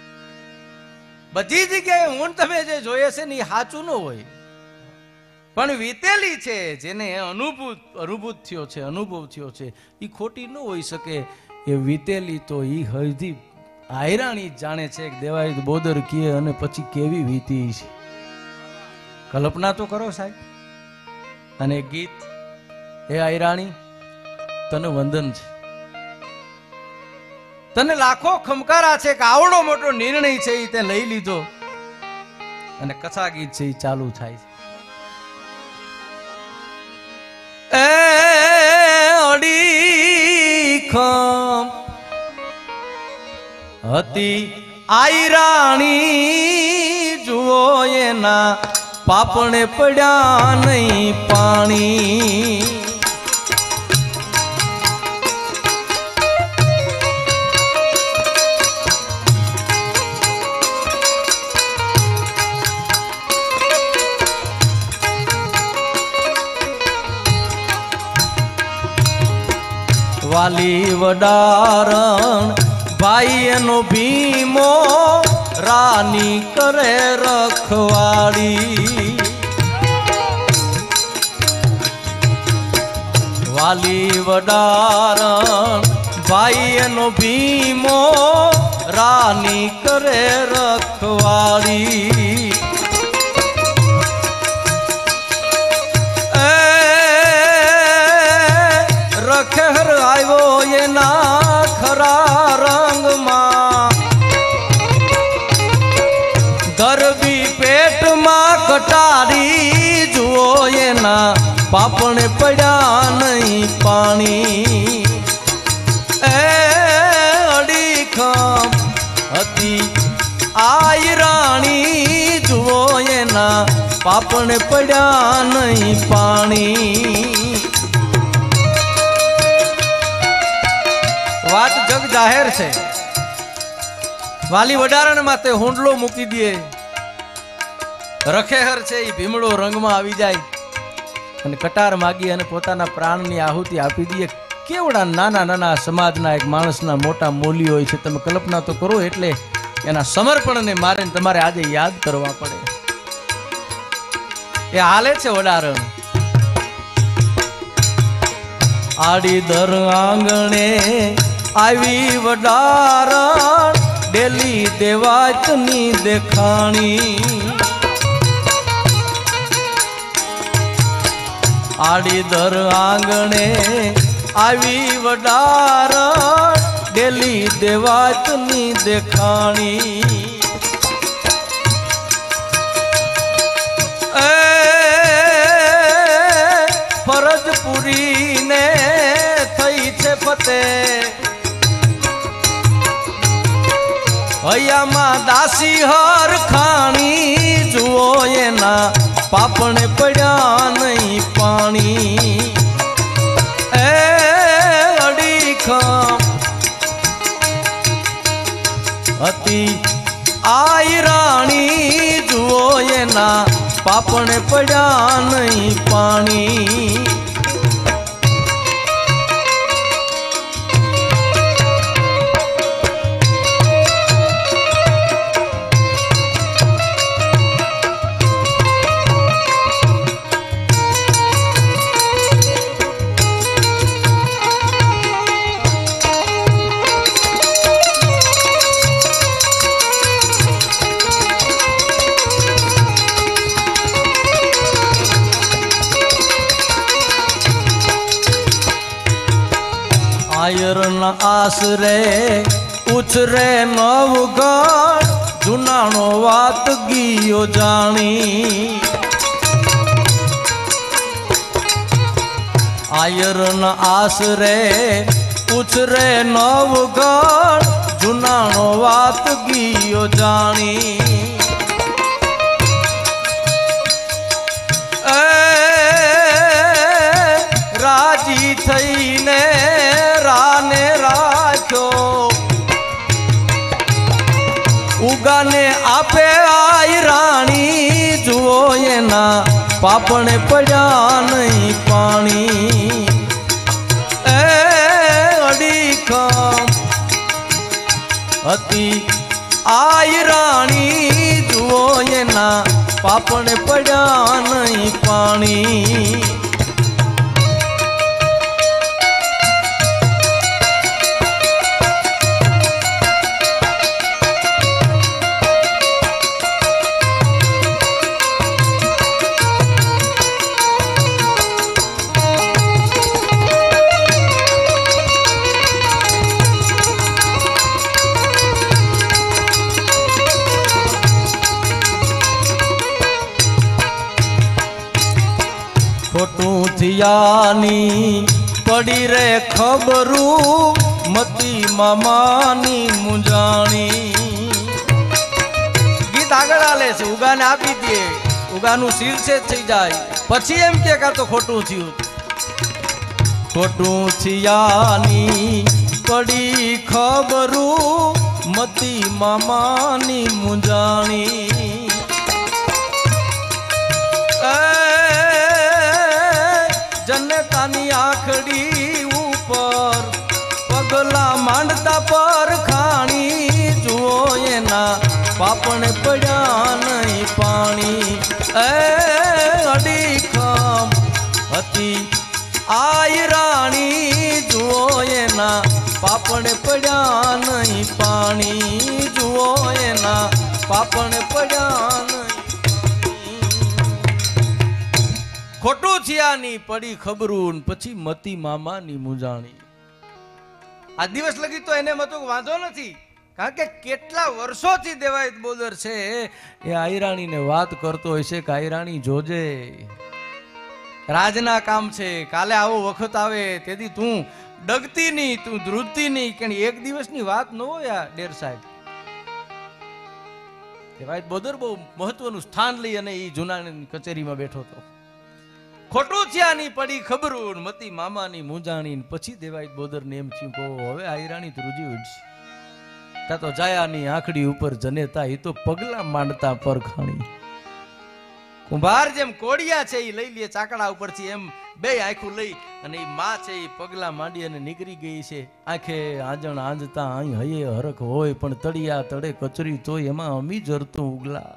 બધી જગ્યાએ હું તમે જે જોઈએ છે ને એ સાચું ન હોય, પણ વીતેલી છે, જેને અનુભૂત અનુભૂત થયો છે, અનુભવ થયો છે, એ ખોટી ન હોઈ શકે. એ વીતેલી તો એ હજી આયરાણી જાણે છે. દેવાયત બોદર કીએ અને પછી કેવી વીતી છે. કલ્પના તો કરો સાહેબ. અને ગીત, હે આયરાણી તને વંદન છે. તને લાખો ખમકારા છે કે આવડો મોટો નિર્ણય છે એ તે લઈ લીધો, અને કથા ગીત છે એ ચાલુ થાય છે. એ અડીખમ હતી આઈ રાણી, જુઓ એના પાપણે પડ્યા નહીં પાણી. વાલી વડારણ ભાઈ એનો ભીમો, રાની કરે રખવાડી. વાલી વડારણ ભાઈ એનો ભીમો, રાની કરે રખવાડી. રખેર આવ્યો એના ખરા રંગમાં, ગરબી પેટમાં કટારી, જુઓ એના પાપણે પડ્યા નહીં પાણી. એ અડીખમ હતી આઈ રાણી, જુઓ એના પાપણે પડ્યા નહીં પાણી. વાત જગ જાહેર છે. વાલી વડારણ માતે હુંડલો મૂકી દે, રખેહર છે એ ભીમડો રંગમાં આવી જાય અને કટાર માગી અને પોતાના પ્રાણની આહુતિ આપી દે. કેવડા નાના નાના સમાજના એક માણસના મોટા મોલી હોય છે, તમે કલ્પના તો કરો. એટલે એના સમર્પણને મારે તમારે આજે યાદ કરવા પડે. એ હાલે છે વડારણ. આડી દર આંગણે આવી વડારણ, ડેલી દેવાતની દેખાણી. આડી દર આંગણે આવી વડારણ, ડેલી દેવાતની દેખાણી. એ ફરજ પૂરીને થઈ છે ફતેહ, હૈયામાં દાસી હર ખાણી, જુઓ એના પાપણે પડ્યા નહીં પાણી. એ અડીખમ હતી આઈ રાણી, જુઓ એના પાપણે પડ્યા નહીં પાણી. આયરના આશરે ઉછરે નવગણ, જુનાણો વાત ગીયો જાણી. આયરના આશરે ઉછરે નવગણ, જુનાણો વાત ગીયો જાણી. રાજી થઈને રાને રાખ્યો, ઉગાને આપે આઈ રાણી, જુઓ એના પાપણે પડ્યા નહીં પાણી. એ અડીખમ હતી આઈ રાણી, જુઓ એના પાપણે પડ્યા નહીં પાણી. થિયાની પડી રે ખબરું મતી મામાની મુંજાણી. ગીત આગળ આલે છે, ઉગાને આપી દે, ઉગાનું શીર છે થઈ જાય, પછી એમ કે કા તો ખોટું થયું. ખોટું થિયાની પડી ખબરું મતી મામાની મુંજાણી. જનતાની આખડી ઉપર પગલા માંડતા પર ખાણી જુઓ એના પાપણ પડ્યા નહીં પાણી. એ અડીખમ હતી આઈ રાણી જુઓ એના પાપણ પડ્યા નહીં પાણી. જુઓ એના પાપણ પડ્યા નહીં. ખોટું થિયાની પડી ખબરું પછી મતી મામાની મુંજાણી. આ દિવસ લગી તો એને મતો વાંધો નથી, કારણ કે કેટલા વર્ષોથી દેવાયત બોદર છે એ આયરાણીને વાત કરતો હોય છે કે આયરાણી જોજે, રાજના કામ છે, કાલે આવો વખત આવે તેથી તું ડગતી નહીં, તું ધ્રુજતી નહીં. કે એક દિવસની વાત ન હોય આ ડેર સાહેબ. દેવાયત બોદર બહુ મહત્વનું સ્થાન લઈ અને એ જૂનાની કચેરીમાં બેઠો હતો. ખોટું થયાની પડી ખબરું મતી મામાની મુંજાણી. પછી દેવાયત બોદર ને એમ થયું કહો હવે આયરાણી ધ્રુજી ઉઠશે. તા તો જાયાની આંખડી ઉપર જનેતા એ તો પગલા માંડતા પર ખાણી. કુંભાર જેમ કોડિયા છે એ લઈ લે ચાકડા ઉપરથી એમ બે આંખું લઈ અને એ માં છે એ પગલા માંડી અને નીકળી ગઈ છે. આંખે આંજણ આંજતા અહીં હયે હરખ હોય પણ તળિયા તળે કચરી તો એમાં અમી જરતું ઉગલા.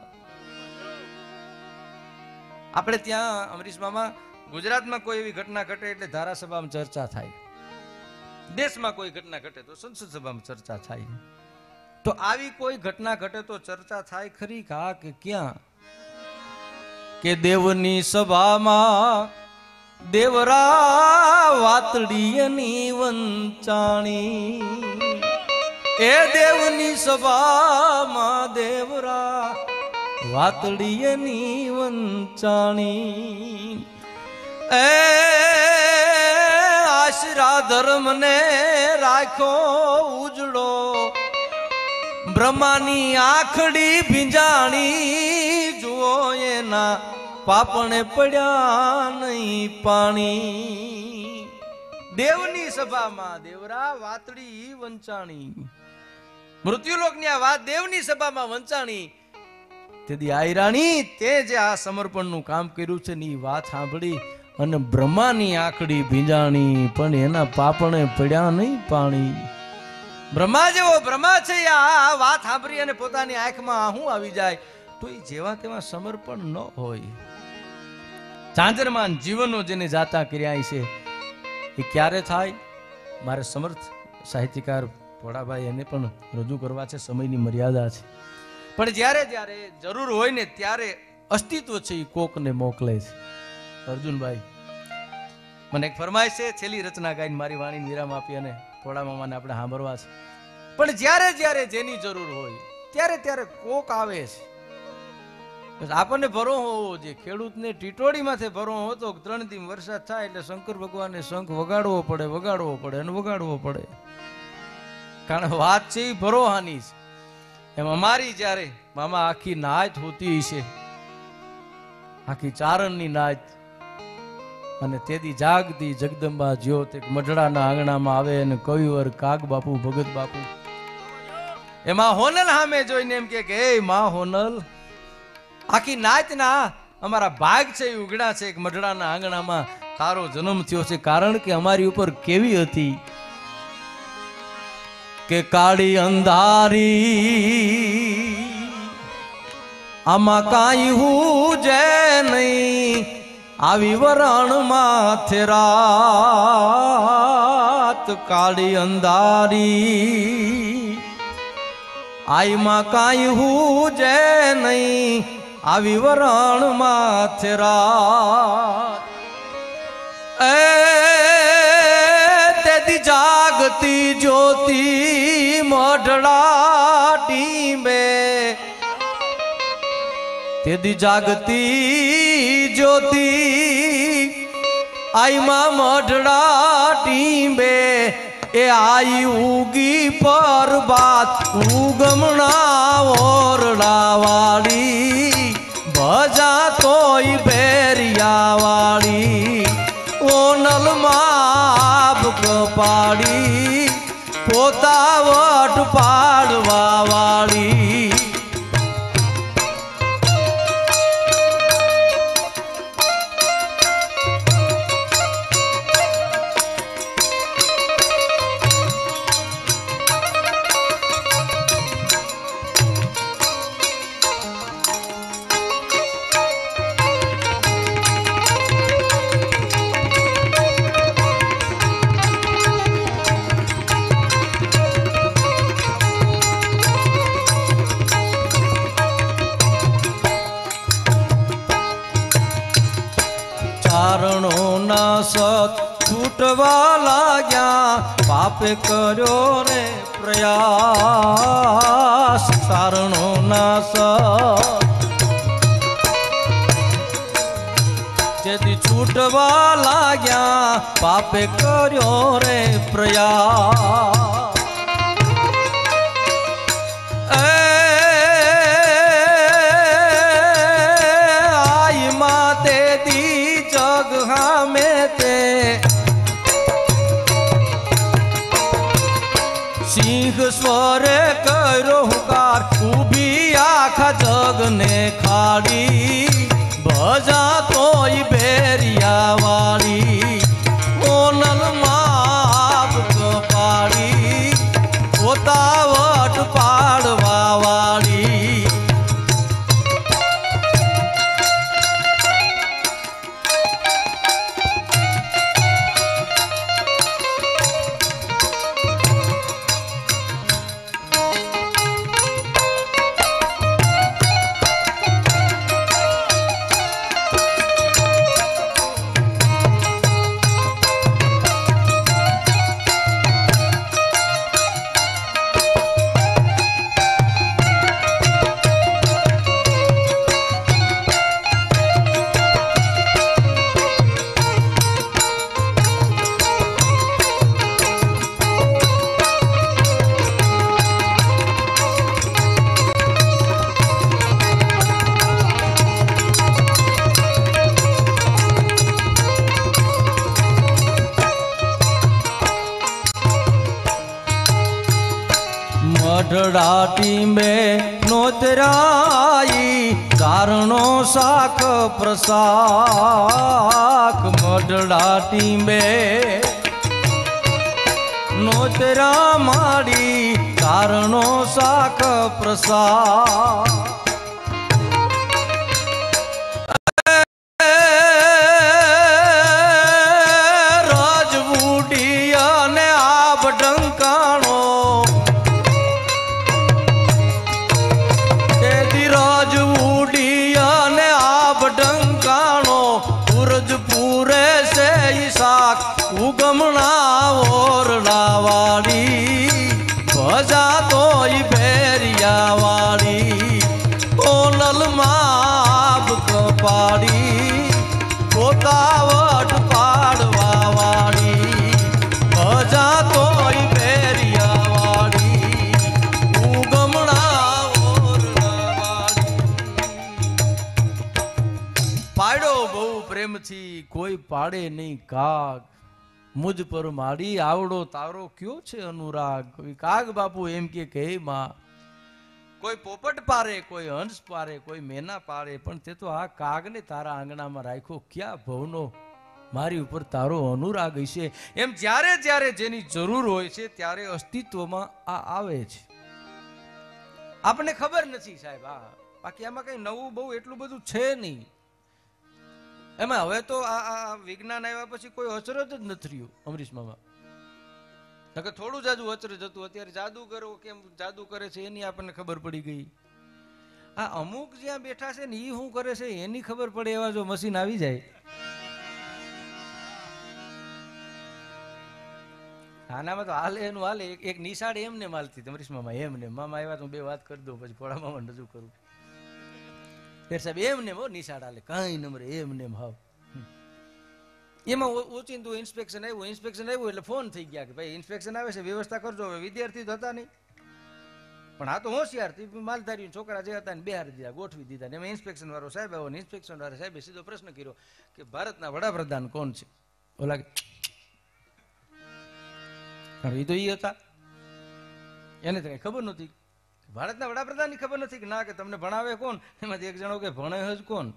આપણે ત્યાં અમરીશ મામા ગુજરાતમાં કોઈ એવી ઘટના ઘટે એટલે ધારાસભામાં ચર્ચા થાય, દેશમાં કોઈ ઘટના ઘટે તો સંસદ સભામાં ચર્ચા થાય. તો આવી કોઈ ઘટના ઘટે તો ચર્ચા થાય ખરી કા કે ક્યાં? કે દેવની સભામાં દેવરા વાતડીયની વંચાણી. એ દેવની સભામાં દેવરા વાતડીયની વંચાણી. એ આશરા ધર્મને રાખો ઉજળો બ્રહ્માની આખડી ભીંજાણી. જુઓ એના પાપણે પડ્યા નહીં પાણી. દેવની સભામાં દેવરા વાતડી વંચાણી. મૃત્યુલોકની આ વાત દેવની સભામાં વંચાણી. તેથી આયરાણી તે જે આ સમર્પણનું કામ કર્યું છે ની વાત સાંભળી અને બ્રહ્માની આંખડી ભીંજાણી, પણ એના પાપણે પડ્યા નહીં પાણી. બ્રહ્મા જેવો બ્રહ્મા છે આ વાત સાંભળી અને પોતાની આંખમાં આહું આવી જાય તો એ જેવા તેવા સમર્પણ ન હોય. ચાંદરમાન જીવનો જેને જાતા કર્યા છે એ ક્યારે થાય? મારે સમર્થ સાહિત્યકાર ભોળાભાઈ એને પણ રજૂ કરવા છે, સમયની મર્યાદા છે. પણ જ્યારે જ્યારે જરૂર હોય ને ત્યારે અસ્તિત્વ છે એ કોકને મોકલે છે. અર્જુનભાઈ મને એક ફરમાઈશ છે, છેલ્લી રચના ગાઈને મારી વાણીને વિરામ આપી અને થોડા મામાને આપણે સાંભળવા છે. પણ જ્યારે જ્યારે જેની જરૂર હોય ત્યારે ત્યારે કોક આવે છે. આપણને ભરો હોવો જોઈએ. ખેડૂતને ટીટોડીમાંથી ભરો હતો ત્રણ દિન વરસાદ થાય એટલે શંકર ભગવાનને શંખ વગાડવો પડે વગાડવો પડે અને વગાડવો પડે. કારણ વાત છે એ ભરોહાની છે. એમ અમારી જ્યારે મામા આખી નાચ હોતી છે, આખી ચારણની નાચ, અને તેથી જાગતી જગદંબા જ્યોત એક મઢડાના આંગણામાં આવે અને કવિવર કાગ બાપુ ભગત બાપુ એમાં હોનલ સામે જોઈને એમ કે હે માં હોનલ, આખી નાચના અમારા ભાગ છે એ ઉગડા છે એક મઢડાના આંગણામાં તારો જન્મ થયો છે. કારણ કે અમારી ઉપર કેવી હતી કે કાળી અંધારી આમાં કાંઈ હું જે નહીં આવી વરણ માથે રાત. કાળી અંધારી આઈમાં કાંઈ હું જે નહીં આવી વરણ માથે રાત. એ તેથી જાગતી જ્યોતિ મઢડા ટીમે, તેથી જાગતી જ્યોતિ आई माँ मढ़ड़ा टींबे ए आई उगी पर बात उगमना ओरड़ा वाली भजा तोई बेरिया वाली ओनल माप कपाड़ी पोतावट पाड़वा वाली सत छूटवा लाग्या पापे कर्यो रे प्रयास सारणो ना सत जेदी छूटवा लाग्या पापे कर्यो रे प्रयास आई माते दी जग हमें सिंह स्वरे करो हुकार उभी आखा जग ने खाड़ी भजा तोई बेरिया वाली ओनल माप कपाड़ी पोतावट पाड़वा वाली मढ़ड़ाटी में नोतराई कारणों साख प्रसाक मढ़ड़ाटी में नोतरा माड़ी कारणों साख प्रसाक राजबूटिया ने आप डंकाणो राजबूटिया ने आप डंकाणो सूरज पूरे से ईसाक उगमना ओरड़ा वाली भजा तोई बेरिया वाली ओनल माप कपाड़ी पोतावट पाड़वा वाली भजा तोई बेरिया वाली उगमना ओरड़ा वाली पाड़ो बहु प्रेम थी कोई पाड़े नहीं काग मुझ पर माड़ी आवड़ो तारो क्यों छे अनुराग कोई काग बापू एम के कहे मां कोई पोपट पारे कोई हंस पारे कोई मेना पारे पण ते तो आ काग ने तारा आंगणा में राख्यो क्या भवनो मारी ऊपर तारो अनुराग हशे एम ज्यारे ज्यारे जेनी जरूर होय छे त्यारे अस्तित्वमां आ आवे छे आपने खबर नथी साहेब आ बाकी आमां कई नवुं बहु एटલું બધું છે નહીં એમાં હવે તો આ વિજ્ઞાન આવ્યા પછી કોઈ અચરજ જ નથી રહ્યું અમરીશ મામા નકર થોડું જાજુ અચરજ હતું અત્યારે જાદુ કરો કેમ જાદુ કરે છે એની આપણને ખબર પડી ગઈ આ અમુક જ્યાં બેઠા છે ને ઈ શું કરે છે એની ખબર પડે એવા જો મશીન આવી જાય આનામાં તો હાલે એનું હાલે એક નિશાળ એમને માલતી અમરીશ મામા એમને મામા આવ્યા તો બે વાત કરી દઉં પછી ભોળા મામાને રજૂ કરું સાહેબ એમને હો નિશાળ હાલે કઈ નંબર એમને ભાવ એમાં ઓચિંતું ઇન્સ્પેક્શન આવ્યું ઇન્સ્પેક્શન આવ્યું એટલે ફોન થઈ ગયા કે ભાઈ ઇન્સ્પેક્શન આવે છે, વ્યવસ્થા કરજો. હવે વિદ્યાર્થી તો હતા નહીં, પણ આ તો હોશિયાર માલધારી છોકરા જે હતા ને બિહાર દીધા, ગોઠવી દીધા. એમાં ઇન્સ્પેક્શન વાળો સાહેબ આવ્યો ને ઇન્સ્પેક્શન વાળા સાહેબે સીધો પ્રશ્ન કર્યો કે ભારતના વડાપ્રધાન કોણ છે? ઓલા એ તો એ હતા, એને તો કઈ ખબર નહોતી. ભારતના વડાપ્રધાનની ખબર નથી કે ના, કે તમને ભણાવે કોણ? એમાંથી એક જણો કે ભણે જ કોણ?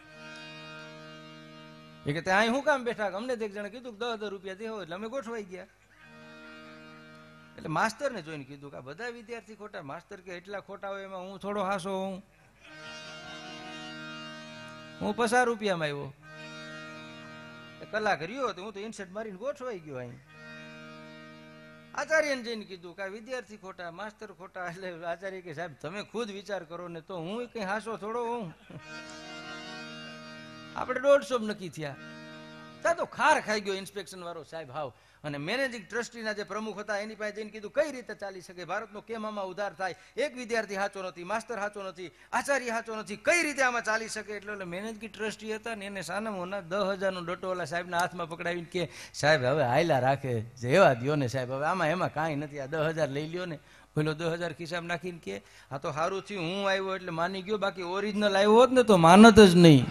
એ કે ત્યાં શું કામ બેઠા? અમને તો એક જણે કીધું દસ હજાર રૂપિયા દેવો એટલે અમે ગોઠવાઈ ગયા. એટલે માસ્તરને જોઈને કીધું કે આ બધા વિદ્યાર્થી ખોટા. માસ્તર કે એટલા ખોટા હોય એમાં હું થોડો હાસો હું હું પચાસ રૂપિયામાં આવ્યો, કલાક રહ્યો તો હું તો ઇન્સર્ટ મારીને ગોઠવાઈ ગયો. અહીં આચાર્યને જઈને કીધું કે આ વિદ્યાર્થી ખોટા, માસ્તર ખોટા. એટલે આચાર્ય કે સાહેબ તમે ખુદ વિચાર કરો ને, તો હું કઈ હાસો થોડો હું. આપણે દોઢસો નક્કી થયા, ત્યાં તો ખાર ખાઈ ગયો ઇન્સ્પેક્શન વાળો સાહેબ હાવ. અને મેનેજિંગ ટ્રસ્ટીના જે પ્રમુખ હતા એની પાસે જઈને કીધું કઈ રીતે ચાલી શકે? ભારતનો કેમ આમાં ઉધાર થાય? એક વિદ્યાર્થી સાચો નથી, માસ્તર સાચો નથી, આચાર્ય સાચો નથી, કઈ રીતે આમાં ચાલી શકે? એટલે મેનેજિંગ ટ્રસ્ટી હતા ને એને સાનામાં દસ હજાર નો ડટો ઓલા સાહેબના હાથમાં પકડાવીને કે સાહેબ હવે હાયલા રાખે જેવા દો ને સાહેબ, હવે આમાં એમાં કાંઈ નથી, આ દસ હજાર લઈ લ્યો ને. પેલો દસ હજાર ખિસ્સામાં નાખીને કે આ તો સારું થયું હું આવ્યો એટલે માની ગયો, બાકી ઓરિજિનલ આવ્યો હોત ને તો માનત જ નહીં.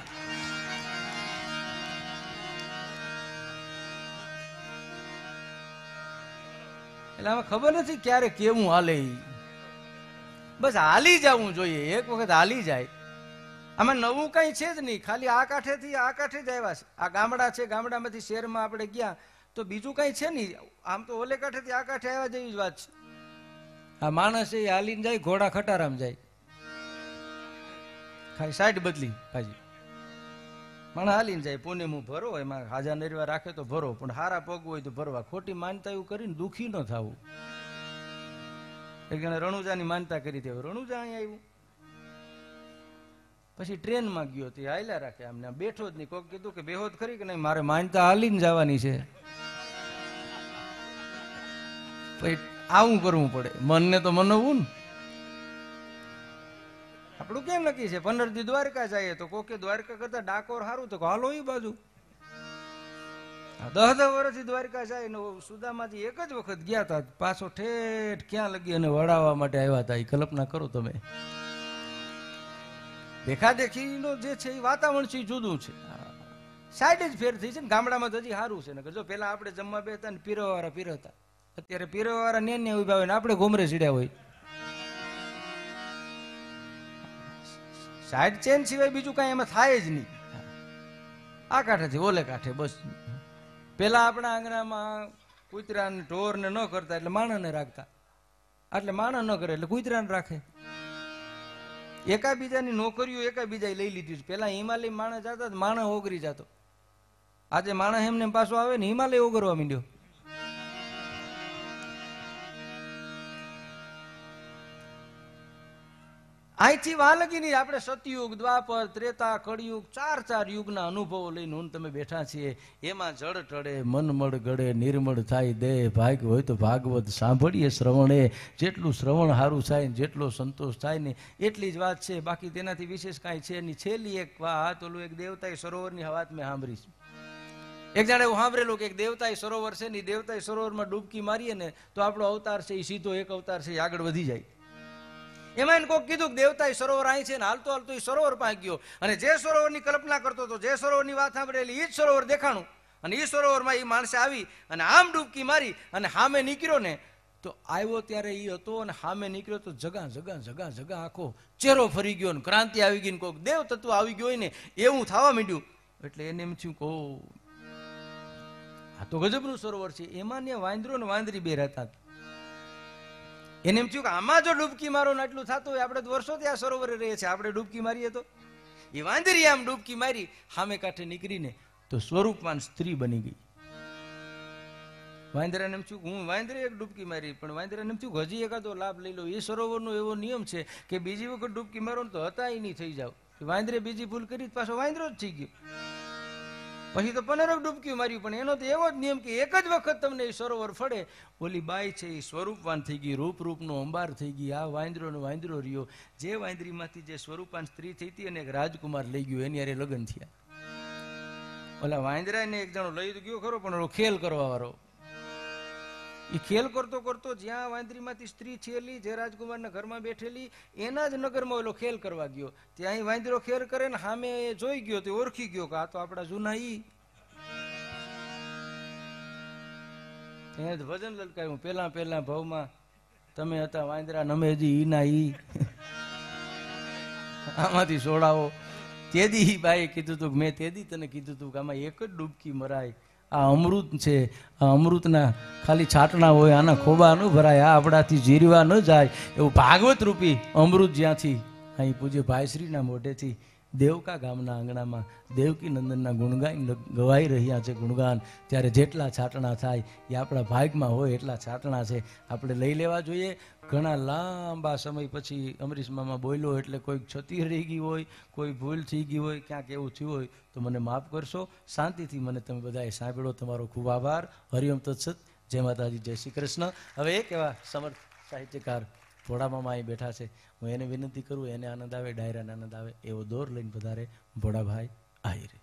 એટલે આમાં ખબર નથી ક્યારે કેવું હાલે. બસ હાલી જવું જોઈએ, એક વખત હાલી જાય. આમાં નવું કઈ છે જ નહીં, ખાલી આ કાંઠેથી આ કાંઠે જ આવ્યા છે. આ ગામડા છે, ગામડામાંથી શહેરમાં આપણે ગયા તો બીજું કઈ છે નહીં. આમ તો ઓલે કાંઠેથી આ કાંઠે આવ્યા જેવી જ વાત છે. આ માણસ એ હાલીને જાય, ઘોડા ખટારામ જાય, ખાલી સાઈડ બદલી પાછી. માણસ હાલીને જાય, પુણે હું ભરો, એમાં હાજા નરવા રાખે તો ભરો, પણ હારા પગ હોય તો ભરવા. ખોટી માનતા એવું કરીને દુઃખી ન થવું. એક જણે રણુજાની માનતા કરી હતી, રણુજા અહીંયા આવ્યું, પછી ટ્રેનમાં ગયો તે હાલ્યા રાખે, આમને બેઠો જ નહીં. કોક કીધું કે બેહો જ ખરી કે નહીં, મારે માનતા હાલીને જવાની છે. પછી આવું કરવું પડે, મનને તો મનવું ને. આપણું કેમ નક્કી છે પંદર દી દ્વારકા જઈએ તો કોકે દ્વારકા કરતા ડાકોર સારું તો હાલો એ બાજુ. દસ દસ વર્ષથી દ્વારકા જાય ને સુદામાંથી એક જ વખત ગયા હતા, પાછો ઠેઠ ક્યાં લગી અને વડાવવા માટે આવ્યા હતા. એ કલ્પના કરો તમે. દેખાદેખી નો જે છે એ વાતાવરણ છે એ જુદું છે, સાઈડ જ ફેર થઈ છે ને. ગામડામાં તો હજી સારું છે ને, જો પેલા આપણે જમવા બેસતા ને પીરવા વાળા પીરવતા, અત્યારે પીરવા વાળા ને ને ઉભા હોય ને આપણે ઘોમરે સીડ્યા હોય. સાઈડ ચેન સિવાય બીજું કઈ એમાં થાય જ નહીં. આ કાંઠેથી ઓલે કાંઠે બસ. પેલા આપણા આંગણામાં કૂતરા ને ઢોર ને ન કરતા એટલે માણસને રાખતા, એટલે માણસ ન કરે એટલે કૂતરાને રાખે. એકાબીજાની નોકરીઓ એકાબીજા લઈ લીધી. પેલા હિમાલય માણસ જતા માણસ ઓગરી જતો, આજે માણસ એમને પાછો આવે ને હિમાલય ઓગરવા માંડ્યો. અહીંથી વાલગી નહીં. આપણે સતયુગ, દ્વાપર, ત્રેતા, કળિયુગ ચાર ચાર યુગના અનુભવો લઈને હું તમે બેઠા છીએ. એમાં જળ ટળે, મનમળ ગળે, નિર્મળ થાય દેહ. ભાગ હોય તો ભાગવત સાંભળીએ શ્રવણે. જેટલું શ્રવણ સારું થાય ને જેટલો સંતોષ થાય ને એટલી જ વાત છે, બાકી તેનાથી વિશેષ કાંઈ છે નહીં. છેલ્લી એક વાત, ઓલું એક દેવતાઈ સરોવરની વાત મેં સાંભળી. એક જાણે એવું સાંભળેલું કે એક દેવતાઈ સરોવર છે ને, દેવતાઈ સરોવરમાં ડૂબકી મારીએ ને તો આપણો અવતાર છે એ સીધો એક અવતાર છે એ આગળ વધી જાય. એમાં એને કોઈક કીધું કે દેવતાઈ સરોવર અહીં છે ને, હાલતો હાલતો એ સરોવર પાસે ગયો અને જે સરોવરની કલ્પના કરતો હતો, જે સરોવરની વાત સાંભળેલી એ જ સરોવર દેખાણું. અને એ સરોવરમાં એ માણસે આવી અને આમ ડૂબકી મારી અને સામે નીકળ્યો ને તો આવ્યો ત્યારે એ હતો અને સામે નીકળ્યો તો જગા જગા જગા જગા આખો ચહેરો ફરી ગયો ને ક્રાંતિ આવી ગઈ ને કોઈક દેવ તત્વ આવી ગયો હોય ને એવું થવા માંડ્યું. એટલે એને એમ થયું કહો આ તો ગજબનું સરોવર છે. એમાં ને વાંદરો ને વાંદરી બે રહેતા. એને એમ થયું કે આમાં જો ડૂબકી મારો ને આટલું થતું હોય, આપણે વર્ષોથી આ સરોવરે રહીએ છીએ, આપણે ડૂબકી મારીએ તો. એ વાંદરી આમ ડૂબકી મારી સામે કાંઠે નીકળીને તો સ્વરૂપવાન સ્ત્રી બની ગઈ. વાંદરાને એમ થયું હું વાંદરે એક ડૂબકી મારી, પણ વાંદરાને એમ થયું હજી એકાદો લાભ લઈ લો. એ સરોવરનો એવો નિયમ છે કે બીજી વખત ડૂબકી મારો ને તો હતા એ નહીં થઈ જાવ. વાંદરે બીજી ભૂલ કરી પાછો વાંદરો જ થઈ ગયો. પછી તો પંદર ડૂબકી માર્યું, પણ એનો તો એવો જ નિયમ કે એક જ વખત તમને એ સરોવર ફળે. ઓલી બાઈ છે એ સ્વરૂપવાન થઈ ગઈ, રૂપ રૂપનો અંબાર થઈ ગઈ. આ વાંદરો નો વાંદરો રહ્યો. જે વાંદરીમાંથી જે સ્વરૂપવાન સ્ત્રી થઈ હતી અને એક રાજકુમાર લઈ ગયો, એની હારે લગ્ન થયા. ઓલા વાંદરા ને એક જણો લઈ તો ગયો ખરો, પણ ઓલો ખેલ કરવા વાળો એ ખેલ કરતો કરતો જ્યાં વાંદરીમાંથી સ્ત્રી છેલી જે રાજકુમારના ઘરમાં બેઠેલી એના જ નગરમાં ઓલો ખેલ કરવા ગયો. ત્યાં અહીં વાંદરો ખેલ કરે ને સામે એ જોઈ ગયો તો ઓળખી ગયો કે આ તો આપણા જૂના ઈ. એને તો ભજન લલકાયું, પેલા પેલા ભાવમાં તમે હતા વાંદરા નમે હજી ઈ ના ઈ આમાંથી છોડાવો. તેદી બાઈએ કીધું તું, મેં તેદી તને કીધું તું કે આમાં એક જ ડૂબકી મરાય. આ અમૃત છે, આ અમૃતના ખાલી છાટણા હોય, આના ખોબા ન ભરાય, આ આપણાથી જીરવા ન જાય. એવું ભાગવત રૂપી અમૃત જ્યાંથી અહીં પૂજ્ય ભાઈશ્રીના મોઢેથી દેવકા ગામના આંગણામાં દેવકી નંદનના ગુણગાન ગવાઈ રહ્યા છે ગુણગાન, ત્યારે જેટલા છાટણા થાય એ આપણા ભાગમાં હોય એટલા છાટણા છે, આપણે લઈ લેવા જોઈએ. ઘણા લાંબા સમય પછી અમરીશ મામા બોલ્યો એટલે કોઈક ક્ષતિ રહી ગઈ હોય, કોઈ ભૂલ થઈ ગઈ હોય, ક્યાંક એવું થયું હોય તો મને માફ કરશો. શાંતિથી મને તમે બધાએ સાંભળ્યો, તમારો ખૂબ આભાર. હરિઓમ તત્સત. જય માતાજી, જય શ્રી કૃષ્ણ. હવે એક એવા સમર્થ સાહિત્યકાર ભોળા મામા અહીં બેઠા છે, હું એને વિનંતી કરું, એને આનંદ આવે, ડાયરાને આનંદ આવે એવો દોર લઈને પધારે ભોળાભાઈ આહિરે.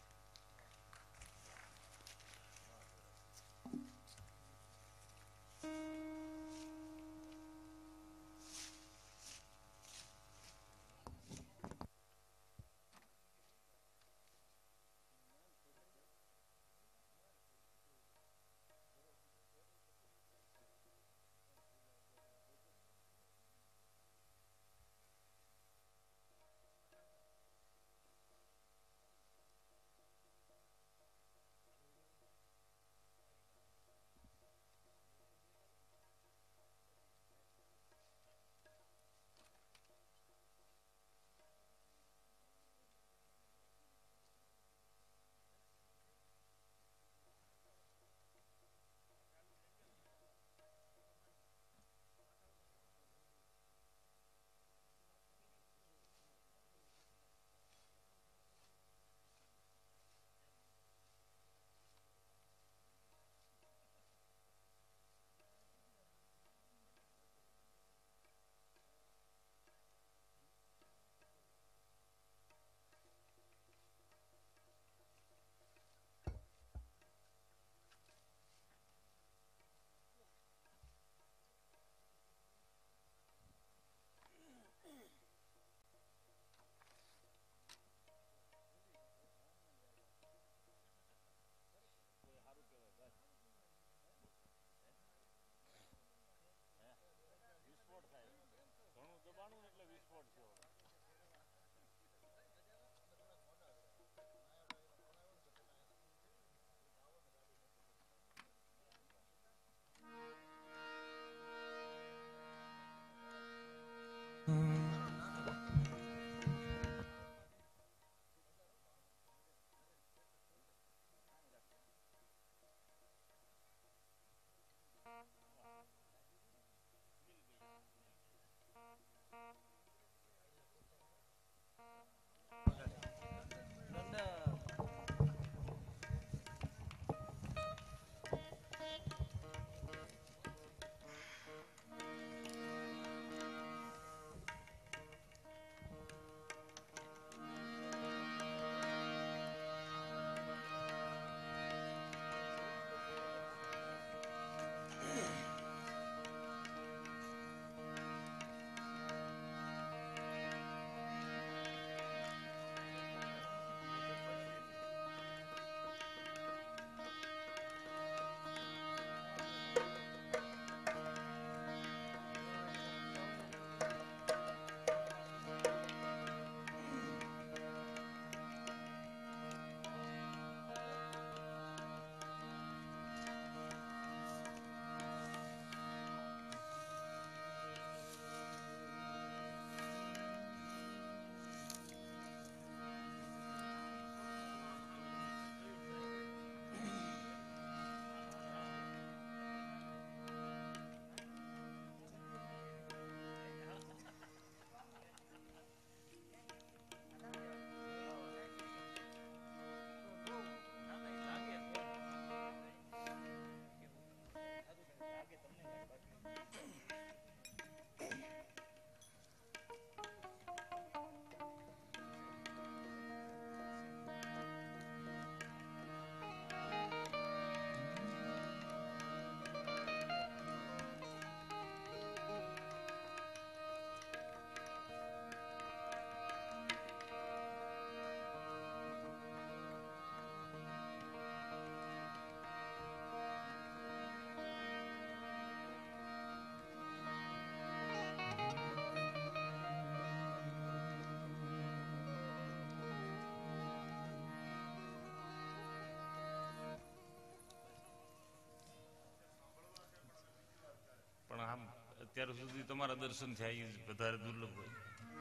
અત્યાર સુધી તમારા દર્શન થયા એ વધારે દુર્લભ હોય.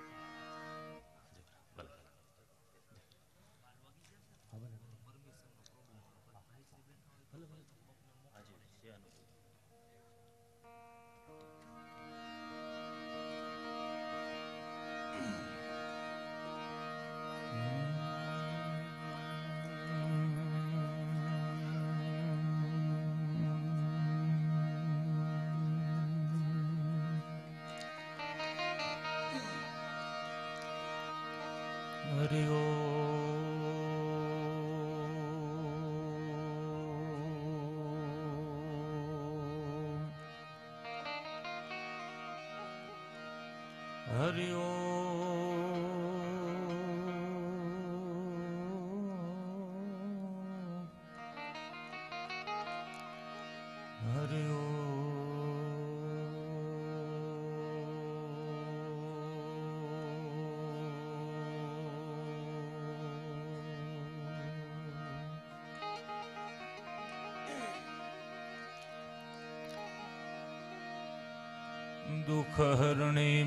હરિ હરિ હરિ દુઃખ હરણી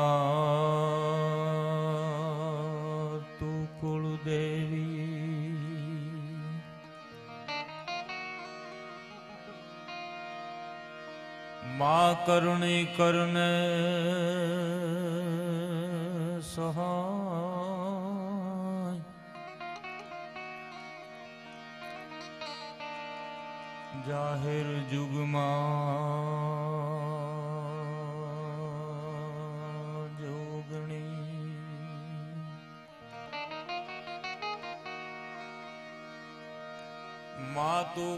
માં તું કુળદેવી માં કરણી કરને સહાય જાહેર જુગમાં માતુ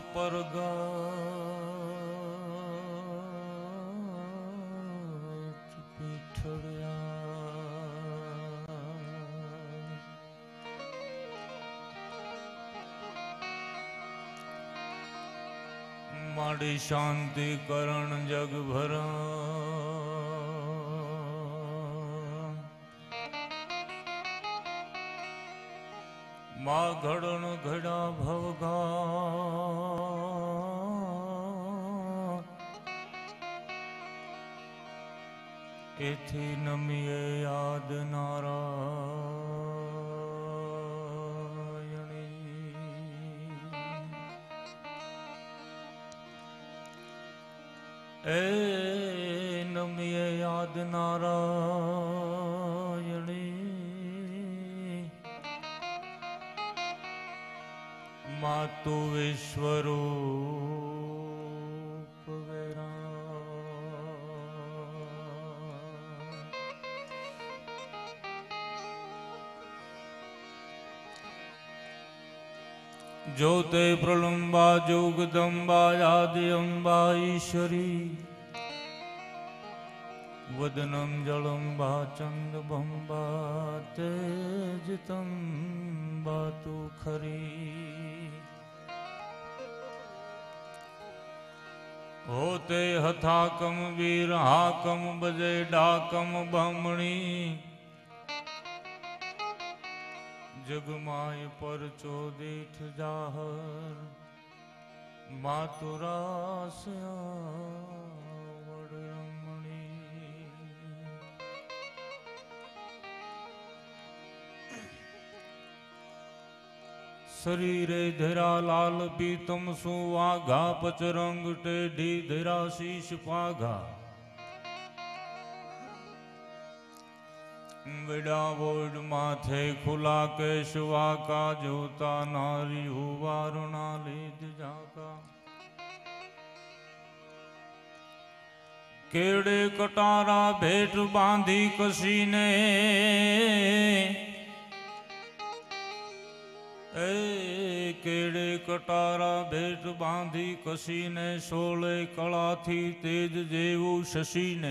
પરગટ પીઠળ્યા માડી શાંતિ કરણ જગભરા માં ઘડણ ઘડા ભવગા એથી નમીએ યાદ નારાયણી એ નમીએ યાદ નારાયણી માતુ વિશ્વરૂપ જ્યોતે પ્રલંબા જોગદંબા આદિ અંબા ઈશ્વરી વદનમ જળંબા ચંદબંબા તેજતંબા તુ ખરી હોતે હથાકમ વીર હાકમ બજે ડાકમ બમણી જગમાય પરચો દીઠ જાહર માતુરાસ્યા શરીરે ધરા લાલ પીતમ સુવાઘા પચરંગ ટેઢી ધરા શીશ પાઘા વિડા બોડ માથે ખુલા કેશ વાકા જોતા નારી હુવારણા લીધ જાકા કેડે કટારા ભેટ બાંધી કસીને એ કેડે કટારા ભેટ બાંધી કસીને સોળે કળાથી તેજ જેવું શશીને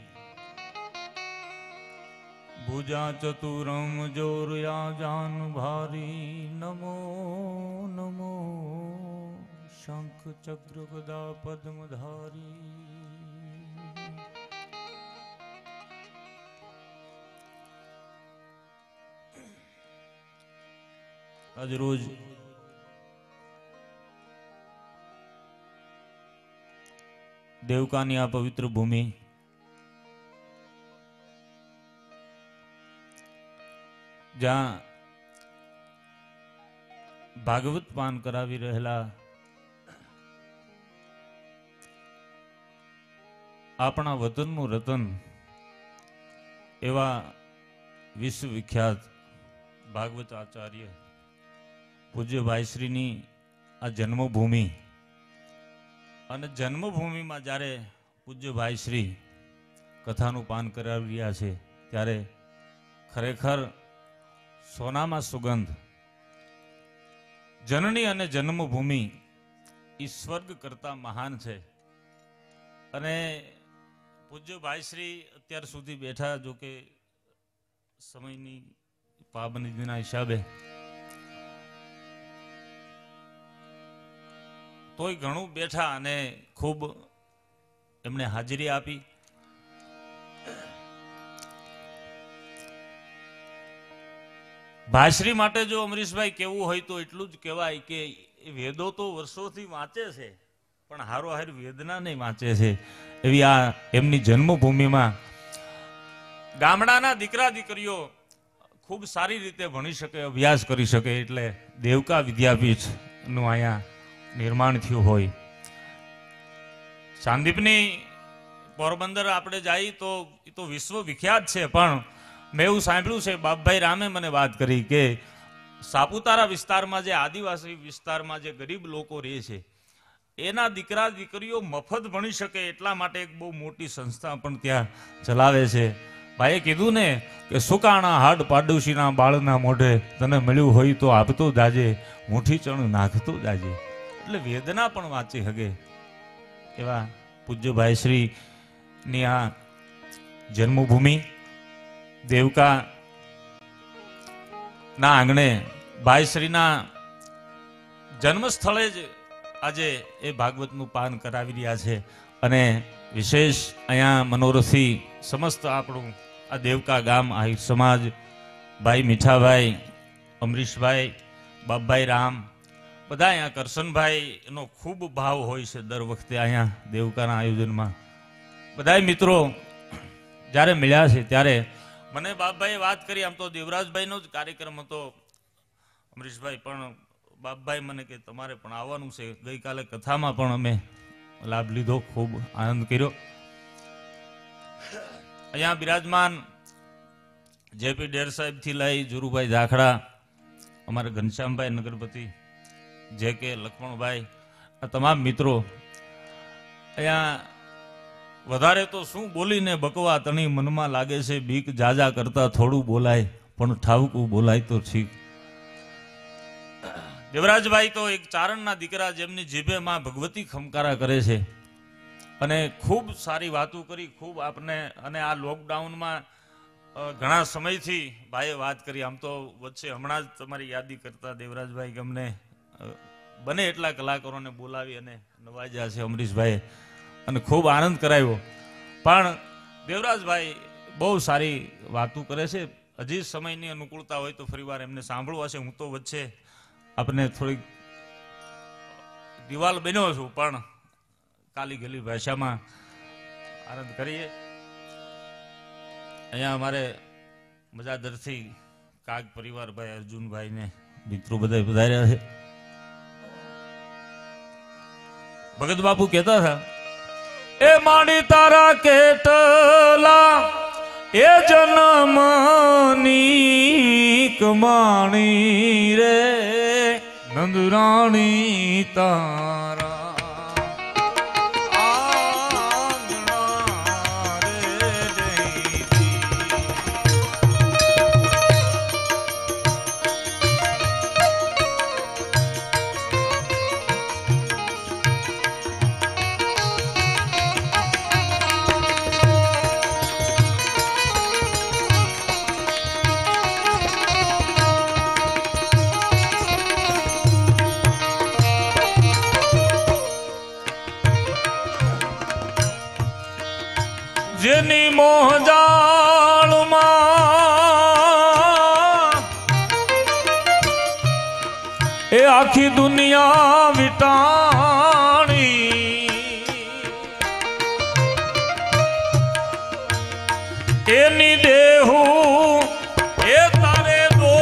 ભુજા ચતુરમ જોરયા જાન ભારી નમો નમો શંખ ચક્ર ગદા પદ્મધારી આજ રોજ દેવકાની આ પવિત્ર ભૂમિ જ્યાં ભાગવત પાન કરાવી રહેલા આપણા વતનનું રતન એવા વિશ્વવિખ્યાત ભાગવત આચાર્ય પૂજ્ય ભાઈશ્રીની આ જન્મભૂમિ, અને જન્મભૂમિમાં જ્યારે પૂજ્ય ભાઈશ્રી કથાનું પાન કરાવી રહ્યા છે ત્યારે ખરેખર સોનામાં સુગંધ. જનની અને જન્મભૂમિ એ સ્વર્ગ કરતા મહાન છે. અને પૂજ્ય ભાઈશ્રી અત્યાર સુધી બેઠા, જો કે સમયની પાબંદીના હિસાબે, તોય ઘણું બેઠા અને ખૂબ એમણે હાજરી આપી. ભાઈશ્રી માટે જો અમરીશભાઈ કેવું હોય તો એટલું જ કહેવાય કે વેદો તો વર્ષોથી વાંચે છે, પણ હારો હાર વેદના નહીં વાંચે છે. એવી આ એમની જન્મભૂમિમાં ગામડાના દીકરા દીકરીઓ ખૂબ સારી રીતે ભણી શકે, અભ્યાસ કરી શકે, એટલે દેવકા વિદ્યાપીઠનું અહીંયા નિર્માણ થયું હોય. સાંદીપની પોરબંદર આપણે જઈએ તો એ તો વિશ્વ વિખ્યાત છે, પણ મેં એવું સાંભળ્યું છે, બાપભાઈ રામે મને વાત કરી કે સાપુતારા વિસ્તારમાં જે આદિવાસી વિસ્તારમાં જે ગરીબ લોકો રહે છે એના દીકરા દીકરીઓ મફત ભણી શકે એટલા માટે એક બહુ મોટી સંસ્થા પણ ત્યાં ચલાવે છે. ભાઈએ કીધું ને કે સુકાણા હાડ પાડોશીના બાળના મોઢે તને મળ્યું હોય તો આપતો જાજે, મુઠ્ઠી ચણ નાખતો જાજે. એટલે વેદના પણ વાંચી શકે એવા પૂજ્ય ભાઈશ્રી ની આ જન્મભૂમિ દેવકા ના આંગણે ભાઈશ્રીના જન્મ સ્થળે જ આજે એ ભાગવતનું પાન કરાવી રહ્યા છે. અને વિશેષ અહીંયા મનોરથી સમસ્ત આપણું આ દેવકા ગામ, આહિર સમાજ, ભાઈ મીઠાભાઈ, અમરીશભાઈ, બાપભાઈ રામ, બધા અહીંયા કરશનભાઈ એનો ખૂબ ભાવ હોય છે દર વખતે અહીંયા દેવકાના આયોજનમાં. બધા મિત્રો જ્યારે મળ્યા છે ત્યારે મને બાપભાઈએ વાત કરી, આમ તો દેવરાજભાઈનો જ કાર્યક્રમ હતો અમરીશભાઈ, પણ બાપભાઈ મને કે તમારે પણ આવવાનું છે. ગઈકાલે કથામાં પણ અમે લાભ લીધો, ખૂબ આનંદ કર્યો. અહીંયા બિરાજમાન જેપી ડેર સાહેબ થી લઈ જુરુભાઈ ઝાખડા, અમારે ઘનશ્યામભાઈ નગરપતિ, જે કે લક્ષ્મણભાઈ, આ તમામ મિત્રો અહીંયા વધારે તો શું બોલીને બકવા તણી મનમાં લાગે છે બીક, જાજા કરતા થોડું બોલાય પણ ઠાવકું બોલાય તો ઠીક. દેવરાજભાઈ તો એક ચારણના દીકરા જેમની જીભે માં ભગવતી ખમકારા કરે છે, અને ખૂબ સારી વાતો કરી, ખૂબ આપને. અને આ લોકડાઉનમાં ઘણા સમયથી ભાઈએ વાત કરી, આમ તો વચ્ચે હમણાં જ તમારી યાદી કરતા દેવરાજભાઈ ગમને બને એટલા કલાકારોને બોલાવી અને નવાજ્યા છે અમરીશભાઈએ, અને ખૂબ આનંદ કરાવ્યો. પણ દેવરાજભાઈ બહુ સારી વાતો કરે છે. હજી સમયની અનુકૂળતા હોય તો ફરીવાર એમને સાંભળવા છે. હું તો વચ્ચે આપને થોડીક દિવાલ બન્યો છું, પણ કાલી ગલી ભાષામાં આનંદ કરીએ. અહીંયા અમારે મજાદરથી કાગ પરિવાર, ભાઈ અર્જુનભાઈ ને મિત્રો બધા પધાર્યા છે. ભગત બાપુ કહેતા હતા, એ માડી તારા કેટલા એ જન્મની કમાણી રે, નંદરાણી તારા જેની મોહજાળમાં એ આખી દુનિયા વિટાણી, એની દેહું એ તારે દો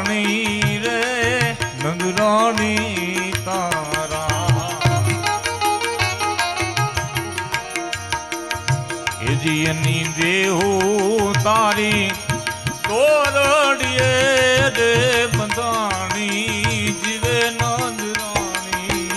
બંધાણી રે નંદરાણી તારા એની દેહો તારી તોરડીએ રે બંધાણી જીવે નંદરાણી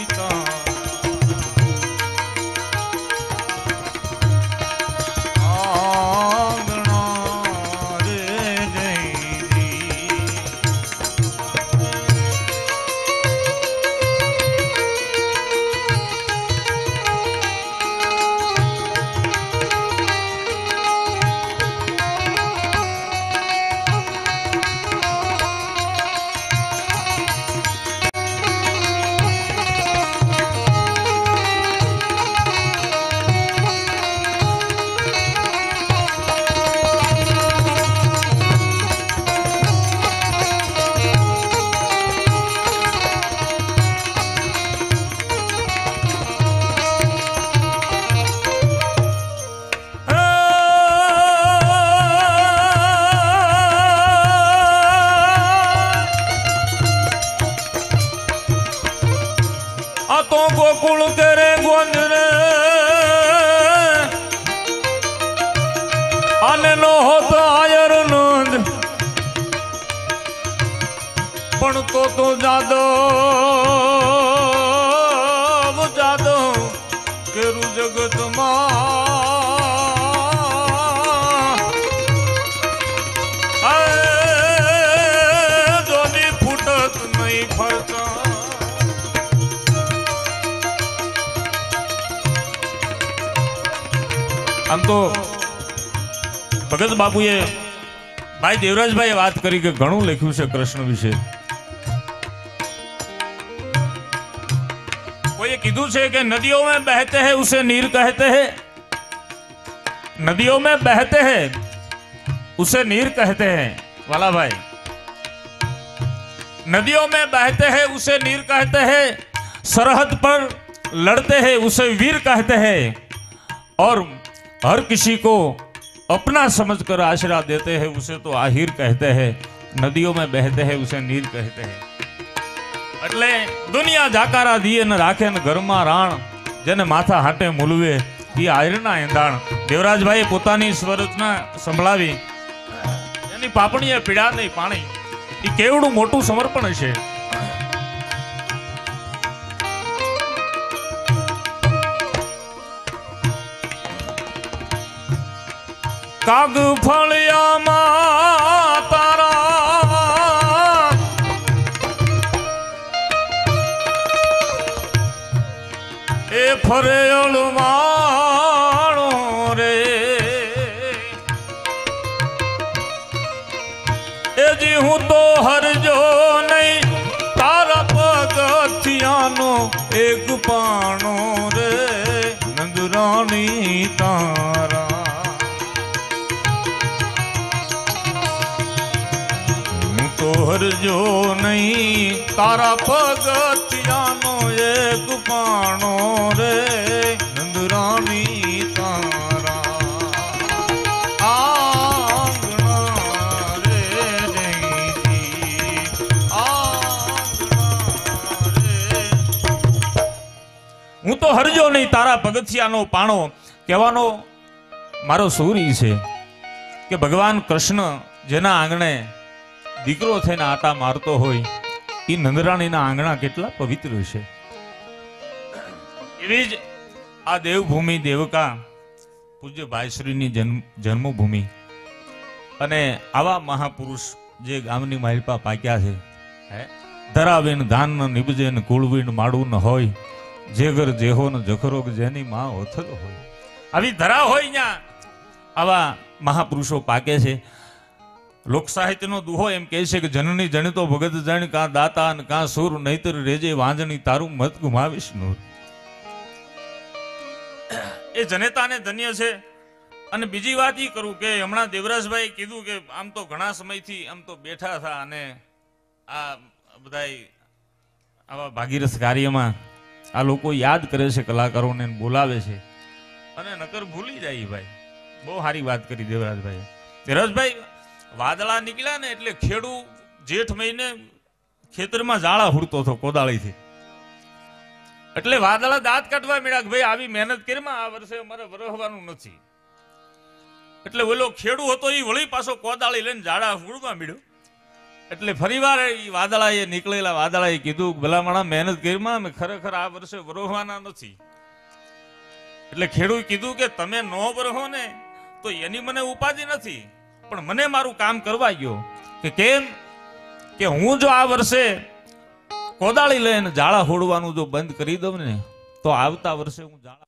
તો ગોકુળ કરે ગોંજરે અને નો હોતો આયર નંદ પણ તો તો જાદવ જાદવ કેરું જગતમાં જોની ફૂટત નહીં ફરતા આમ તો ભગત બાપુએ ભાઈ દેવરાજભાઈએ વાત કરી કે ઘણું લખ્યું છે કૃષ્ણ વિશે. કોઈએ કીધું છે કે નદીઓ में बहते हैं उसे नीर कहते हैं, नदियों में बहते हैं उसे नीर कहते हैं. वाला भाई, नदियों में बहते हैं उसे नीर कहते हैं, सरहद पर लड़ते हैं उसे वीर कहते हैं, और हर किसी को अपना समझकर आश्रय देते हैं उसे तो आहिर कहते हैं, नदियों में बहते हैं उसे नीर कहते हैं. એટલે દુનિયા જાકારા દીએ ને રાખે ને ઘરમાં રાણ, જેને માથા હાટે મૂલવે એ આહિરના એંધાણ. દેવરાજભાઈએ પોતાની સ્વરચના સંભળાવી, એની પાપણીએ પીડા નહીં પાણી, એ કેવડું મોટું સમર્પણ છે. કાગ ફળિયામાં તારા એ ફરે અળવાણો રે, એ જી હું તો હરજો નહીં તારા પગથિયાનો એક પાણો રે નંદરાણી તારા. તો હરજો નહીં તારા પગથિયાનો એક પાણો રે નંદરાણી તારા આંગણા રે જયજી આંગણા રે. હું તો હરજો નહીં તારા પગથિયાનો પાણો કહેવાનો મારો સૂરી છે કે ભગવાન કૃષ્ણ જેના આંગણે દીકરો થઈને આટા મારતો હોય એ નંદરાણીના આંગણા કેટલા પવિત્ર છે. એવી જ આ દેવભૂમિ દેવકા પૂજ્ય ભાઈશ્રીની જન્મ જન્મભૂમિ અને આવા મહાપુરુષ જે ગામની માલપા પાક્યા છે, હે ધરાવીને ધાન ન નિપજે ને કુળવીને માડું ન હોય, જે ઘર જેહો ને જખરોગ જેની માં ઓથલ હોય, આવી ધરા હોય ત્યાં આવા મહાપુરુષો પાકે છે. લોક સાહિત્યનો દુહો એમ કહે છે કે જનની જણતો ભગત જણ કાં દાતા ને કાં સુર, નહીતર રેજે વાંજણી તારું મત ગુમાવીશ નૂર. એ જનેતાને ધન્ય છે. અને બીજી વાત એ કરું કે હમણાં દેવરાજભાઈ કીધું કે આમ તો ઘણા સમયથી આમ તો બેઠા હતા અને આ બધાય આવા ભાગીરથ કાર્યમાં આ લોકો યાદ કરે છે, કલાકારોને બોલાવે છે અને નકર ભૂલી જાય. ભાઈ બહુ સારી વાત કરી દેવરાજભાઈ. દેવરાજભાઈ વાદળા નીકળ્યા ને એટલે ખેડૂ જેઠ મહિને ખેતરમાં જાળા હુડતો હતો કોદાળીથી. એટલે વાદળા દાંત કાઢવા મળ્યા કે ભાઈ આવી મહેનત કરીમાં આ વર્ષે અમારે વરહવાનું નથી. એટલે ઓલો ખેડૂ હતો એ વળી પાછો કોદાળી લઈને ઝાડા હુડવા મળ્યો. એટલે ફરીવાર એ વાદળાએ નીકળેલા વાદળાએ કીધું ભલામણા મહેનત કરીમાં અમે ખરેખર આ વર્ષે વરહવાના નથી. એટલે ખેડૂએ કીધું કે તમે નો વરહો ને તો એની મને ઉપાધિ નથી, પણ મને મારું કામ કરવા ગયો. કે કેમ? કે હું જો આ વર્ષે કોદાળી લઈને ઝાડા હોડવાનું જો બંધ કરી દઉં ને તો આવતા વર્ષે હું ઝાડા